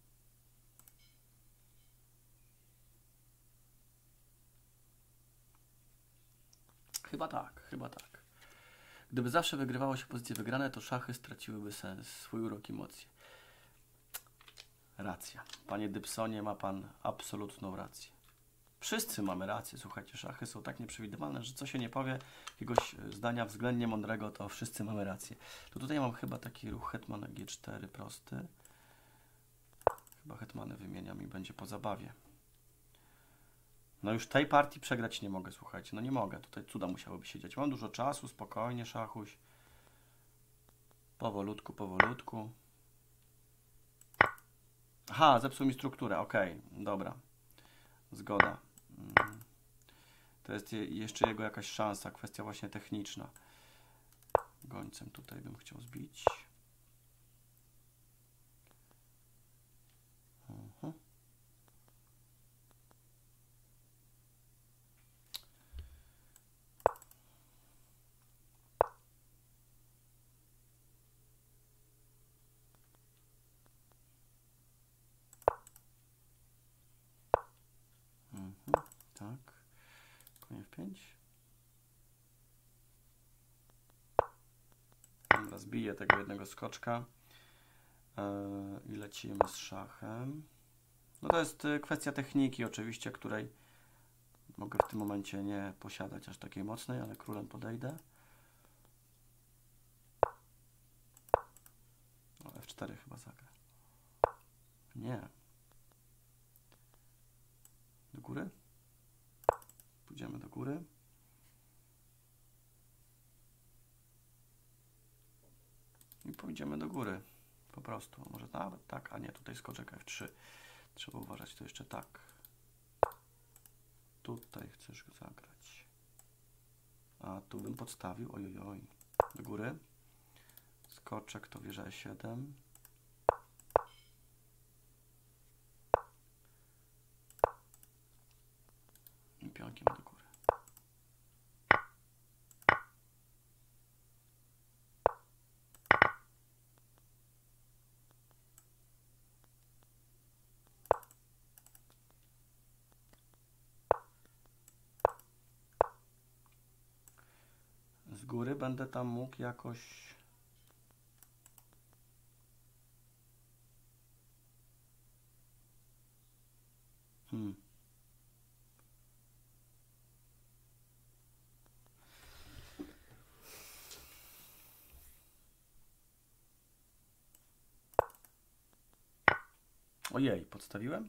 Chyba tak, chyba tak. Gdyby zawsze wygrywało się pozycje wygrane, to szachy straciłyby sens, swój urok i emocje. Racja. Panie Dybsonie, ma pan absolutną rację. Wszyscy mamy rację, słuchajcie, szachy są tak nieprzewidywalne, że co się nie powie jakiegoś zdania względnie mądrego, to wszyscy mamy rację. To tutaj mam chyba taki ruch hetman G4 prosty. Chyba hetmany wymieniam i będzie po zabawie. No już tej partii przegrać nie mogę, słuchajcie. No nie mogę, tutaj cuda musiałyby się dziać. Mam dużo czasu, spokojnie, szachuś. Powolutku, powolutku. Aha, zepsuł mi strukturę, ok, dobra. Zgoda. To jest jeszcze jego jakaś szansa, kwestia właśnie techniczna. Gońcem tutaj bym chciał zbić. Tak. Koń F5. Dobra, zbiję tego jednego skoczka. I lecimy z szachem. No to jest kwestia techniki oczywiście, której mogę w tym momencie nie posiadać aż takiej mocnej, ale królem podejdę. O, F4 chyba zagra. Nie. Do góry? Pójdziemy do góry. I pójdziemy do góry. Po prostu. Może nawet tak, a nie, tutaj skoczek F3. Trzeba uważać, to jeszcze tak. Tutaj chcesz zagrać. A tu bym podstawił. Ojojoj. Do góry. Skoczek to wieża E7. I pionkiem do góry. Z góry będę tam mógł jakoś... Ojej, podstawiłem?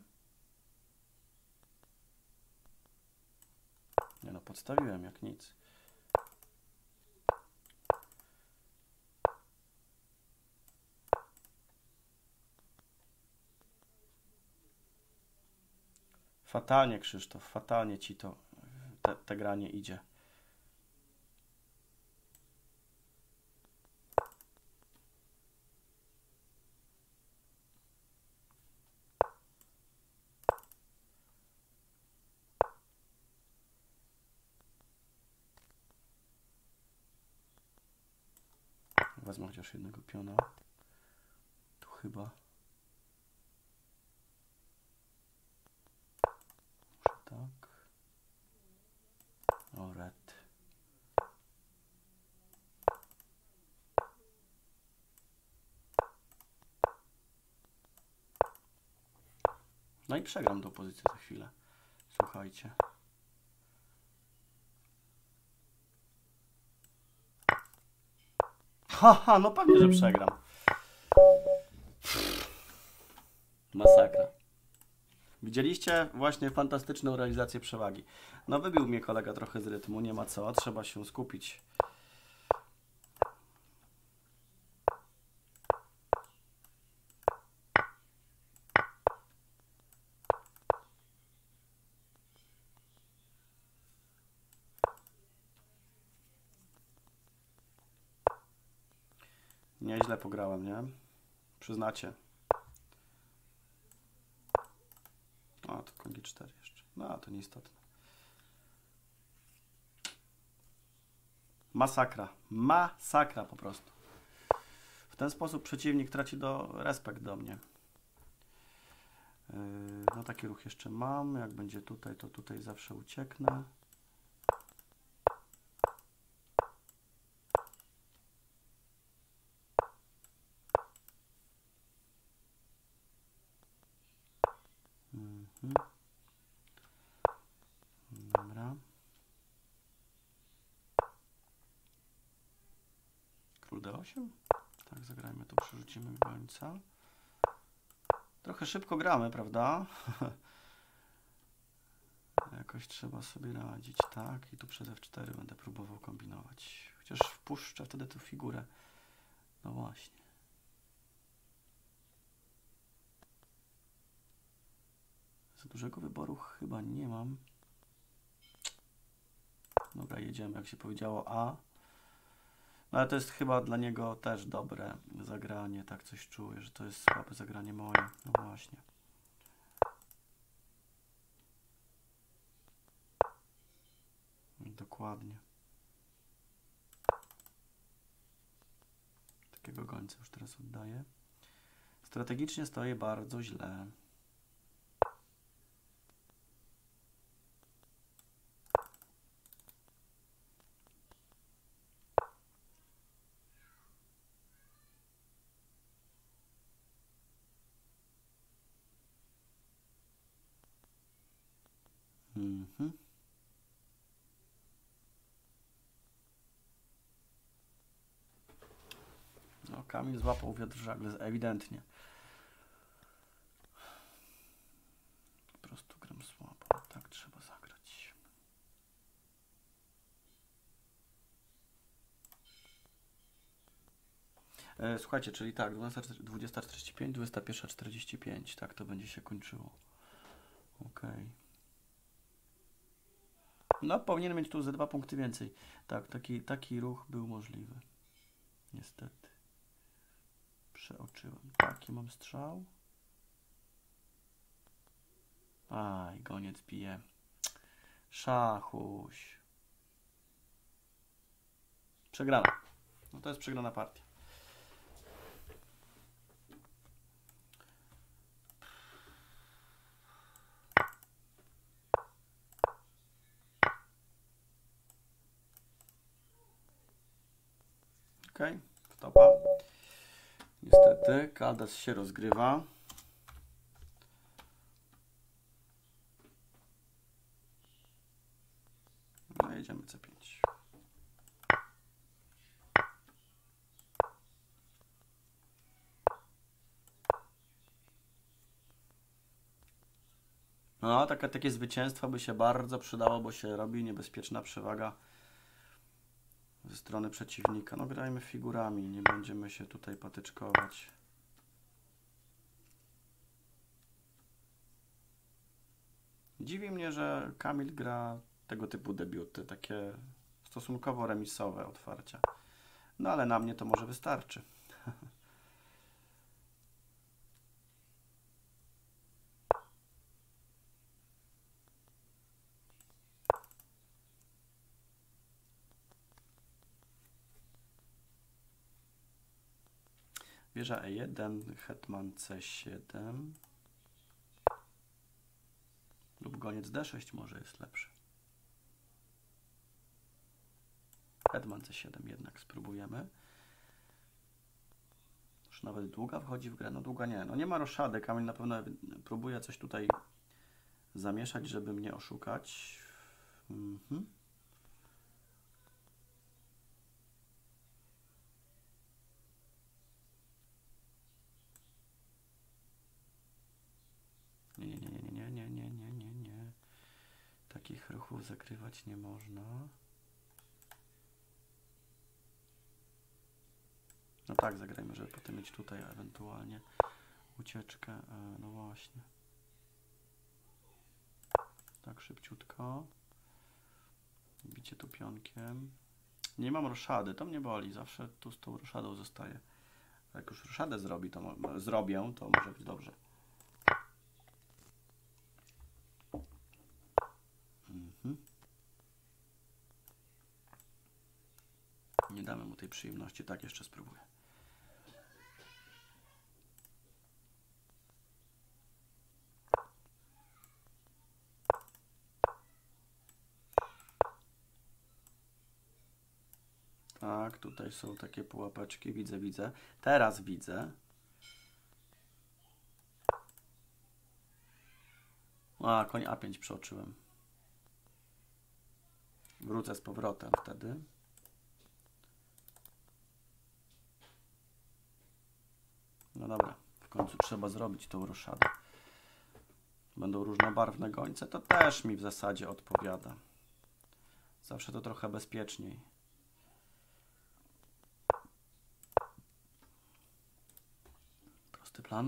Nie no, podstawiłem jak nic. Fatalnie, Krzysztof, fatalnie ci to te granie idzie. Wezmę chociaż jednego piona. Tu chyba. Może tak. O, red. No i przegram tą pozycję za chwilę. Słuchajcie. Haha, no pewnie, że przegram. Masakra. Widzieliście właśnie fantastyczną realizację przewagi. No wybił mnie kolega trochę z rytmu, nie ma co, trzeba się skupić. Nieźle pograłem, nie? Przyznacie. O, to koń G4 jeszcze. No, to nieistotne. Masakra. Masakra po prostu. W ten sposób przeciwnik traci respekt do mnie. No taki ruch jeszcze mam. Jak będzie tutaj, to tutaj zawsze ucieknę. Dobra. Król D8? Tak, zagrajmy tu, przerzucimy gońca. Trochę szybko gramy, prawda? Jakoś trzeba sobie radzić, tak? I tu przez F4 będę próbował kombinować. Chociaż wpuszczę wtedy tę figurę. No właśnie. Za dużego wyboru chyba nie mam. Dobra, jedziemy, jak się powiedziało A. No ale to jest chyba dla niego też dobre zagranie. Tak coś czuję, że to jest słabe zagranie moje. No właśnie. Dokładnie. Takiego gońca już teraz oddaję. Strategicznie stoję bardzo źle. No, Kamil złapał wiatr w żagle, ewidentnie. Po prostu gram słabo. Tak trzeba zagrać. Słuchajcie, czyli tak, 20:45, 21:45. Tak to będzie się kończyło. Ok. No, powinien mieć tu ze 2 punkty więcej. Tak, taki ruch był możliwy. Niestety. Przeoczyłem. Taki mam strzał. Aj, goniec bije. Szachuś. Przegrana. No to jest przegrana partia. Ok, wtopa. Niestety, Kaldas się rozgrywa. No, jedziemy C5. No, takie zwycięstwo by się bardzo przydało, bo się robi niebezpieczna przewaga ze strony przeciwnika. No, grajmy figurami, nie będziemy się tutaj patyczkować. Dziwi mnie, że Kamil gra tego typu debiuty, takie stosunkowo remisowe otwarcia. No, ale na mnie to może wystarczy. Wieża E1, hetman C7 lub goniec D6 może jest lepszy. Hetman C7 jednak spróbujemy. Już nawet długa wchodzi w grę. No długa nie. No nie ma roszady. Kamil na pewno próbuje coś tutaj zamieszać, żeby mnie oszukać. Mhm. Nie. Takich ruchów zakrywać nie można. No tak, zagrajmy, żeby potem mieć tutaj ewentualnie ucieczkę. No właśnie. Tak, szybciutko. Bicie tu pionkiem. Nie mam roszady, to mnie boli. Zawsze tu z tą roszadą zostaje. Jak już roszadę zrobię, to może być dobrze. Nie damy mu tej przyjemności. Tak, jeszcze spróbuję. Tak, tutaj są takie pułapeczki. Widzę. Teraz widzę. A, koń A5 przeoczyłem. Wrócę z powrotem wtedy. No dobra, w końcu trzeba zrobić tą roszadę. Będą różnobarwne gońce, to też mi w zasadzie odpowiada. Zawsze to trochę bezpieczniej. Prosty plan.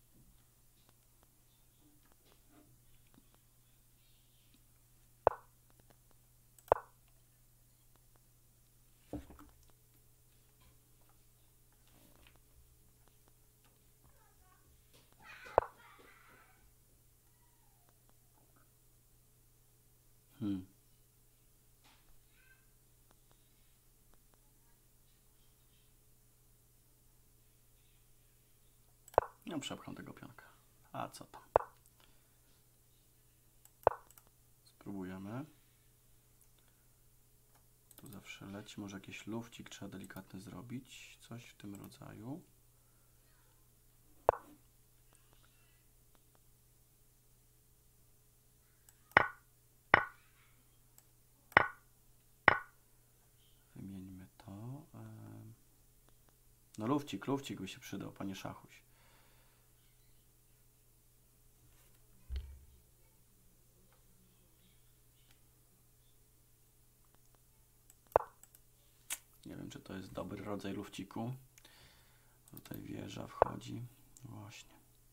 No, przepcham tego pionka. A co tam? Spróbujemy. Tu zawsze leci. Może jakiś lufcik trzeba delikatny zrobić. Coś w tym rodzaju. Wymieńmy to. No lufcik by się przydał, panie Szachuś. Nie wiem, czy to jest dobry rodzaj lufciku. Tutaj wieża wchodzi. Właśnie.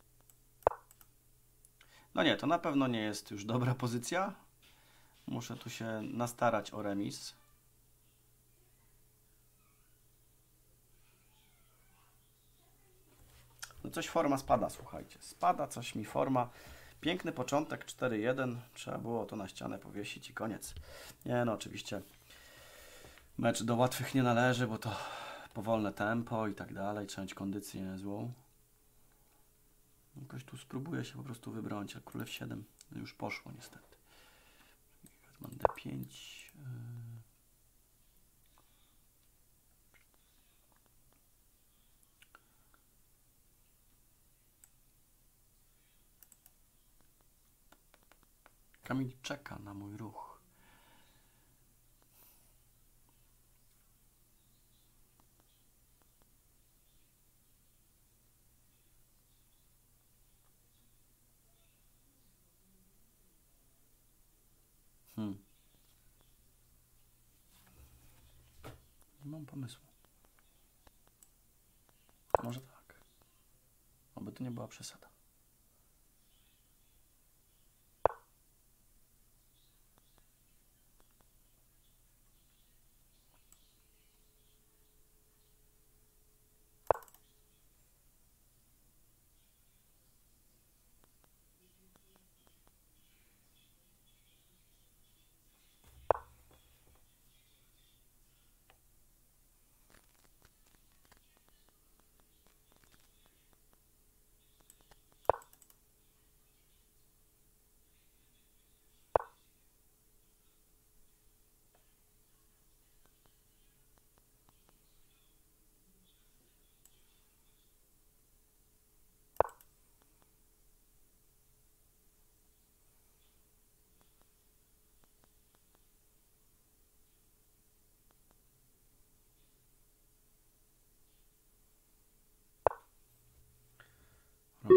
No nie, to na pewno nie jest już dobra pozycja. Muszę tu się nastarać o remis. No coś forma spada, słuchajcie. Spada coś mi forma. Piękny początek, 4-1. Trzeba było to na ścianę powiesić i koniec. Nie no, oczywiście mecz do łatwych nie należy, bo to powolne tempo i tak dalej. Trzeba mieć kondycję niezłą. Jakoś tu spróbuję się po prostu wybronić, a królew 7 już poszło niestety. Mam D5. Kamil czeka na mój ruch. Nie mam pomysłu. Może tak. Oby to nie była przesada.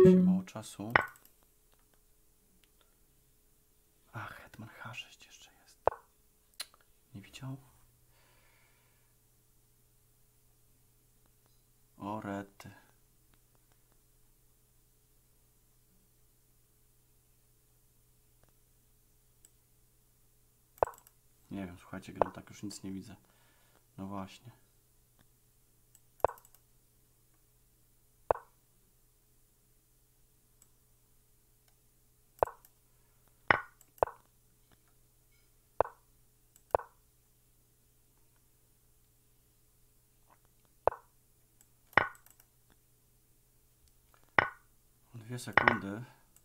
się mało czasu. Ach, hetman H6 jeszcze jest. Nie widział? O rety. Nie wiem, słuchajcie, gram tak, już nic nie widzę. No właśnie. Dwie sekundy.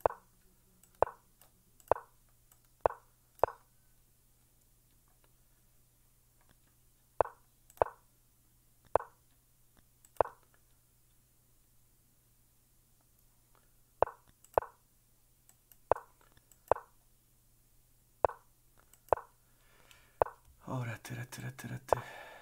O rety, rety, rety, rety.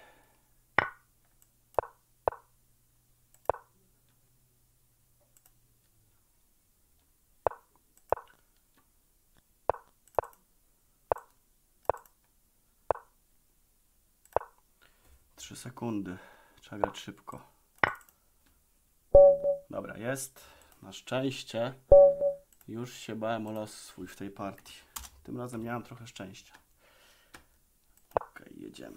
Trzy sekundy. Trzeba grać szybko. Dobra, jest. Na szczęście. Już się bałem o los swój w tej partii. Tym razem miałem trochę szczęścia. Ok, jedziemy.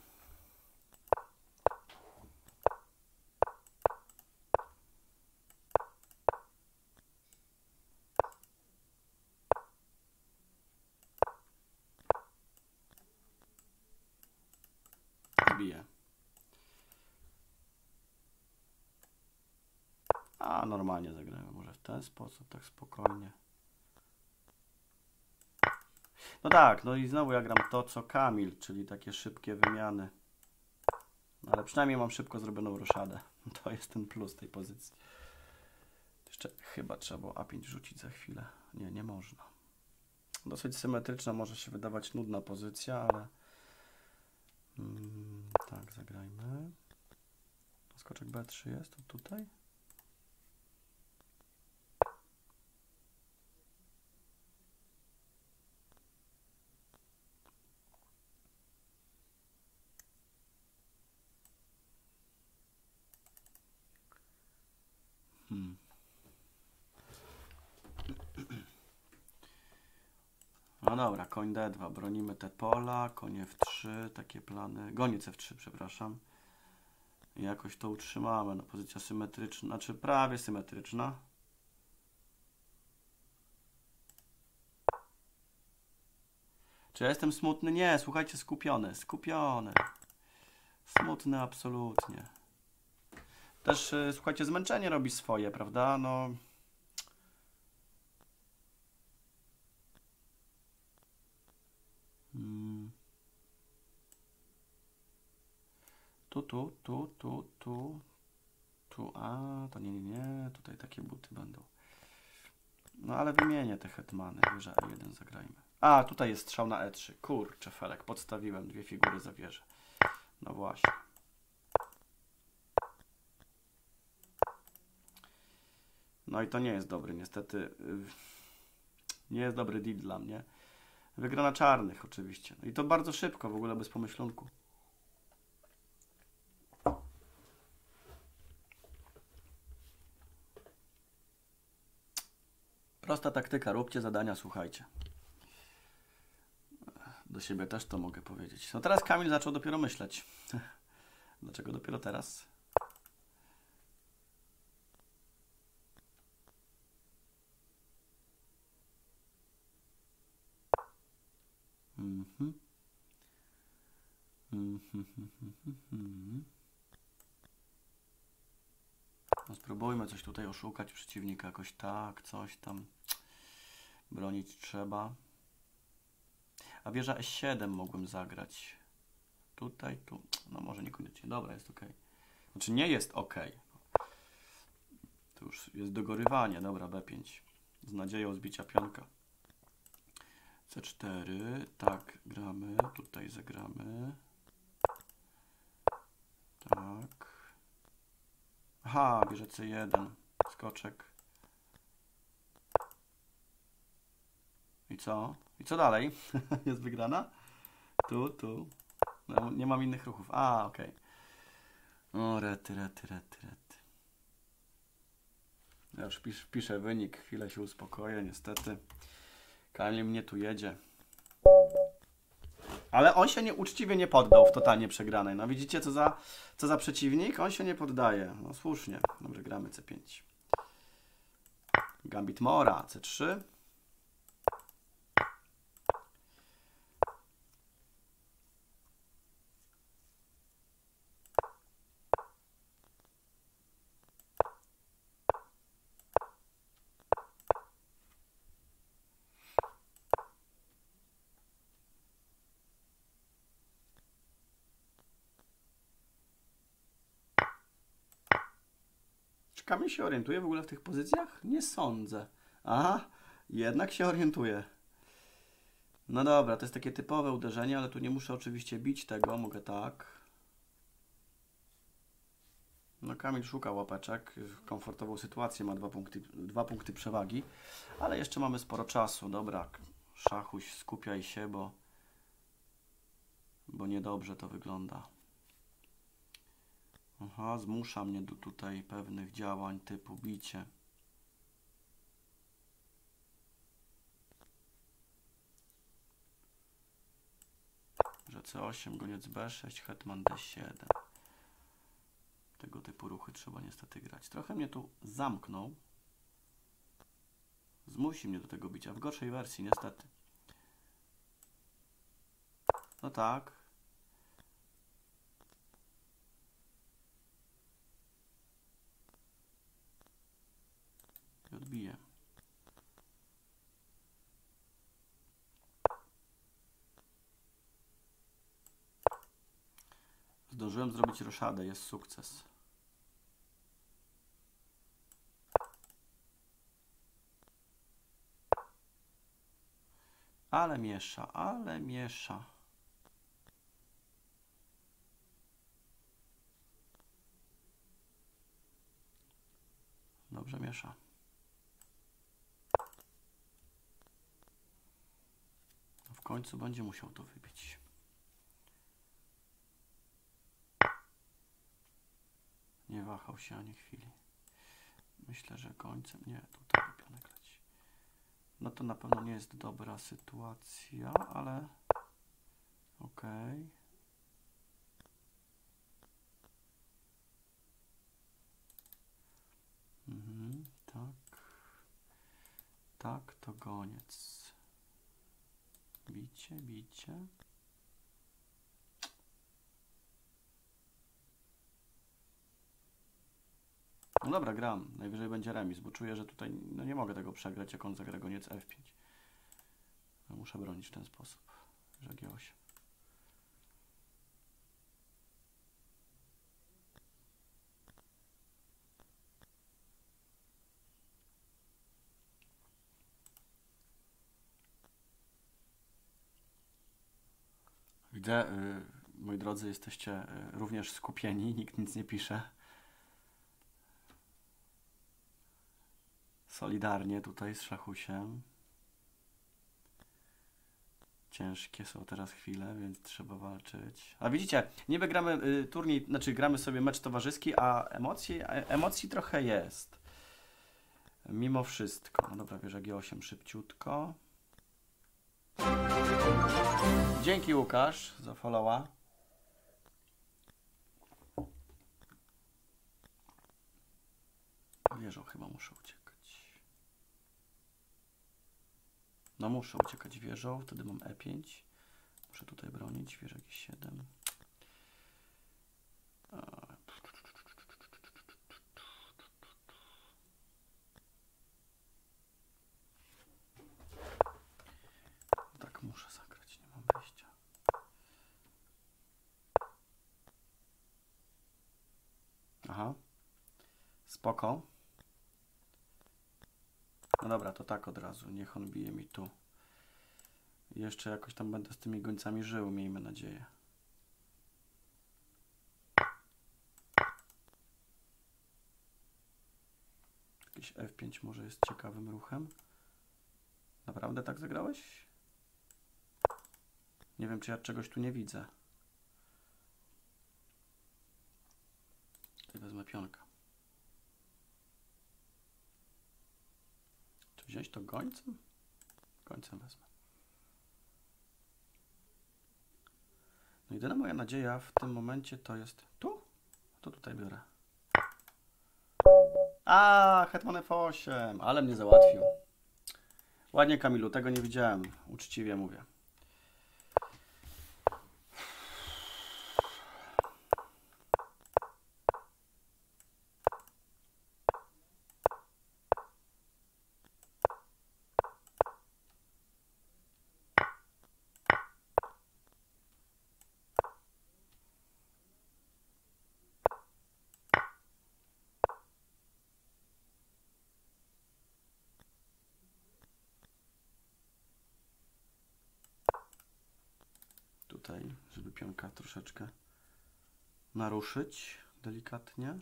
Biję. A normalnie zagrałem. Może w ten sposób, tak spokojnie. No tak, no i znowu ja gram to co Kamil, czyli takie szybkie wymiany. No ale przynajmniej mam szybko zrobioną roszadę. To jest ten plus tej pozycji. Jeszcze chyba trzeba było A5 rzucić za chwilę. Nie, nie można. Dosyć symetryczna może się wydawać nudna pozycja, ale tak, zagrajmy. Skoczek B3 jest to tutaj. No dobra, koń D2, bronimy te pola, koń F3, takie plany, goniec F3, przepraszam. I jakoś to utrzymamy, no pozycja symetryczna, znaczy prawie symetryczna. Czy ja jestem smutny? Nie, słuchajcie, skupiony, skupiony. Smutny absolutnie. Też, słuchajcie, zmęczenie robi swoje, prawda? No... Tu, a, to nie, tutaj takie buty będą. No ale wymienię te hetmany, wieża E1 zagrajmy. A, tutaj jest strzał na E3, kurczę felek, podstawiłem dwie figury za wieżę. No właśnie. No i to nie jest dobry, niestety. Nie jest dobry deal dla mnie. Wygra na czarnych oczywiście. No i to bardzo szybko, w ogóle bez pomyślunku. Prosta taktyka, róbcie zadania, słuchajcie. Do siebie też to mogę powiedzieć. No teraz Kamil zaczął dopiero myśleć. Dlaczego dopiero teraz? No spróbujmy coś tutaj oszukać przeciwnika, jakoś tak, coś tam. Bronić trzeba. A wieża E7 mogłem zagrać. Tutaj, tu. No może niekoniecznie. Dobra, jest ok. Znaczy nie jest ok. To już jest dogorywanie. Dobra, B5. Z nadzieją zbicia pionka. C4. Tak, gramy. Tutaj zagramy. Tak. Aha, bierze C1. Skoczek. I co? I co dalej? Jest wygrana? Tu. No, nie mam innych ruchów. A, okej. O, rety. Ja już piszę wynik, chwilę się uspokoję, niestety. Kamil mnie tu jedzie. Ale on się uczciwie nie poddał w totalnie przegranej. No widzicie, co za przeciwnik? On się nie poddaje. No słusznie. Dobrze, gramy C5. Gambit Mora, C3. Czy Kamil się orientuje w ogóle w tych pozycjach? Nie sądzę. Aha, jednak się orientuje. No dobra, to jest takie typowe uderzenie, ale tu nie muszę oczywiście bić tego, mogę tak. No Kamil szuka łapeczek, komfortową sytuację, ma 2 punkty przewagi, ale jeszcze mamy sporo czasu. Dobra, Szachuś, skupiaj się, bo niedobrze to wygląda. Aha, zmusza mnie do tutaj pewnych działań typu bicie. Że C8, goniec B6, hetman D7. Tego typu ruchy trzeba niestety grać. Trochę mnie tu zamknął. Zmusi mnie do tego bicia. W gorszej wersji niestety. No tak. I odbiję. Zdążyłem zrobić roszadę. Jest sukces. Ale miesza. Dobrze miesza. W końcu będzie musiał to wybić. Nie wahał się ani chwili. Myślę, że końcem... Nie, tutaj pionę grać. No to na pewno nie jest dobra sytuacja, ale... Okej. Tak. Tak, to goniec. Bicie. No dobra, gram. Najwyżej będzie remis, bo czuję, że tutaj no nie mogę tego przegrać, jak on zagra goniec F5. No muszę bronić w ten sposób, że G8. Widzę, moi drodzy, jesteście również skupieni, nikt nic nie pisze. Solidarnie tutaj z Szachusiem. Ciężkie są teraz chwile, więc trzeba walczyć. A widzicie, niby gramy turniej, znaczy gramy sobie mecz towarzyski, a emocji trochę jest. Mimo wszystko. No dobra, wieża G8 szybciutko. Dzięki Łukasz za followa. Wieżą chyba muszę uciekać. No muszę uciekać wieżą, wtedy mam E5. Muszę tutaj bronić, wieża G7. Tak muszę zagrać, nie mam wyjścia. Aha. Spoko. No dobra, to tak od razu. Niech on bije mi tu. Jeszcze jakoś tam będę z tymi gońcami żył, miejmy nadzieję. Jakiś F5 może jest ciekawym ruchem. Naprawdę tak zagrałeś? Nie wiem, czy ja czegoś tu nie widzę. Tutaj wezmę pionka. Czy wziąć to gońcem? Gońcem wezmę. No jedyna moja nadzieja w tym momencie to jest tu? To tutaj biorę. A, hetman F8, ale mnie załatwił. Ładnie, Kamilu, tego nie widziałem. Uczciwie mówię. Tutaj, żeby pionka troszeczkę naruszyć delikatnie.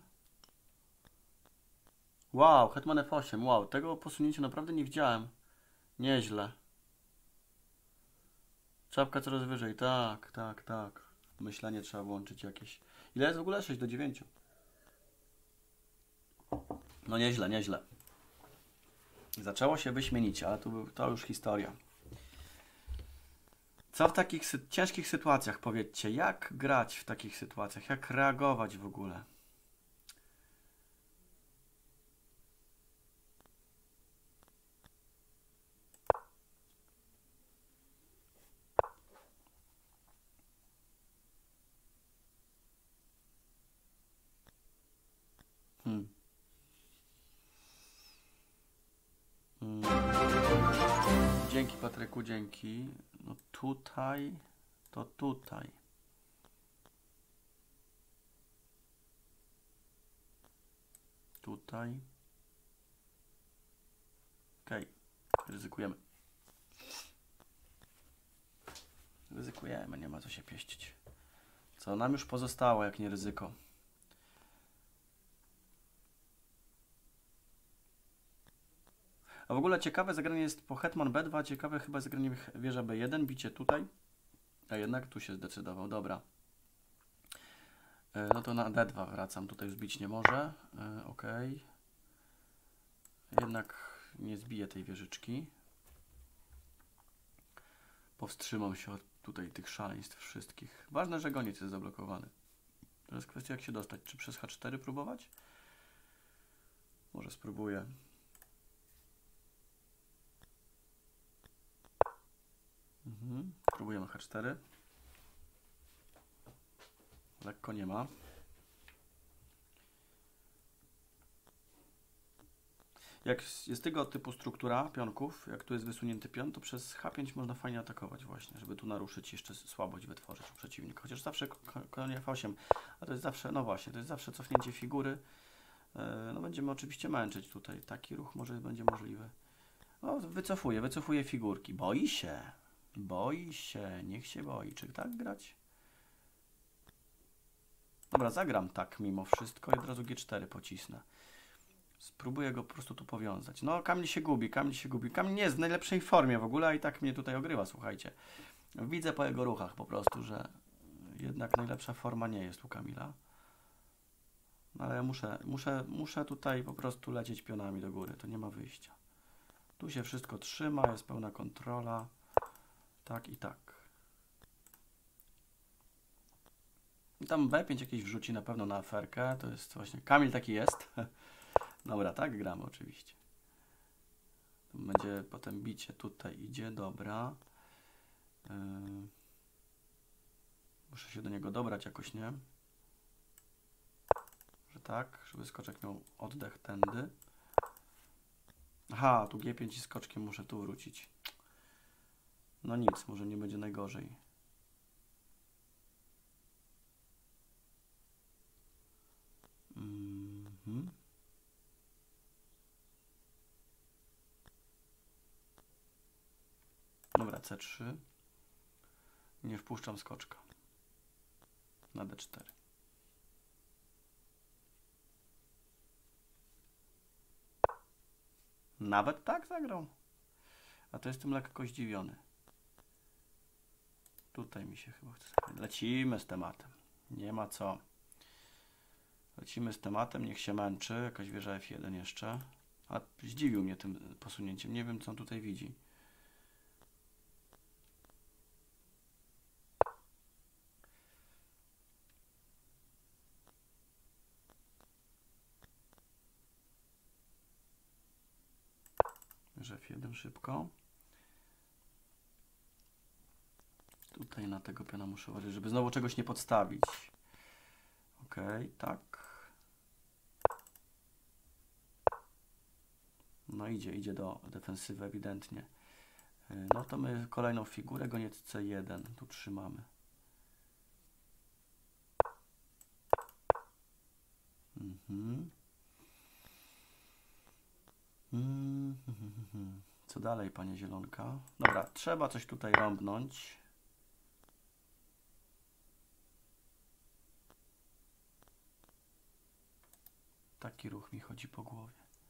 Wow, hetman F8, wow, tego posunięcia naprawdę nie widziałem. Nieźle. Czapka coraz wyżej, tak, tak, tak. Myślenie trzeba włączyć jakieś. Ile jest w ogóle? 6 do 9. No nieźle, nieźle. Zaczęło się wyśmienicie, ale to już historia. Co w takich ciężkich sytuacjach, powiedzcie, jak grać w takich sytuacjach, jak reagować w ogóle? Hmm. Dzięki, Patryku, dzięki. No tutaj, to tutaj. Tutaj. Okej, ryzykujemy. Ryzykujemy, nie ma co się pieścić. Co nam już pozostało, jak nie ryzyko? A w ogóle ciekawe zagranie jest po hetman B2, ciekawe chyba zagranie wieża B1, bicie tutaj. A jednak tu się zdecydował, dobra. No to na D2 wracam, tutaj już bić nie może. Ok. Jednak nie zbiję tej wieżyczki. Powstrzymam się od tutaj tych szaleństw wszystkich. Ważne, że goniec jest zablokowany. Teraz kwestia, jak się dostać. Czy przez H4 próbować? Może spróbuję. Próbujemy H4. Lekko nie ma. Jak jest tego typu struktura pionków, jak tu jest wysunięty pion, to przez H5 można fajnie atakować właśnie, żeby tu naruszyć, jeszcze słabość wytworzyć u przeciwnika. Chociaż zawsze konia F8, a to jest zawsze, no właśnie, to jest zawsze cofnięcie figury. No będziemy oczywiście męczyć tutaj. Taki ruch może będzie możliwy. No wycofuje figurki. Boi się, niech się boi. Czy tak grać? Dobra, zagram tak mimo wszystko i od razu G4 pocisnę. Spróbuję go po prostu tu powiązać. No, Kamil się gubi. Kamil nie jest w najlepszej formie w ogóle, a i tak mnie tutaj ogrywa, słuchajcie. Widzę po jego ruchach po prostu, że jednak najlepsza forma nie jest u Kamila. No, ale muszę tutaj po prostu lecieć pionami do góry, to nie ma wyjścia. Tu się wszystko trzyma, jest pełna kontrola. Tak i tak. I tam B5 jakieś wrzuci na pewno na aferkę, to jest właśnie, Kamil taki jest. Dobra, tak gramy oczywiście. Będzie potem bicie tutaj idzie, dobra. Muszę się do niego dobrać jakoś, nie? Że tak, żeby skoczek miał oddech tędy. Aha, tu G5 i skoczkiem muszę tu wrócić. No nic, może nie będzie najgorzej. Dobra, C3. Nie wpuszczam skoczka. Na D4. Nawet tak zagrał. A to jestem lekko zdziwiony. Tutaj mi się chyba chce. Lecimy z tematem. Nie ma co. Lecimy z tematem, niech się męczy. Jakaś wieża F1 jeszcze. A zdziwił mnie tym posunięciem. Nie wiem, co on tutaj widzi. Wieża F1 szybko. Tutaj na tego piona muszę uważać, żeby znowu czegoś nie podstawić. Ok, tak. No idzie do defensywy ewidentnie. No to my kolejną figurę, goniec C1 tu trzymamy. Co dalej, panie Zielonka? Dobra, trzeba coś tutaj rąbnąć. Taki ruch mi chodzi po głowie.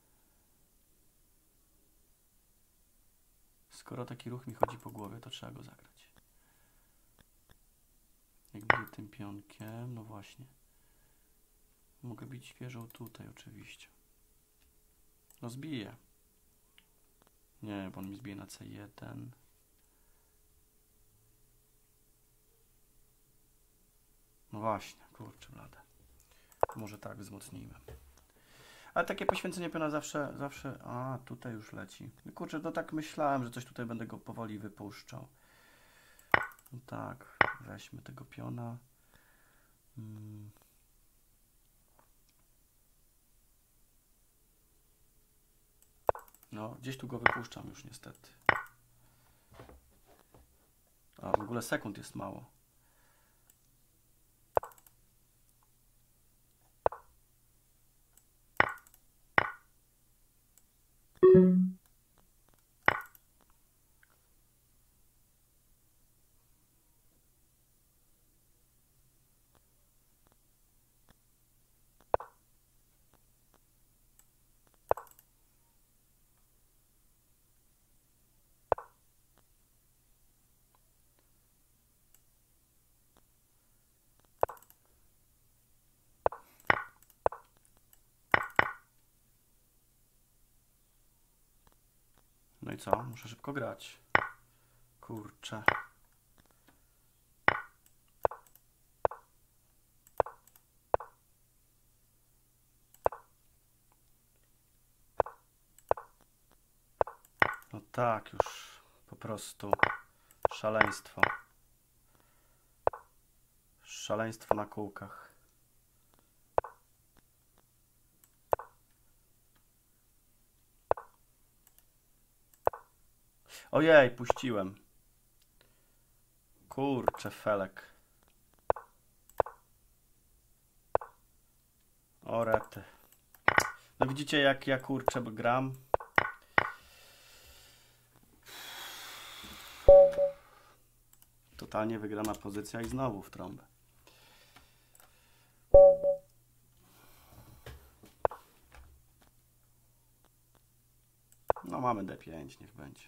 Skoro taki ruch mi chodzi po głowie, to trzeba go zagrać. Jak biję tym pionkiem, no właśnie. Mogę bić wieżą tutaj oczywiście. No zbiję. Nie, bo on mi zbije na C1. No właśnie, kurczę blade. Może tak wzmocnijmy. Ale takie poświęcenie piona zawsze... A, tutaj już leci. Kurczę, no tak myślałem, że coś tutaj będę go powoli wypuszczał. No tak, weźmy tego piona. No, gdzieś tu go wypuszczam już niestety. A, w ogóle sekund jest mało. No i co? Muszę szybko grać. Kurczę. No tak, już po prostu szaleństwo. Szaleństwo na kółkach. Ojej, puściłem. Kurczę, felek. O rety. No widzicie, jak ja kurczę gram? Totalnie wygrana pozycja i znowu w trąbę. No mamy D5, niech będzie.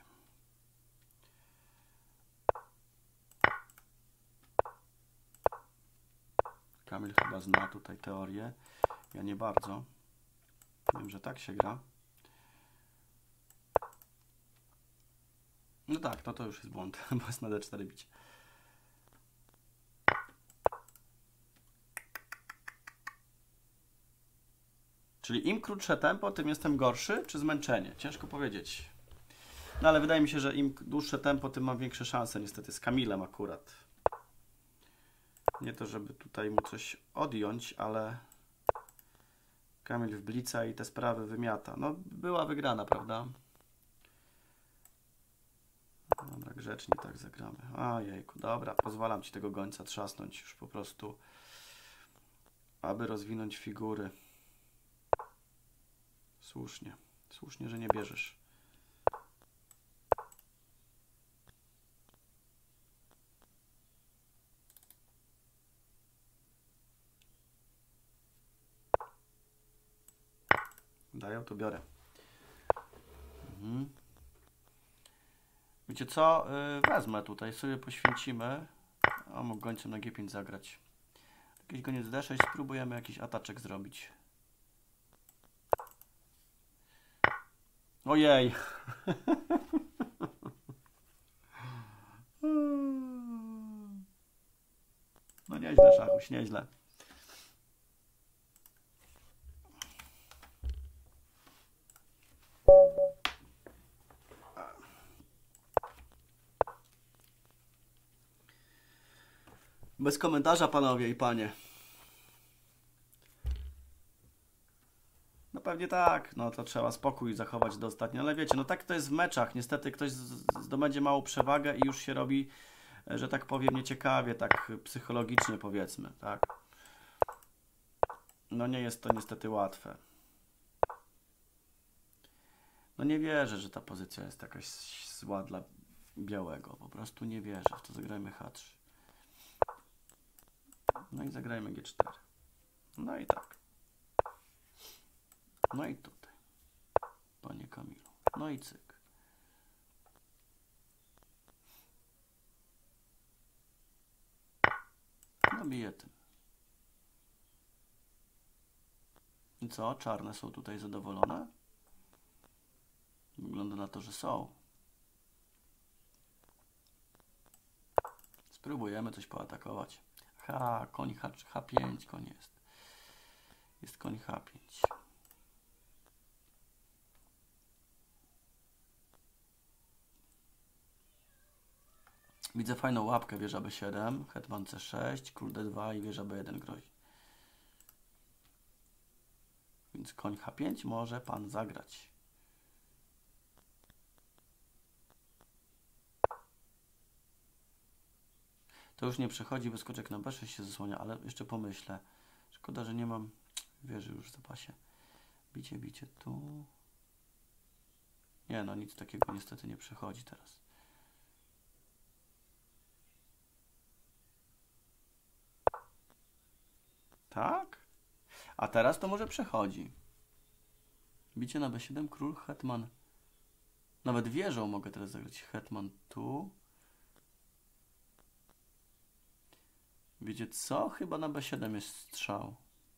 Kamil chyba zna tutaj teorię. Ja nie bardzo. Wiem, że tak się gra. No tak, to już jest błąd, bo jest na D4 bicie. Czyli im krótsze tempo, tym jestem gorszy, czy zmęczenie? Ciężko powiedzieć. No ale wydaje mi się, że im dłuższe tempo, tym mam większe szanse niestety z Kamilem akurat. Nie to, żeby tutaj mu coś odjąć, ale Kamil w blica i te sprawy wymiata. No była wygrana, prawda? Dobra, grzecznie tak zagramy. Ojejku, dobra, pozwalam ci tego gońca trzasnąć już po prostu, aby rozwinąć figury. Słusznie. Słusznie, że nie bierzesz. Daję, to biorę. Wiecie co? Wezmę tutaj, sobie poświęcimy. A mógł gońcem na G5 zagrać. Jakiś goniec D6, spróbujemy jakiś ataczek zrobić. Ojej! No nieźle, Szachuś, nieźle. Bez komentarza, panowie i panie. No pewnie tak, no to trzeba spokój zachować do ostatniego, ale wiecie, no tak to jest w meczach, niestety ktoś zdobędzie małą przewagę i już się robi, że tak powiem, nieciekawie, tak psychologicznie powiedzmy, tak. No nie jest to niestety łatwe. No nie wierzę, że ta pozycja jest jakaś zła dla białego, po prostu nie wierzę, w to zagrajmy H3. No i zagrajmy G4. No i tak. No i tutaj, panie Kamilu. No i cyk. No bije tym. I co? Czarne są tutaj zadowolone? Wygląda na to, że są. Spróbujemy coś poatakować. Koń H5, koń jest. Jest koń H5. Widzę fajną łapkę, wieża B7, hetman C6, król D2 i wieża B1 grozi. Więc koń H5 może pan zagrać. To już nie przechodzi, wyskoczek na B6 się zasłania, ale jeszcze pomyślę. Szkoda, że nie mam wieży już w zapasie. Bicie, bicie tu. Nie no, nic takiego niestety nie przechodzi teraz. Tak? A teraz to może przechodzi. Bicie na B7, król, hetman. Nawet wieżą mogę teraz zagrać. Hetman tu. Wiecie co? Chyba na B7 jest strzał.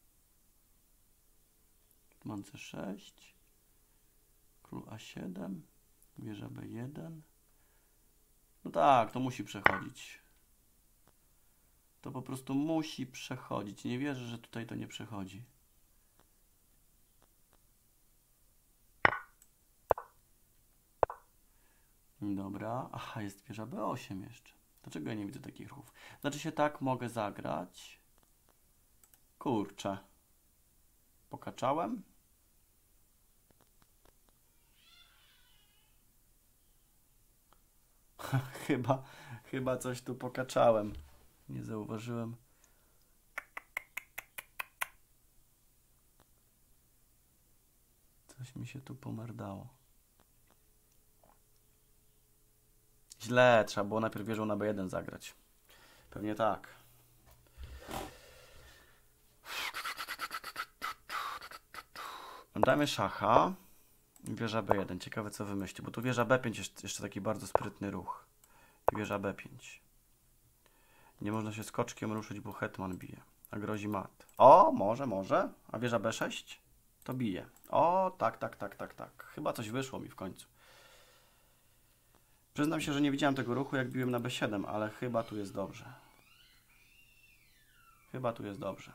Hetman C6. Król A7. Wieża B1. No tak, to musi przechodzić. To po prostu musi przechodzić. Nie wierzę, że tutaj to nie przechodzi. Dobra. Aha, jest wieża B8 jeszcze. Dlaczego ja nie widzę takich ruchów? Znaczy się tak, mogę zagrać. Kurczę. Pokaczałem? Chyba coś tu pokaczałem. Nie zauważyłem. Coś mi się tu pomerdało. Źle, trzeba było najpierw wieżą na B1 zagrać. Pewnie tak. Damy szacha. Wieża B1. Ciekawe co wymyśli, bo tu wieża B5 jest jeszcze taki bardzo sprytny ruch. Wieża B5. Nie można się skoczkiem ruszyć, bo hetman bije. A grozi mat. O, może. A wieża B6? To bije. O, tak. Chyba coś wyszło mi w końcu. Przyznam się, że nie widziałem tego ruchu, jak biłem na B7, ale chyba tu jest dobrze. Chyba tu jest dobrze.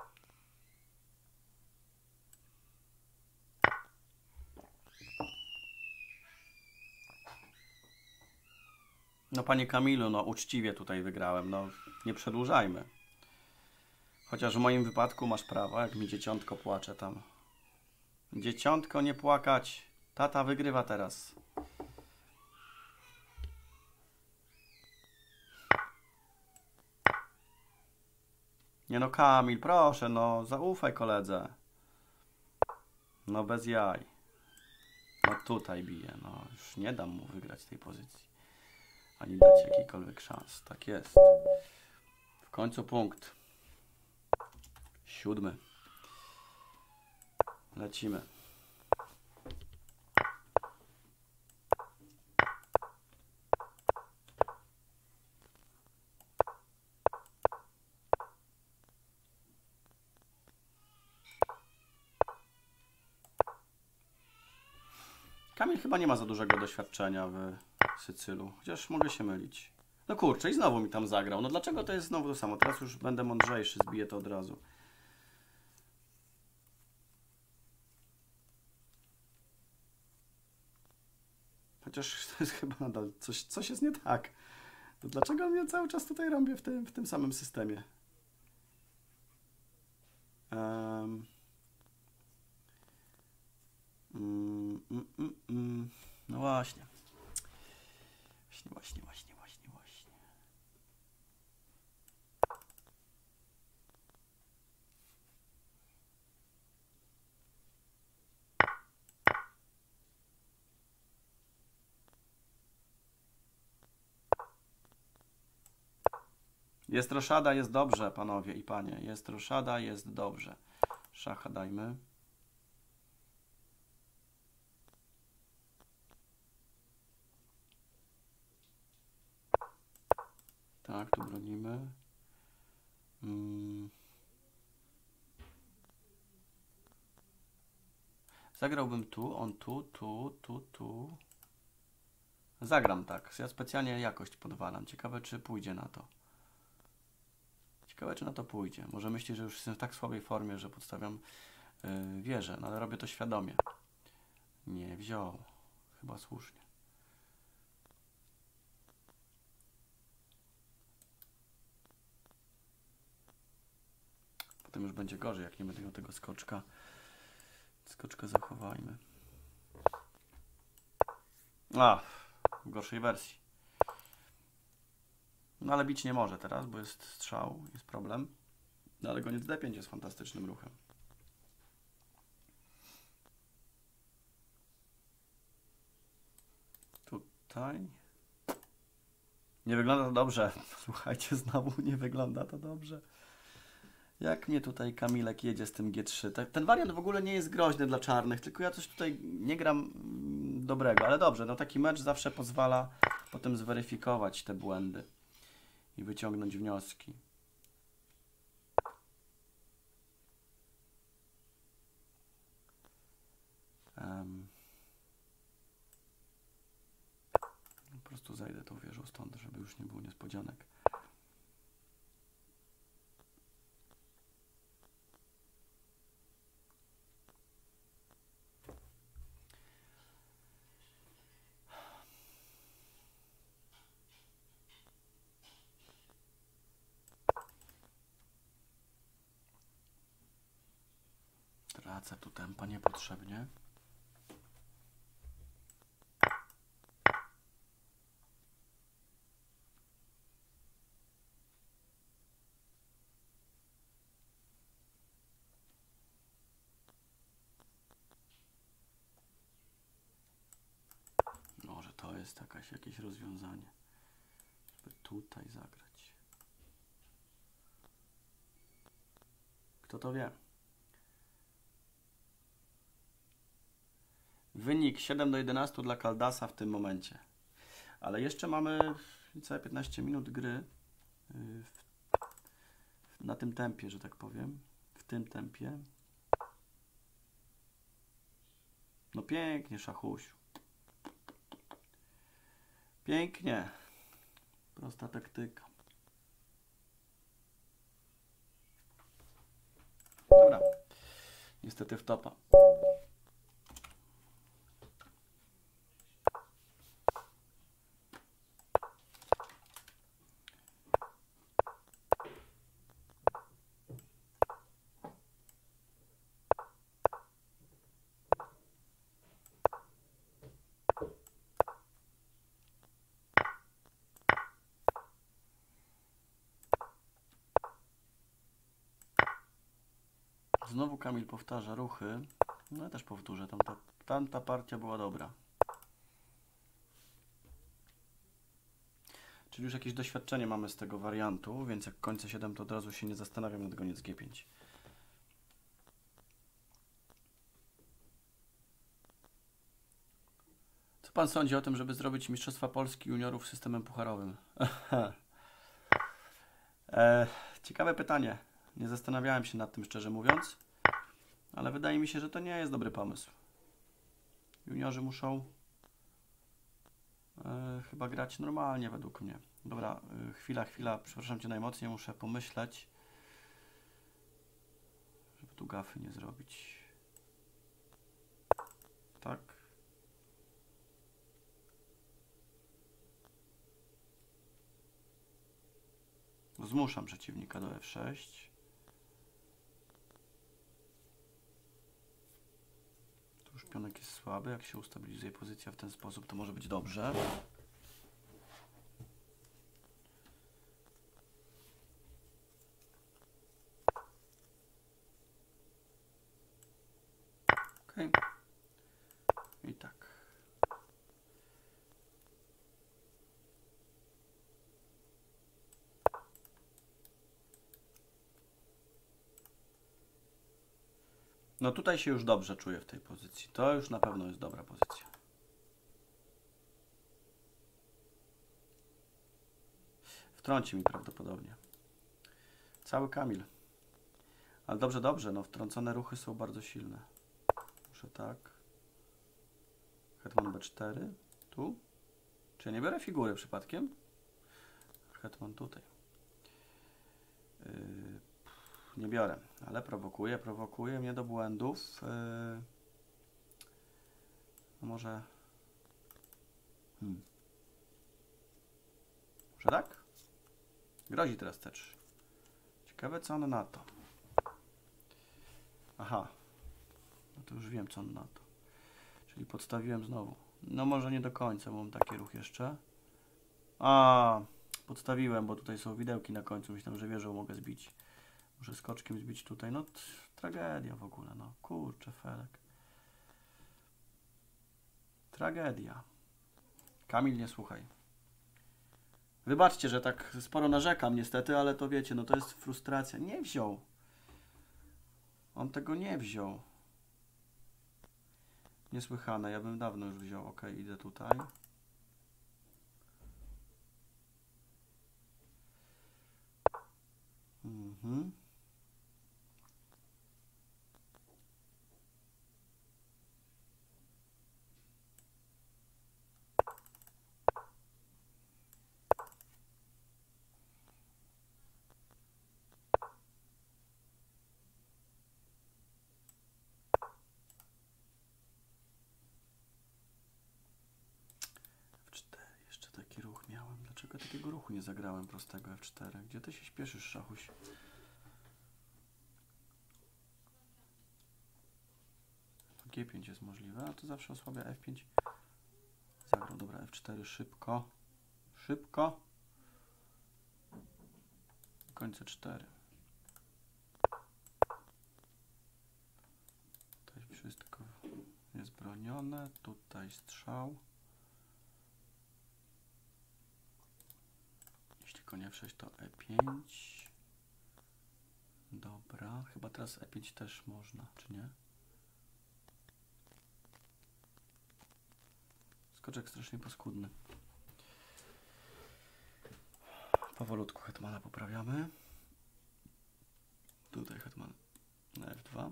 No panie Kamilu, no uczciwie tutaj wygrałem, no nie przedłużajmy. Chociaż w moim wypadku masz prawo, jak mi dzieciątko płacze tam. Dzieciątko, nie płakać. Tata wygrywa teraz. Nie no Kamil, proszę, no zaufaj koledze. No bez jaj. No tutaj bije, no już nie dam mu wygrać tej pozycji. Ani dać jakikolwiek szans. Tak jest. W końcu punkt. 7. Lecimy. Kamil chyba nie ma za dużego doświadczenia w Sycylu, chociaż mogę się mylić. No kurczę, i znowu mi tam zagrał. No dlaczego to jest znowu to samo? Teraz już będę mądrzejszy, zbiję to od razu. Chociaż to jest chyba nadal coś jest nie tak. To dlaczego mnie cały czas tutaj rąbię w tym samym systemie? No właśnie. Właśnie. Jest roszada, jest dobrze, panowie i panie. Jest roszada, jest dobrze. Szacha dajmy. Tak, tu bronimy. Zagrałbym tu, on tu. Zagram tak. Ja specjalnie jakość podwalam. Ciekawe, czy pójdzie na to. Ciekawe, czy na to pójdzie. Może myśli, że już jestem w tak słabej formie, że podstawiam wieżę, no ale robię to świadomie. Nie wziął. Chyba słusznie. Potem już będzie gorzej, jak nie będę miał tego skoczka. Skoczkę zachowajmy. W gorszej wersji. No ale bić nie może teraz, bo jest strzał, jest problem. No ale goniec D5 jest fantastycznym ruchem. Tutaj. Nie wygląda to dobrze. Słuchajcie, znowu nie wygląda to dobrze. Jak mnie tutaj Kamilek jedzie z tym G3. Ten wariant w ogóle nie jest groźny dla czarnych, tylko ja coś tutaj nie gram dobrego. Ale dobrze, no taki mecz zawsze pozwala potem zweryfikować te błędy i wyciągnąć wnioski. Po prostu zajdę tą wieżą stąd, żeby już nie było niespodzianek. Tracę tu tempa niepotrzebnie. Może to jest jakieś rozwiązanie, żeby tutaj zagrać. Kto to wie? Wynik 7-11 dla Kaldasa w tym momencie. Ale jeszcze mamy całe 15 minut gry na tym tempie, że tak powiem. W tym tempie. No pięknie, Szachusiu. Pięknie. Prosta taktyka. Dobra. Niestety w topa. Znowu Kamil powtarza ruchy. No ja też powtórzę. Tamta partia była dobra. Czyli już jakieś doświadczenie mamy z tego wariantu, więc jak kończę 7, to od razu się nie zastanawiam nad goniec G5. Co pan sądzi o tym, żeby zrobić Mistrzostwa Polski juniorów systemem pucharowym? Ciekawe pytanie. Nie zastanawiałem się nad tym, szczerze mówiąc, ale wydaje mi się, że to nie jest dobry pomysł. Juniorzy muszą chyba grać normalnie według mnie. Dobra, chwila, przepraszam Cię najmocniej, muszę pomyśleć, żeby tu gafy nie zrobić. Tak. Zmuszam przeciwnika do F6. Tu już pionek jest słaby, jak się ustabilizuje pozycja w ten sposób, to może być dobrze. Okay. I tak. No tutaj się już dobrze czuję w tej pozycji. To już na pewno jest dobra pozycja. Wtrąci mi prawdopodobnie. Cały Kamil. Ale dobrze, dobrze. No wtrącone ruchy są bardzo silne. Muszę tak. Hetman B4. Tu. Czy ja nie biorę figury przypadkiem? Hetman tutaj. Nie biorę, ale prowokuje mnie do błędów. No może... Może tak? Grozi teraz C3. Ciekawe, co on na to. Aha. No to już wiem, co on na to. Czyli podstawiłem znowu. No może nie do końca, bo mam taki ruch jeszcze. A, podstawiłem, bo tutaj są widełki na końcu. Myślałem, że wieżą mogę zbić. Muszę skoczkiem zbić tutaj. No tragedia w ogóle, no. Kurczę, Felek. Tragedia. Kamil, nie słuchaj. Wybaczcie, że tak sporo narzekam niestety, ale to wiecie, no to jest frustracja. Nie wziął. On tego nie wziął. Niesłychane, ja bym dawno już wziął. Ok, idę tutaj. Jeszcze taki ruch miałem. Dlaczego takiego ruchu nie zagrałem prostego F4? Gdzie ty się śpieszysz, Szachuś? G5 jest możliwe, a to zawsze osłabia F5. Zagrał, dobra, F4 szybko. Szybko. Końce 4. Tutaj wszystko jest bronione. Tutaj strzał. Jeśli konie F6 to E5. Dobra, chyba teraz E5 też można, czy nie? Skoczek strasznie paskudny. Powolutku hetmana poprawiamy. Tutaj hetman na F2.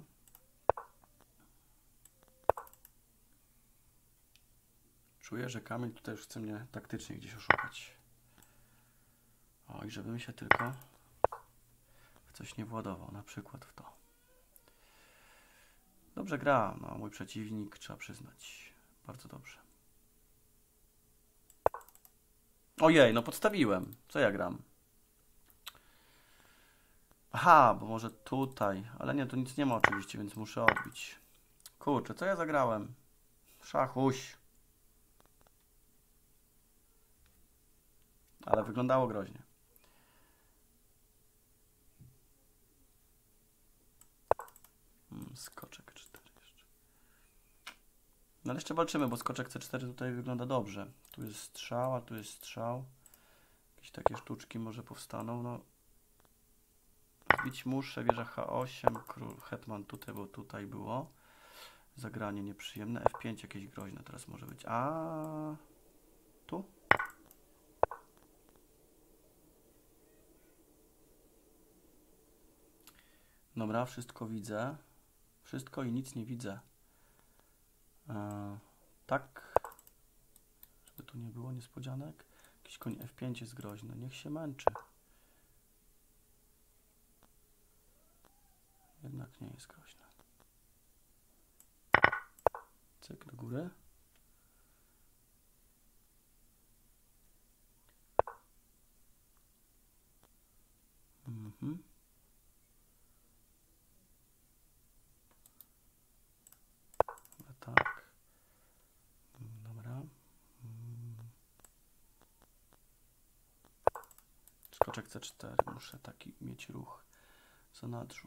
Czuję, że Kamil tutaj już chce mnie taktycznie gdzieś oszukać. Oj, żebym się tylko w coś nie władował, na przykład w to. Dobrze gra, no mój przeciwnik, trzeba przyznać. Bardzo dobrze. Ojej, no podstawiłem. Co ja gram? Aha, bo może tutaj. Ale nie, tu nic nie ma oczywiście, więc muszę odbić. Kurczę, co ja zagrałem? Szachuś. Ale wyglądało groźnie. Skoczek 4 jeszcze. No ale jeszcze walczymy, bo skoczek C4 tutaj wygląda dobrze. Tu jest strzał, a tu jest strzał. Jakieś takie sztuczki może powstaną. No. Wbić muszę, wieża H8, król, hetman tutaj, bo tutaj było. Zagranie nieprzyjemne. F5 jakieś groźne teraz może być. A tu? Dobra, wszystko widzę. Wszystko i nic nie widzę. tak. Żeby tu nie było niespodzianek. Jakiś koń F5 jest groźny. Niech się męczy. Jednak nie jest groźny. Cyk do góry. Mhm. Tak. Dobra. Skoczek C4. Muszę taki mieć ruch w zanadrzu.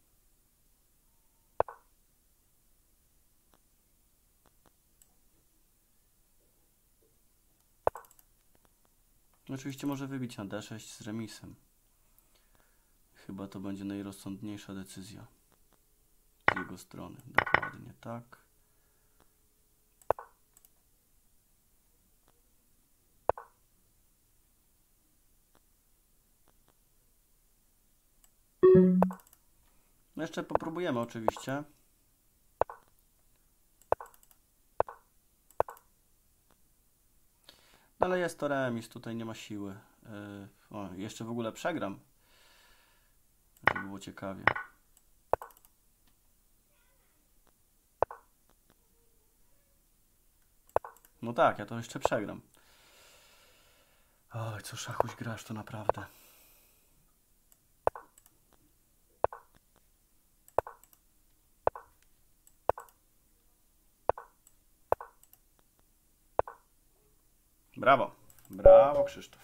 Oczywiście może wybić na D6 z remisem. Chyba to będzie najrozsądniejsza decyzja z jego strony. Dokładnie tak. No jeszcze popróbujemy oczywiście. No ale jest to remis, tutaj nie ma siły. O, jeszcze w ogóle przegram. Żeby było ciekawie. No tak, ja to jeszcze przegram. Oj, co szachuś grasz to naprawdę. Brawo. Brawo, Krzysztof.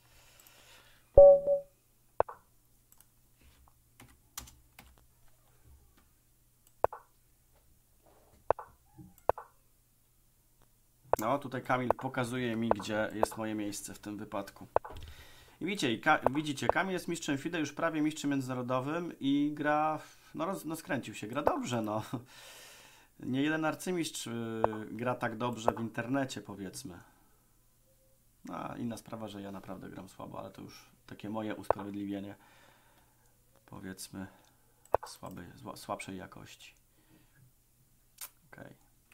No, tutaj Kamil pokazuje mi, gdzie jest moje miejsce w tym wypadku. I widzicie, Kamil jest mistrzem FIDE, już prawie mistrzem międzynarodowym i gra, no skręcił się, gra dobrze, no. Nie jeden arcymistrz gra tak dobrze w internecie, powiedzmy. No, inna sprawa, że ja naprawdę gram słabo, ale to już takie moje usprawiedliwienie, powiedzmy, słabszej jakości. Okej.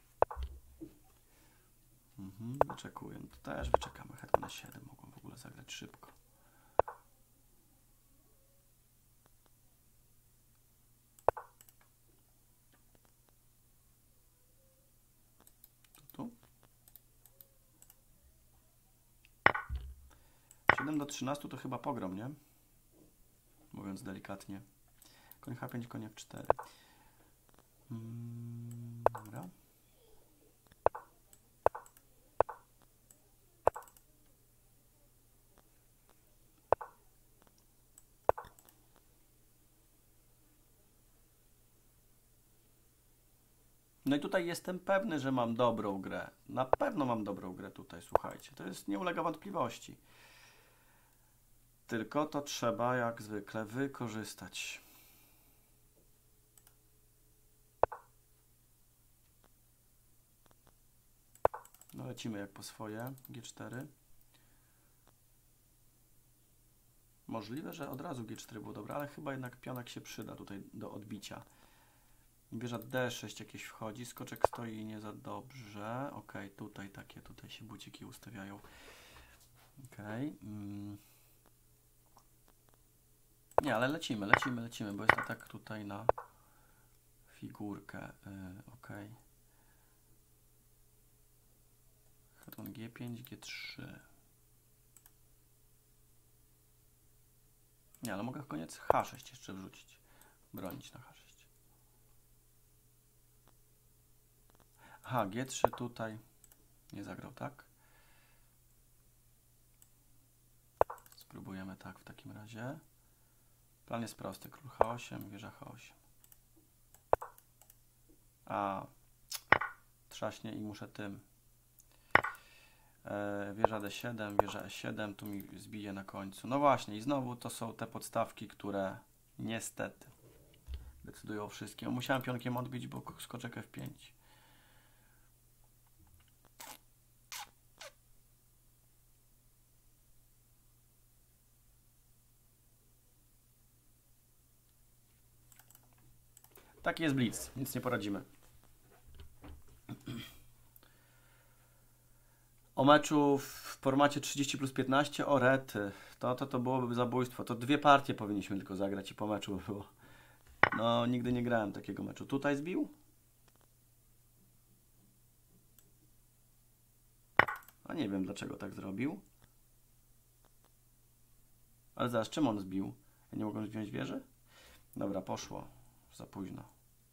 Wyczekuję. To też wyczekamy. Hetman 7 mogą w ogóle zagrać szybko. Tu. 7 do 13 to chyba pogrom, nie? Mówiąc delikatnie. Koń H5, koń F4. Dobra. No i tutaj jestem pewny, że mam dobrą grę. Na pewno mam dobrą grę tutaj, słuchajcie. To jest, nie ulega wątpliwości. Tylko to trzeba jak zwykle wykorzystać. No lecimy jak po swoje. G4. Możliwe, że od razu G4 było dobre, ale chyba jednak pionek się przyda tutaj do odbicia. Wieża D6 jakieś wchodzi, skoczek stoi nie za dobrze. Ok, tutaj się buciki ustawiają. Ok. Nie, ale lecimy, bo jest atak tutaj na figurkę. Ok. Hetman G5, G3. Nie, ale mogę koniec H6 jeszcze wrzucić. Bronić na H6. Aha, G3 tutaj nie zagrał, tak? Spróbujemy tak w takim razie. Plan jest prosty. Król H8, wieża H8. A, trzaśnie i muszę tym. Wieża D7, wieża E7, tu mi zbije na końcu. No właśnie, i znowu to są te podstawki, które niestety decydują o wszystkim. Musiałem pionkiem odbić, bo skoczek F5. Taki jest blitz, nic nie poradzimy. O meczu w formacie 30+15? O rety. To byłoby zabójstwo. To 2 partie powinniśmy tylko zagrać i po meczu by było. No, nigdy nie grałem takiego meczu. Tutaj zbił? A nie wiem, dlaczego tak zrobił. Ale zaraz, czym on zbił? Ja nie mogłem wziąć wieży? Dobra, poszło. Za późno.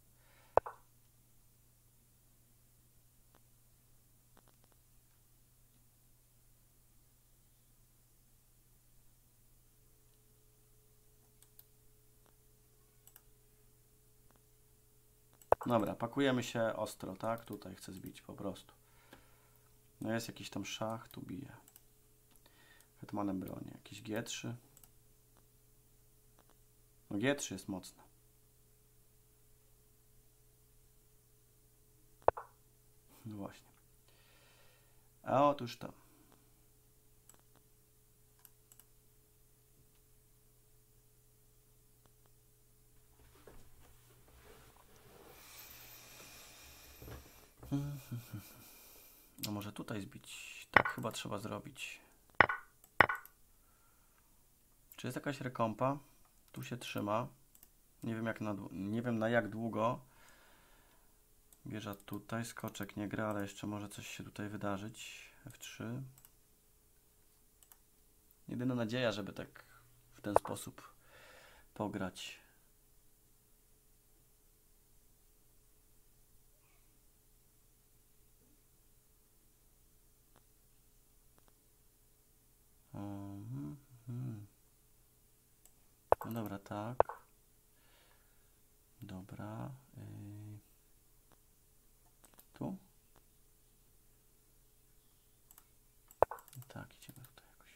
Dobra, pakujemy się ostro, tak? Tutaj chcę zbić po prostu. No jest jakiś tam szach, tu bije. Hetmanem broni. Jakiś G3. No G3 jest mocne. No właśnie. A otóż to. No może tutaj zbić. Tak chyba trzeba zrobić. Czy jest jakaś rekompa? Tu się trzyma. Nie wiem na jak długo. Wieża tutaj, skoczek nie gra, ale jeszcze może coś się tutaj wydarzyć. F3. Jedyna nadzieja, żeby tak w ten sposób pograć. No dobra, tak. Dobra. Tu? Tak, idziemy tutaj jakoś.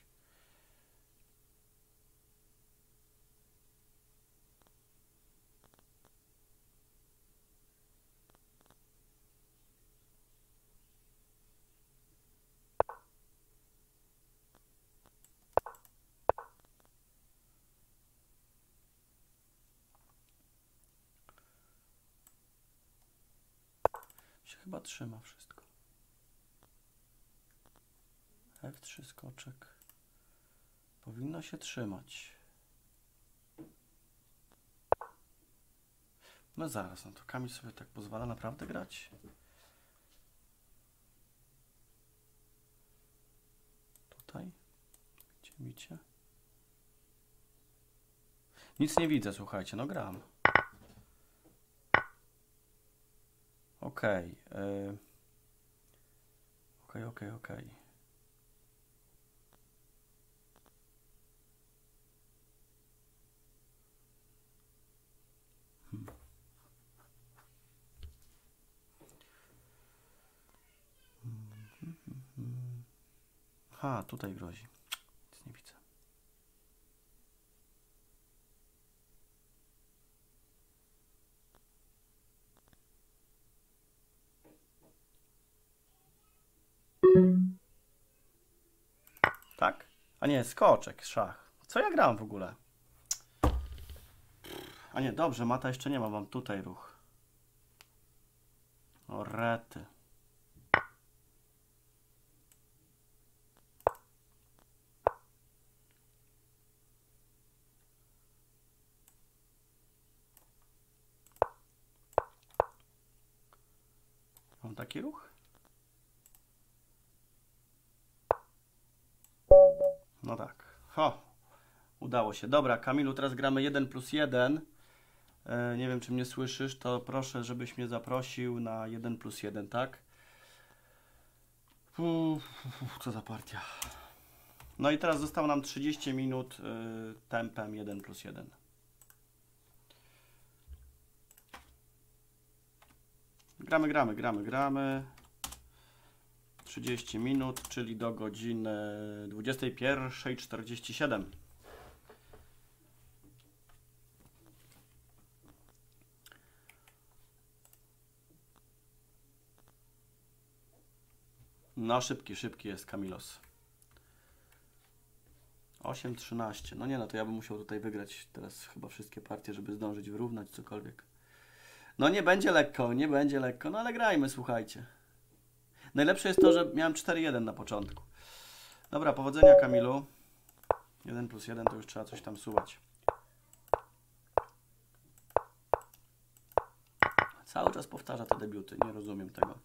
Się chyba trzyma wszystko. F3 skoczek. Powinno się trzymać. No zaraz, no to Kamil sobie tak pozwala naprawdę grać? Tutaj? Gdzie bicie? Nic nie widzę, słuchajcie, no gram. Okej. Okej. Ha, tutaj grozi. Nic nie widzę. Tak? A nie, skoczek, szach. Co ja grałem w ogóle? A nie, dobrze, mata jeszcze nie ma, mam tutaj ruch. O rety. Mam taki ruch? No tak. Ho, udało się. Dobra, Kamilu, teraz gramy 1+1. Nie wiem, czy mnie słyszysz, to proszę, żebyś mnie zaprosił na 1+1, tak? Co za partia. No i teraz zostało nam 30 minut tempem 1+1. Gramy. 30 minut, czyli do godziny 21:47. No, szybki jest Kamilos. 8:13. No nie, no to ja bym musiał tutaj wygrać teraz chyba wszystkie partie, żeby zdążyć wyrównać cokolwiek. No nie będzie lekko, no ale grajmy, słuchajcie. Najlepsze jest to, że miałem 4-1 na początku. Dobra, powodzenia Kamilu. 1 + 1 to już trzeba coś tam suwać. Cały czas powtarza te debiuty, nie rozumiem tego.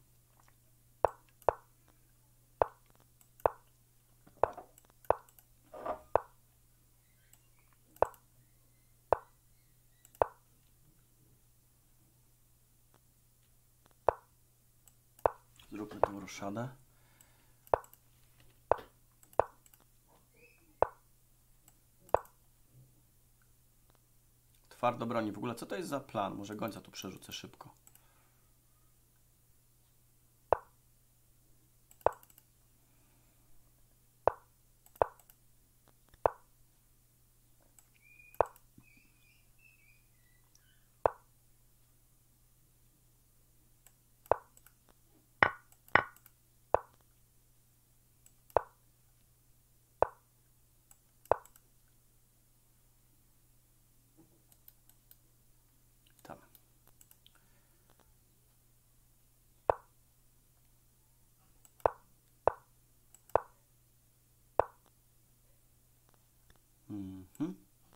Zróbmy tą roszadę. Twardo broni. W ogóle co to jest za plan? Może gońca tu przerzucę szybko. Tam. Mhm.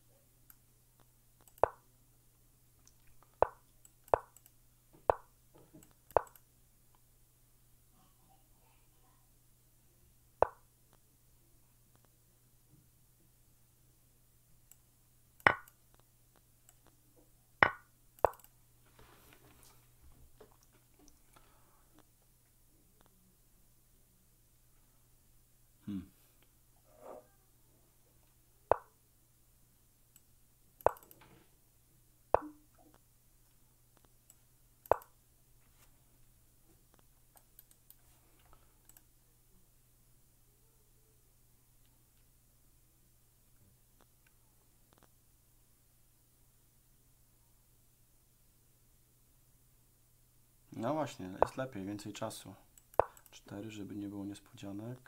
No właśnie, jest lepiej, więcej czasu. 4, żeby nie było niespodzianek.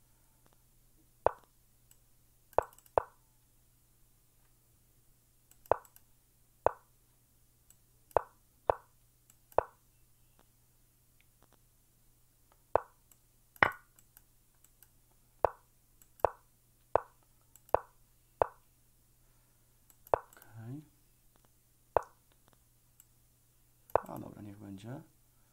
Okay. A dobra, niech będzie.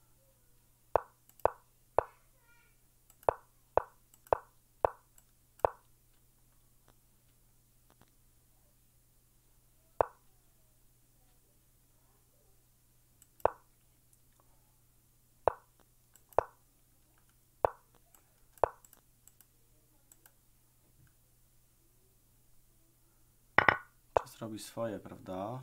Czas robi swoje, prawda?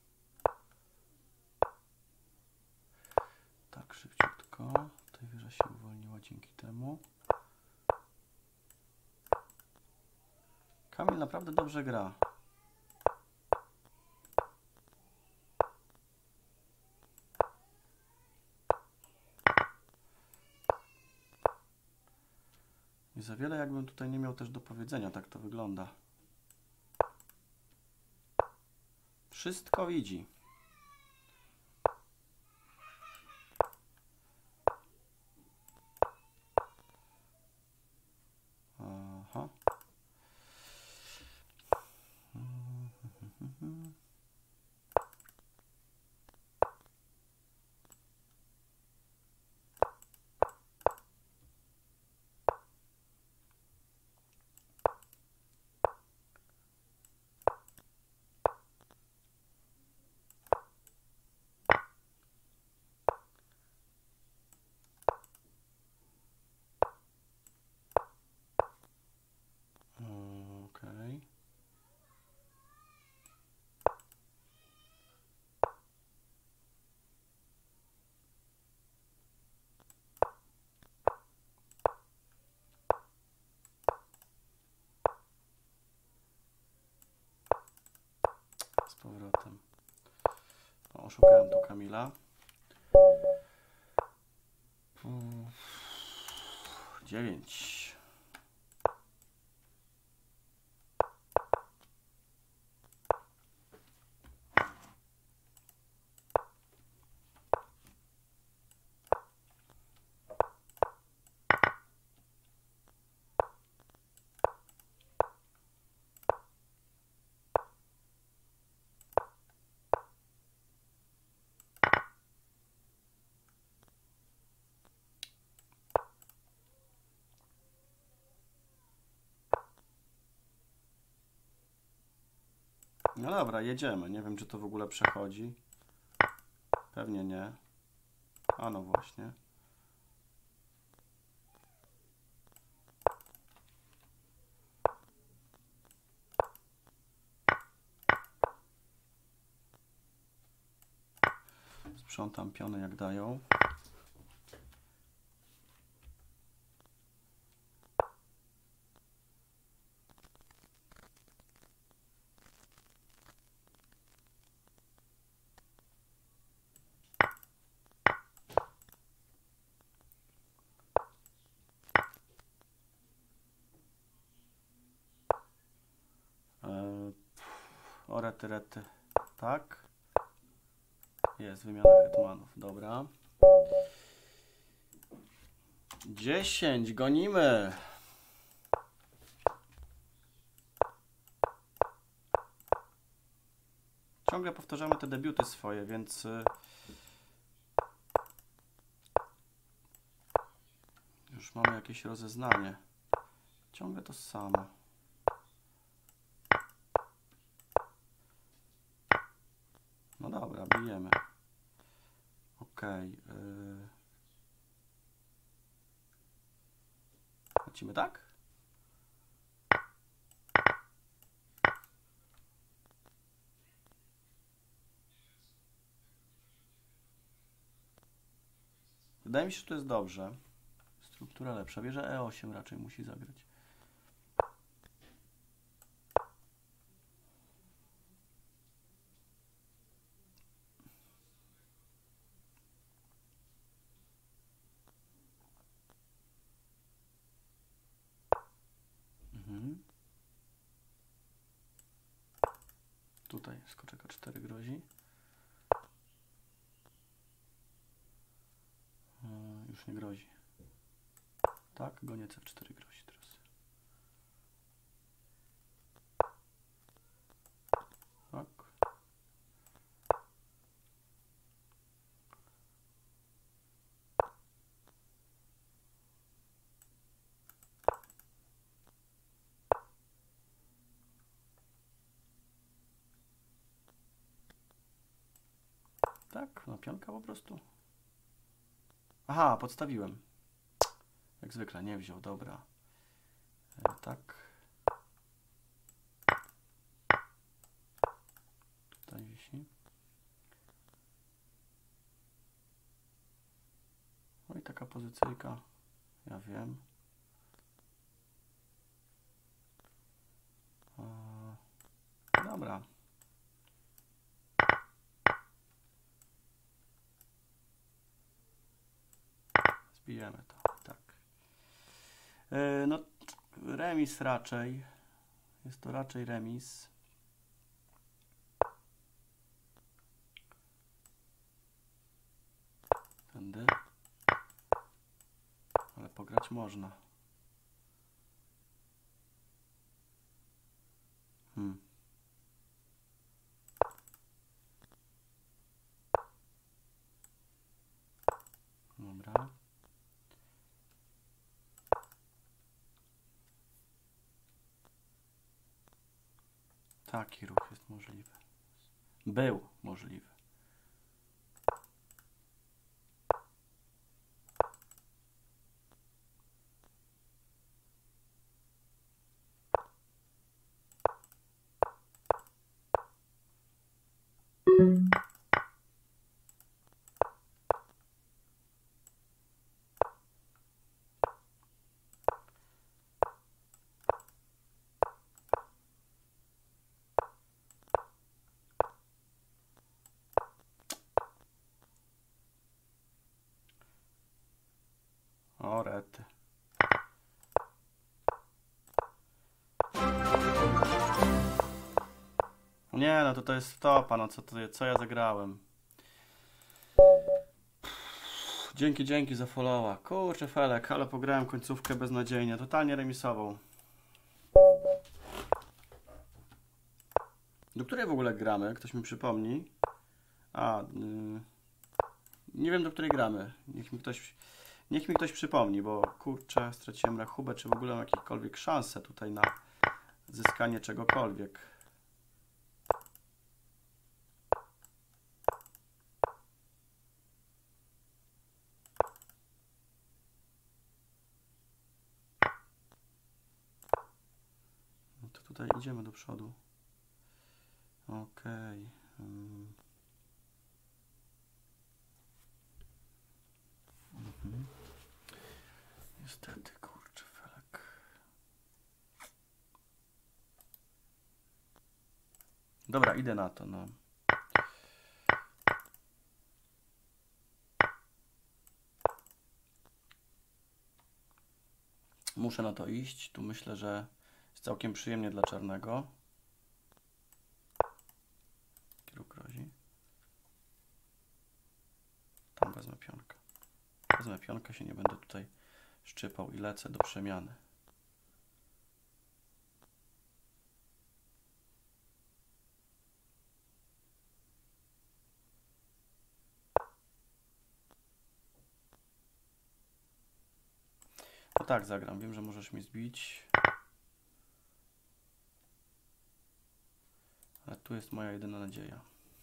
Tak, szybciutko. Tutaj wieża się uwolniła dzięki temu. Kamil naprawdę dobrze gra. Nie za wiele jakbym tutaj nie miał też do powiedzenia, tak to wygląda. Wszystko widzi. Aha. Okej. Z powrotem. O, oszukałem tu Kamila. 9. No dobra, jedziemy. Nie wiem, czy to w ogóle przechodzi. Pewnie nie. A no właśnie. Sprzątam piony jak dają. O rety, rety. Tak. Jest wymiana hetmanów. Dobra. 10. Gonimy. Ciągle powtarzamy te debiuty swoje, więc już mamy jakieś rozeznanie. Ciągle to samo. No dobra, bijemy. Okej. Lecimy tak? Wydaje mi się, że to jest dobrze. Struktura lepsza. Wieża E8 raczej musi zagrać. Tutaj skoczek A4 grozi. Już nie grozi. Tak, goniec F4 grozi teraz. Tak. Tak, na pionka po prostu. Aha, podstawiłem. Jak zwykle nie wziął, dobra. Tak. Tutaj wisi. No i taka pozycyjka. Ja wiem. Dobra. Zbijemy to, tak. No, remis raczej. Jest to raczej remis. Tędy. Ale pograć można. Dobra. Taki ruch jest możliwy. Był możliwy. O rety. Nie, no to jest topa, no co ja zagrałem. Dzięki za followa. Kurczę Felek, ale pograłem końcówkę beznadziejnie, totalnie remisową. Do której w ogóle gramy? Ktoś mi przypomni. Nie wiem, do której gramy. Niech mi ktoś przypomni, bo kurczę, straciłem rachubę, czy w ogóle mam jakiekolwiek szansę tutaj na zyskanie czegokolwiek. tutaj idziemy do przodu. Okej. Niestety, kurczę, felek. Dobra, idę na to, no. Muszę na to iść. Tu myślę, że jest całkiem przyjemnie dla czarnego. Kieruk grozi. Tam wezmę pionkę. Wezmę pionkę, się nie będę tutaj szczypał i lecę do przemiany. No tak, zagram. Wiem, że możesz mi zbić. Ale tu jest moja jedyna nadzieja.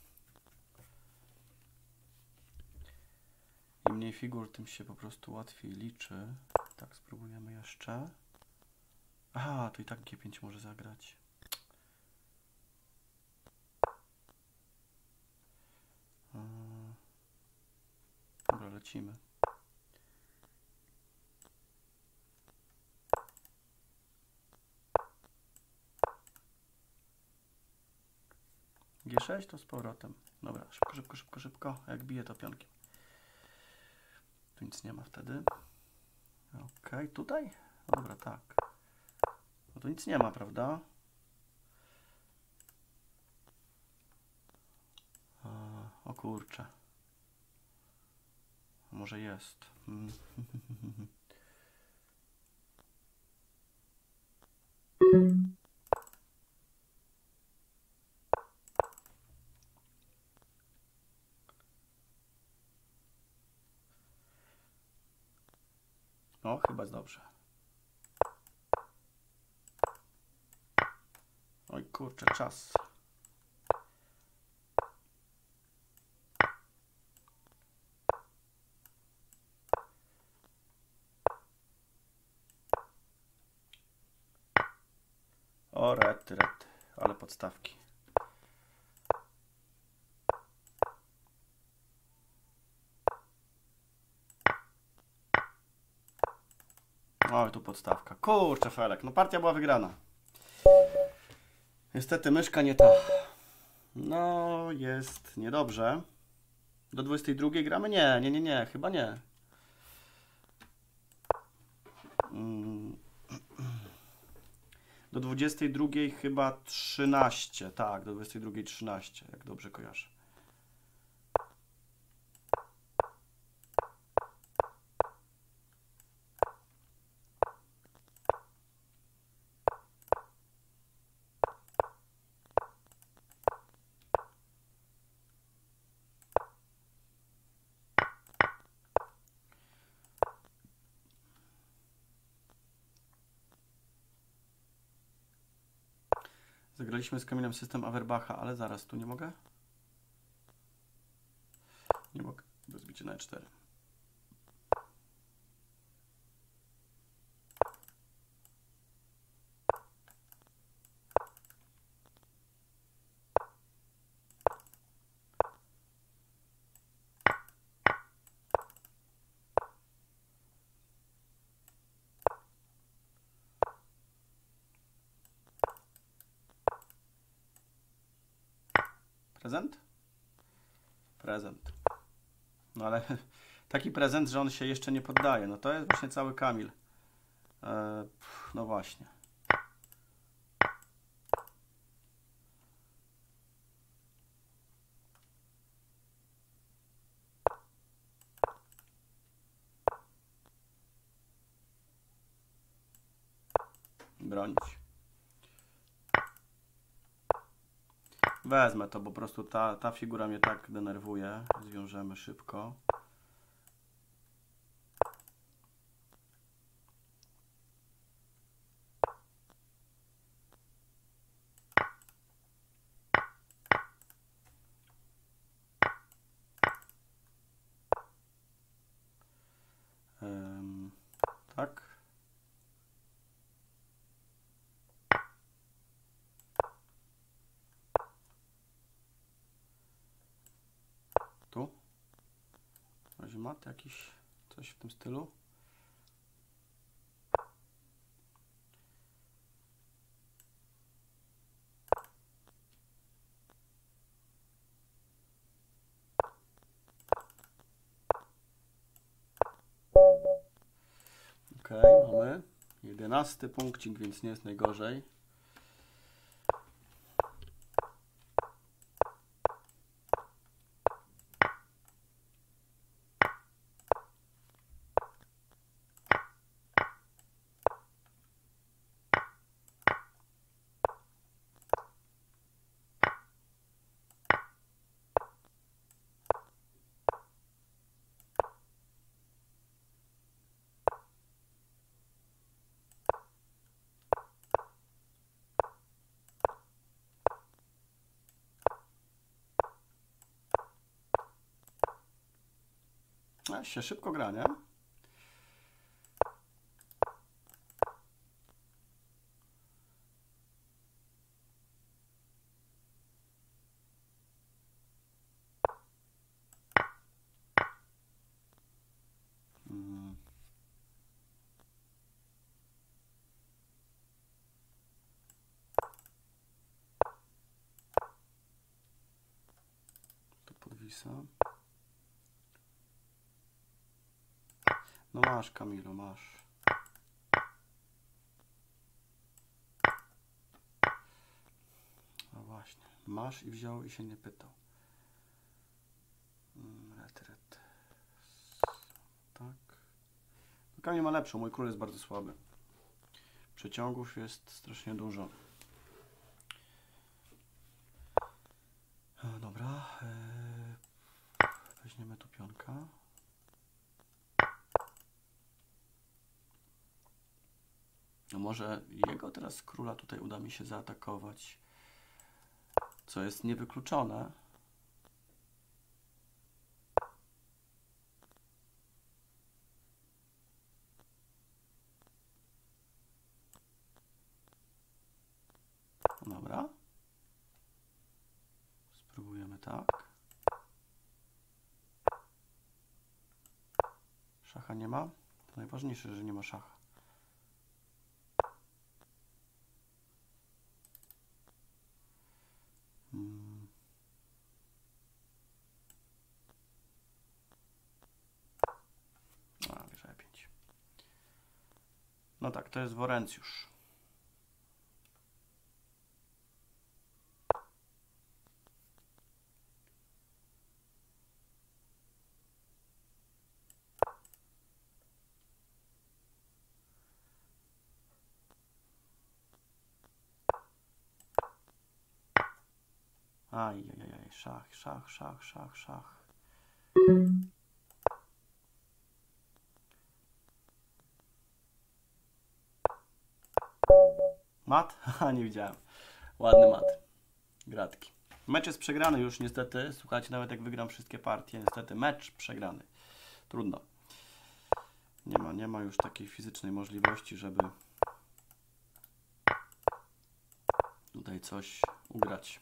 Im mniej figur, tym się po prostu łatwiej liczy. Tak, spróbujemy jeszcze. Aha, to i tak G5 może zagrać. Dobra, lecimy. G6 to z powrotem. Dobra, szybko, szybko, szybko, szybko. Jak bije to pionkiem. Tu nic nie ma wtedy. Okej, tutaj? Dobra, tak. No tu nic nie ma, prawda? O kurczę. Może jest. O, chyba jest dobrze. Oj kurczę, czas. O, rety, rety. Ale podstawki. Oj, tu podstawka. Kurczę, felek. No partia była wygrana. Niestety myszka nie ta. No, jest niedobrze. Do 22 gramy? Nie, nie, nie, nie. Chyba nie. Do 22 chyba 13. Tak, do 22 13, jak dobrze kojarzę. Zagraliśmy z Kamilem system Awerbacha, ale zaraz, tu nie mogę? Nie mogę, bez bicia na E4. Prezent? Prezent. No ale taki prezent, że on się jeszcze nie poddaje. No to jest właśnie cały Kamil. No właśnie. Bronić. Wezmę to, bo po prostu ta figura mnie tak denerwuje. Zwiążemy szybko. Tak. Może mat jakiś, coś w tym stylu. Ok, mamy 11 punkcik, więc nie jest najgorzej. A się szybko gra, nie? Tu podwisa. No masz, Kamilu, masz. No właśnie, masz i wziął i się nie pytał. Ret. Tak. No, Kamil ma lepszą, mój król jest bardzo słaby. Przeciągów jest strasznie dużo. Dobra. Weźmiemy tu pionka. No może jego teraz króla tutaj uda mi się zaatakować, co jest niewykluczone. Dobra. Spróbujemy tak. Szacha nie ma. To najważniejsze, że nie ma szacha. Wieża E5. No tak, to jest Worencjusz. Ajajaj, szach. Mat? Haha, nie widziałem. Ładny mat. Gratki. Mecz jest przegrany już niestety. Słuchajcie, nawet jak wygram wszystkie partie, niestety mecz przegrany. Trudno. Nie ma już takiej fizycznej możliwości, żeby tutaj coś ugrać.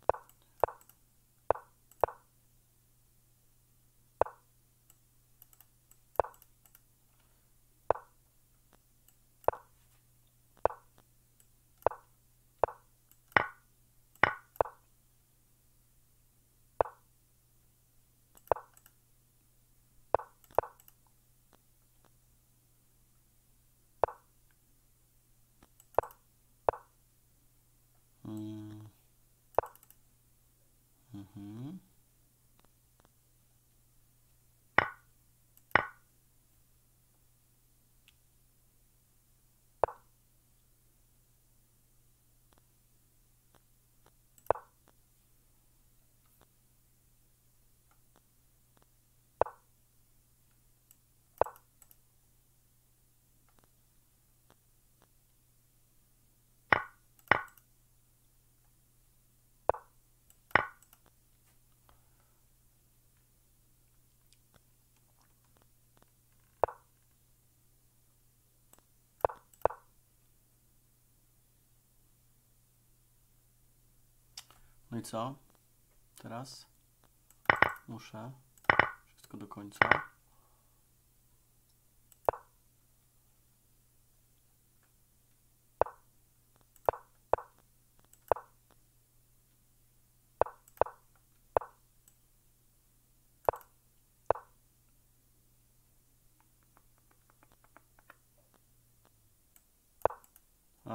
No i co? Teraz muszę wszystko do końca.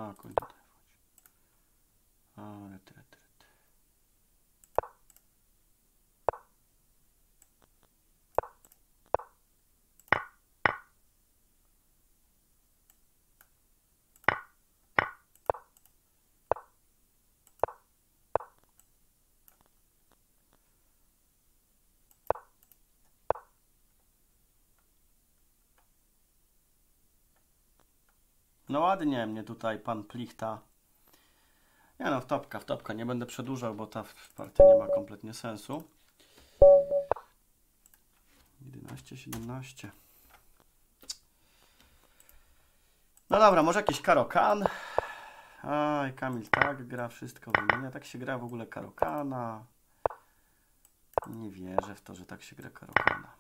A, koń tutaj wchodzi. A, rety. No ładnie mnie tutaj pan Plichta. Nie no, w topka. Nie będę przedłużał, bo ta partia nie ma kompletnie sensu. 11, 17. No dobra, może jakiś Karokan. Aj, Kamil tak gra, wszystko wymienia. Tak się gra w ogóle Karokana. Nie wierzę w to, że tak się gra Karokana.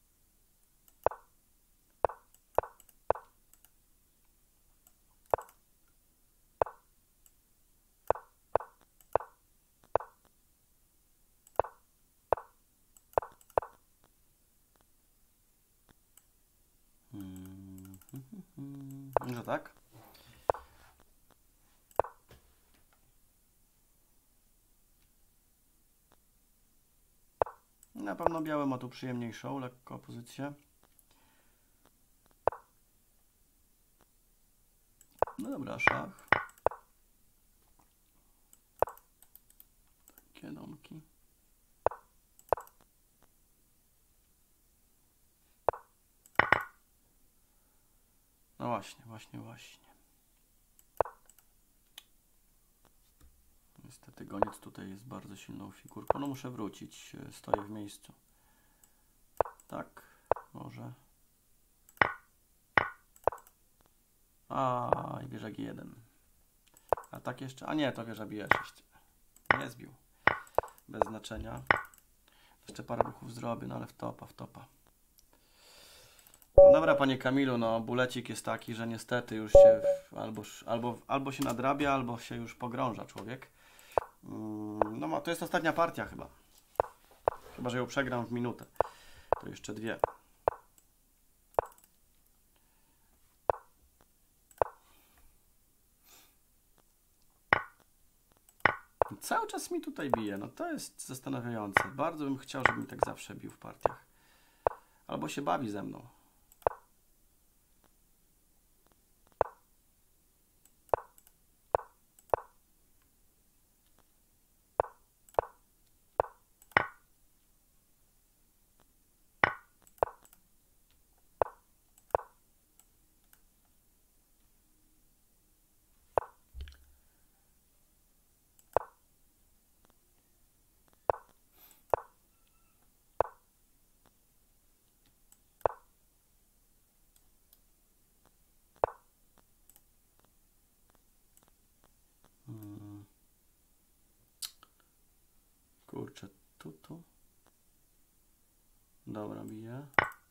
Że tak? Na pewno biały ma tu przyjemniejszą lekko pozycję. No dobra, szach. Takie domki. No właśnie. Niestety goniec tutaj jest bardzo silną figurką. No muszę wrócić, stoję w miejscu. Tak, może. A, i wieża G1. A tak jeszcze? A nie, to wieża bije 6. Nie zbił. Bez znaczenia. Jeszcze parę ruchów zrobię, no ale w topa. No dobra, panie Kamilu, no bulecik jest taki, że niestety już się albo się nadrabia, albo się już pogrąża człowiek. No to jest ostatnia partia chyba. Chyba że ją przegram w minutę. To jeszcze dwie. Cały czas mi tutaj bije. No to jest zastanawiające. Bardzo bym chciał, żeby mi tak zawsze bił w partiach. Albo się bawi ze mną. Kurczę, tu. Dobra, bije.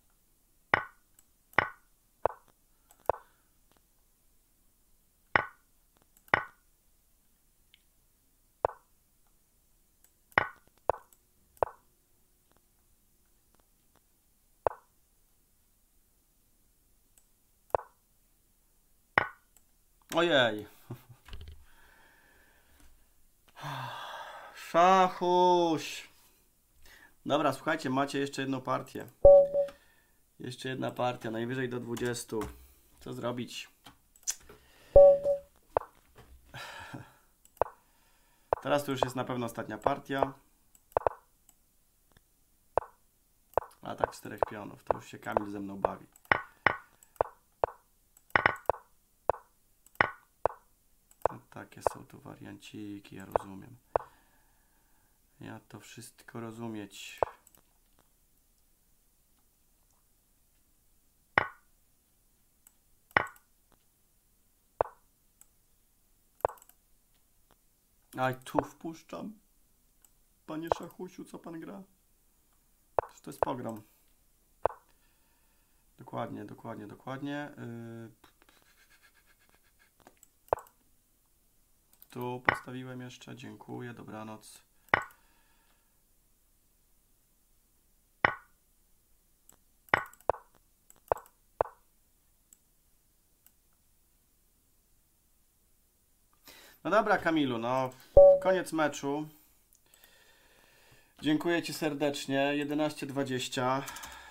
Ojej. Szachuś. Dobra, słuchajcie, macie jeszcze jedną partię. Jeszcze jedna partia, najwyżej do 20. Co zrobić? Teraz to już jest na pewno ostatnia partia. A tak 4 pionów, to już się Kamil ze mną bawi. No, takie są tu warianciki, ja rozumiem. Ja to wszystko rozumieć. Aj, tu wpuszczam. Panie Szachusiu, co pan gra? To jest pogrom. Dokładnie. Tu postawiłem jeszcze, dziękuję, dobranoc. No dobra, Kamilu, no koniec meczu. Dziękuję Ci serdecznie. 11:20.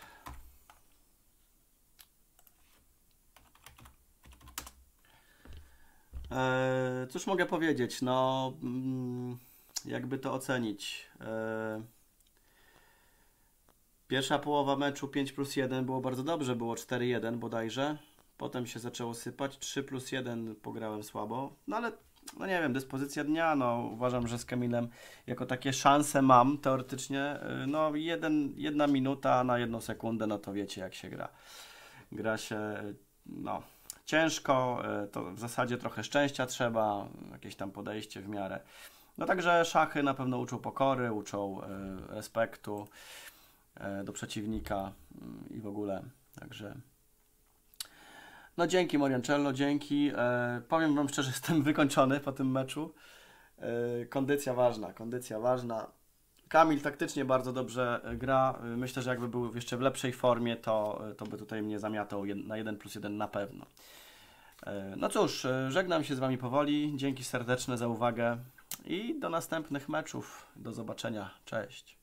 Cóż mogę powiedzieć? No, jakby to ocenić? Pierwsza połowa meczu 5+1 było bardzo dobrze, było 4-1 bodajże. Potem się zaczęło sypać, 3+1 pograłem słabo, no ale no nie wiem, dyspozycja dnia, no uważam, że z Kamilem jako takie szanse mam teoretycznie, no 1 minuta na 1 sekundę, no to wiecie jak się gra. Gra się, no ciężko, to w zasadzie trochę szczęścia trzeba, jakieś tam podejście w miarę. No także szachy na pewno uczą pokory, uczą respektu do przeciwnika i w ogóle. Także no dzięki Moriancello, dzięki. Powiem Wam szczerze, jestem wykończony po tym meczu. Kondycja ważna, kondycja ważna. Kamil taktycznie bardzo dobrze gra. Myślę, że jakby był jeszcze w lepszej formie, to by tutaj mnie zamiatał na 1+1 na pewno. No cóż, żegnam się z Wami powoli. Dzięki serdeczne za uwagę i do następnych meczów. Do zobaczenia. Cześć.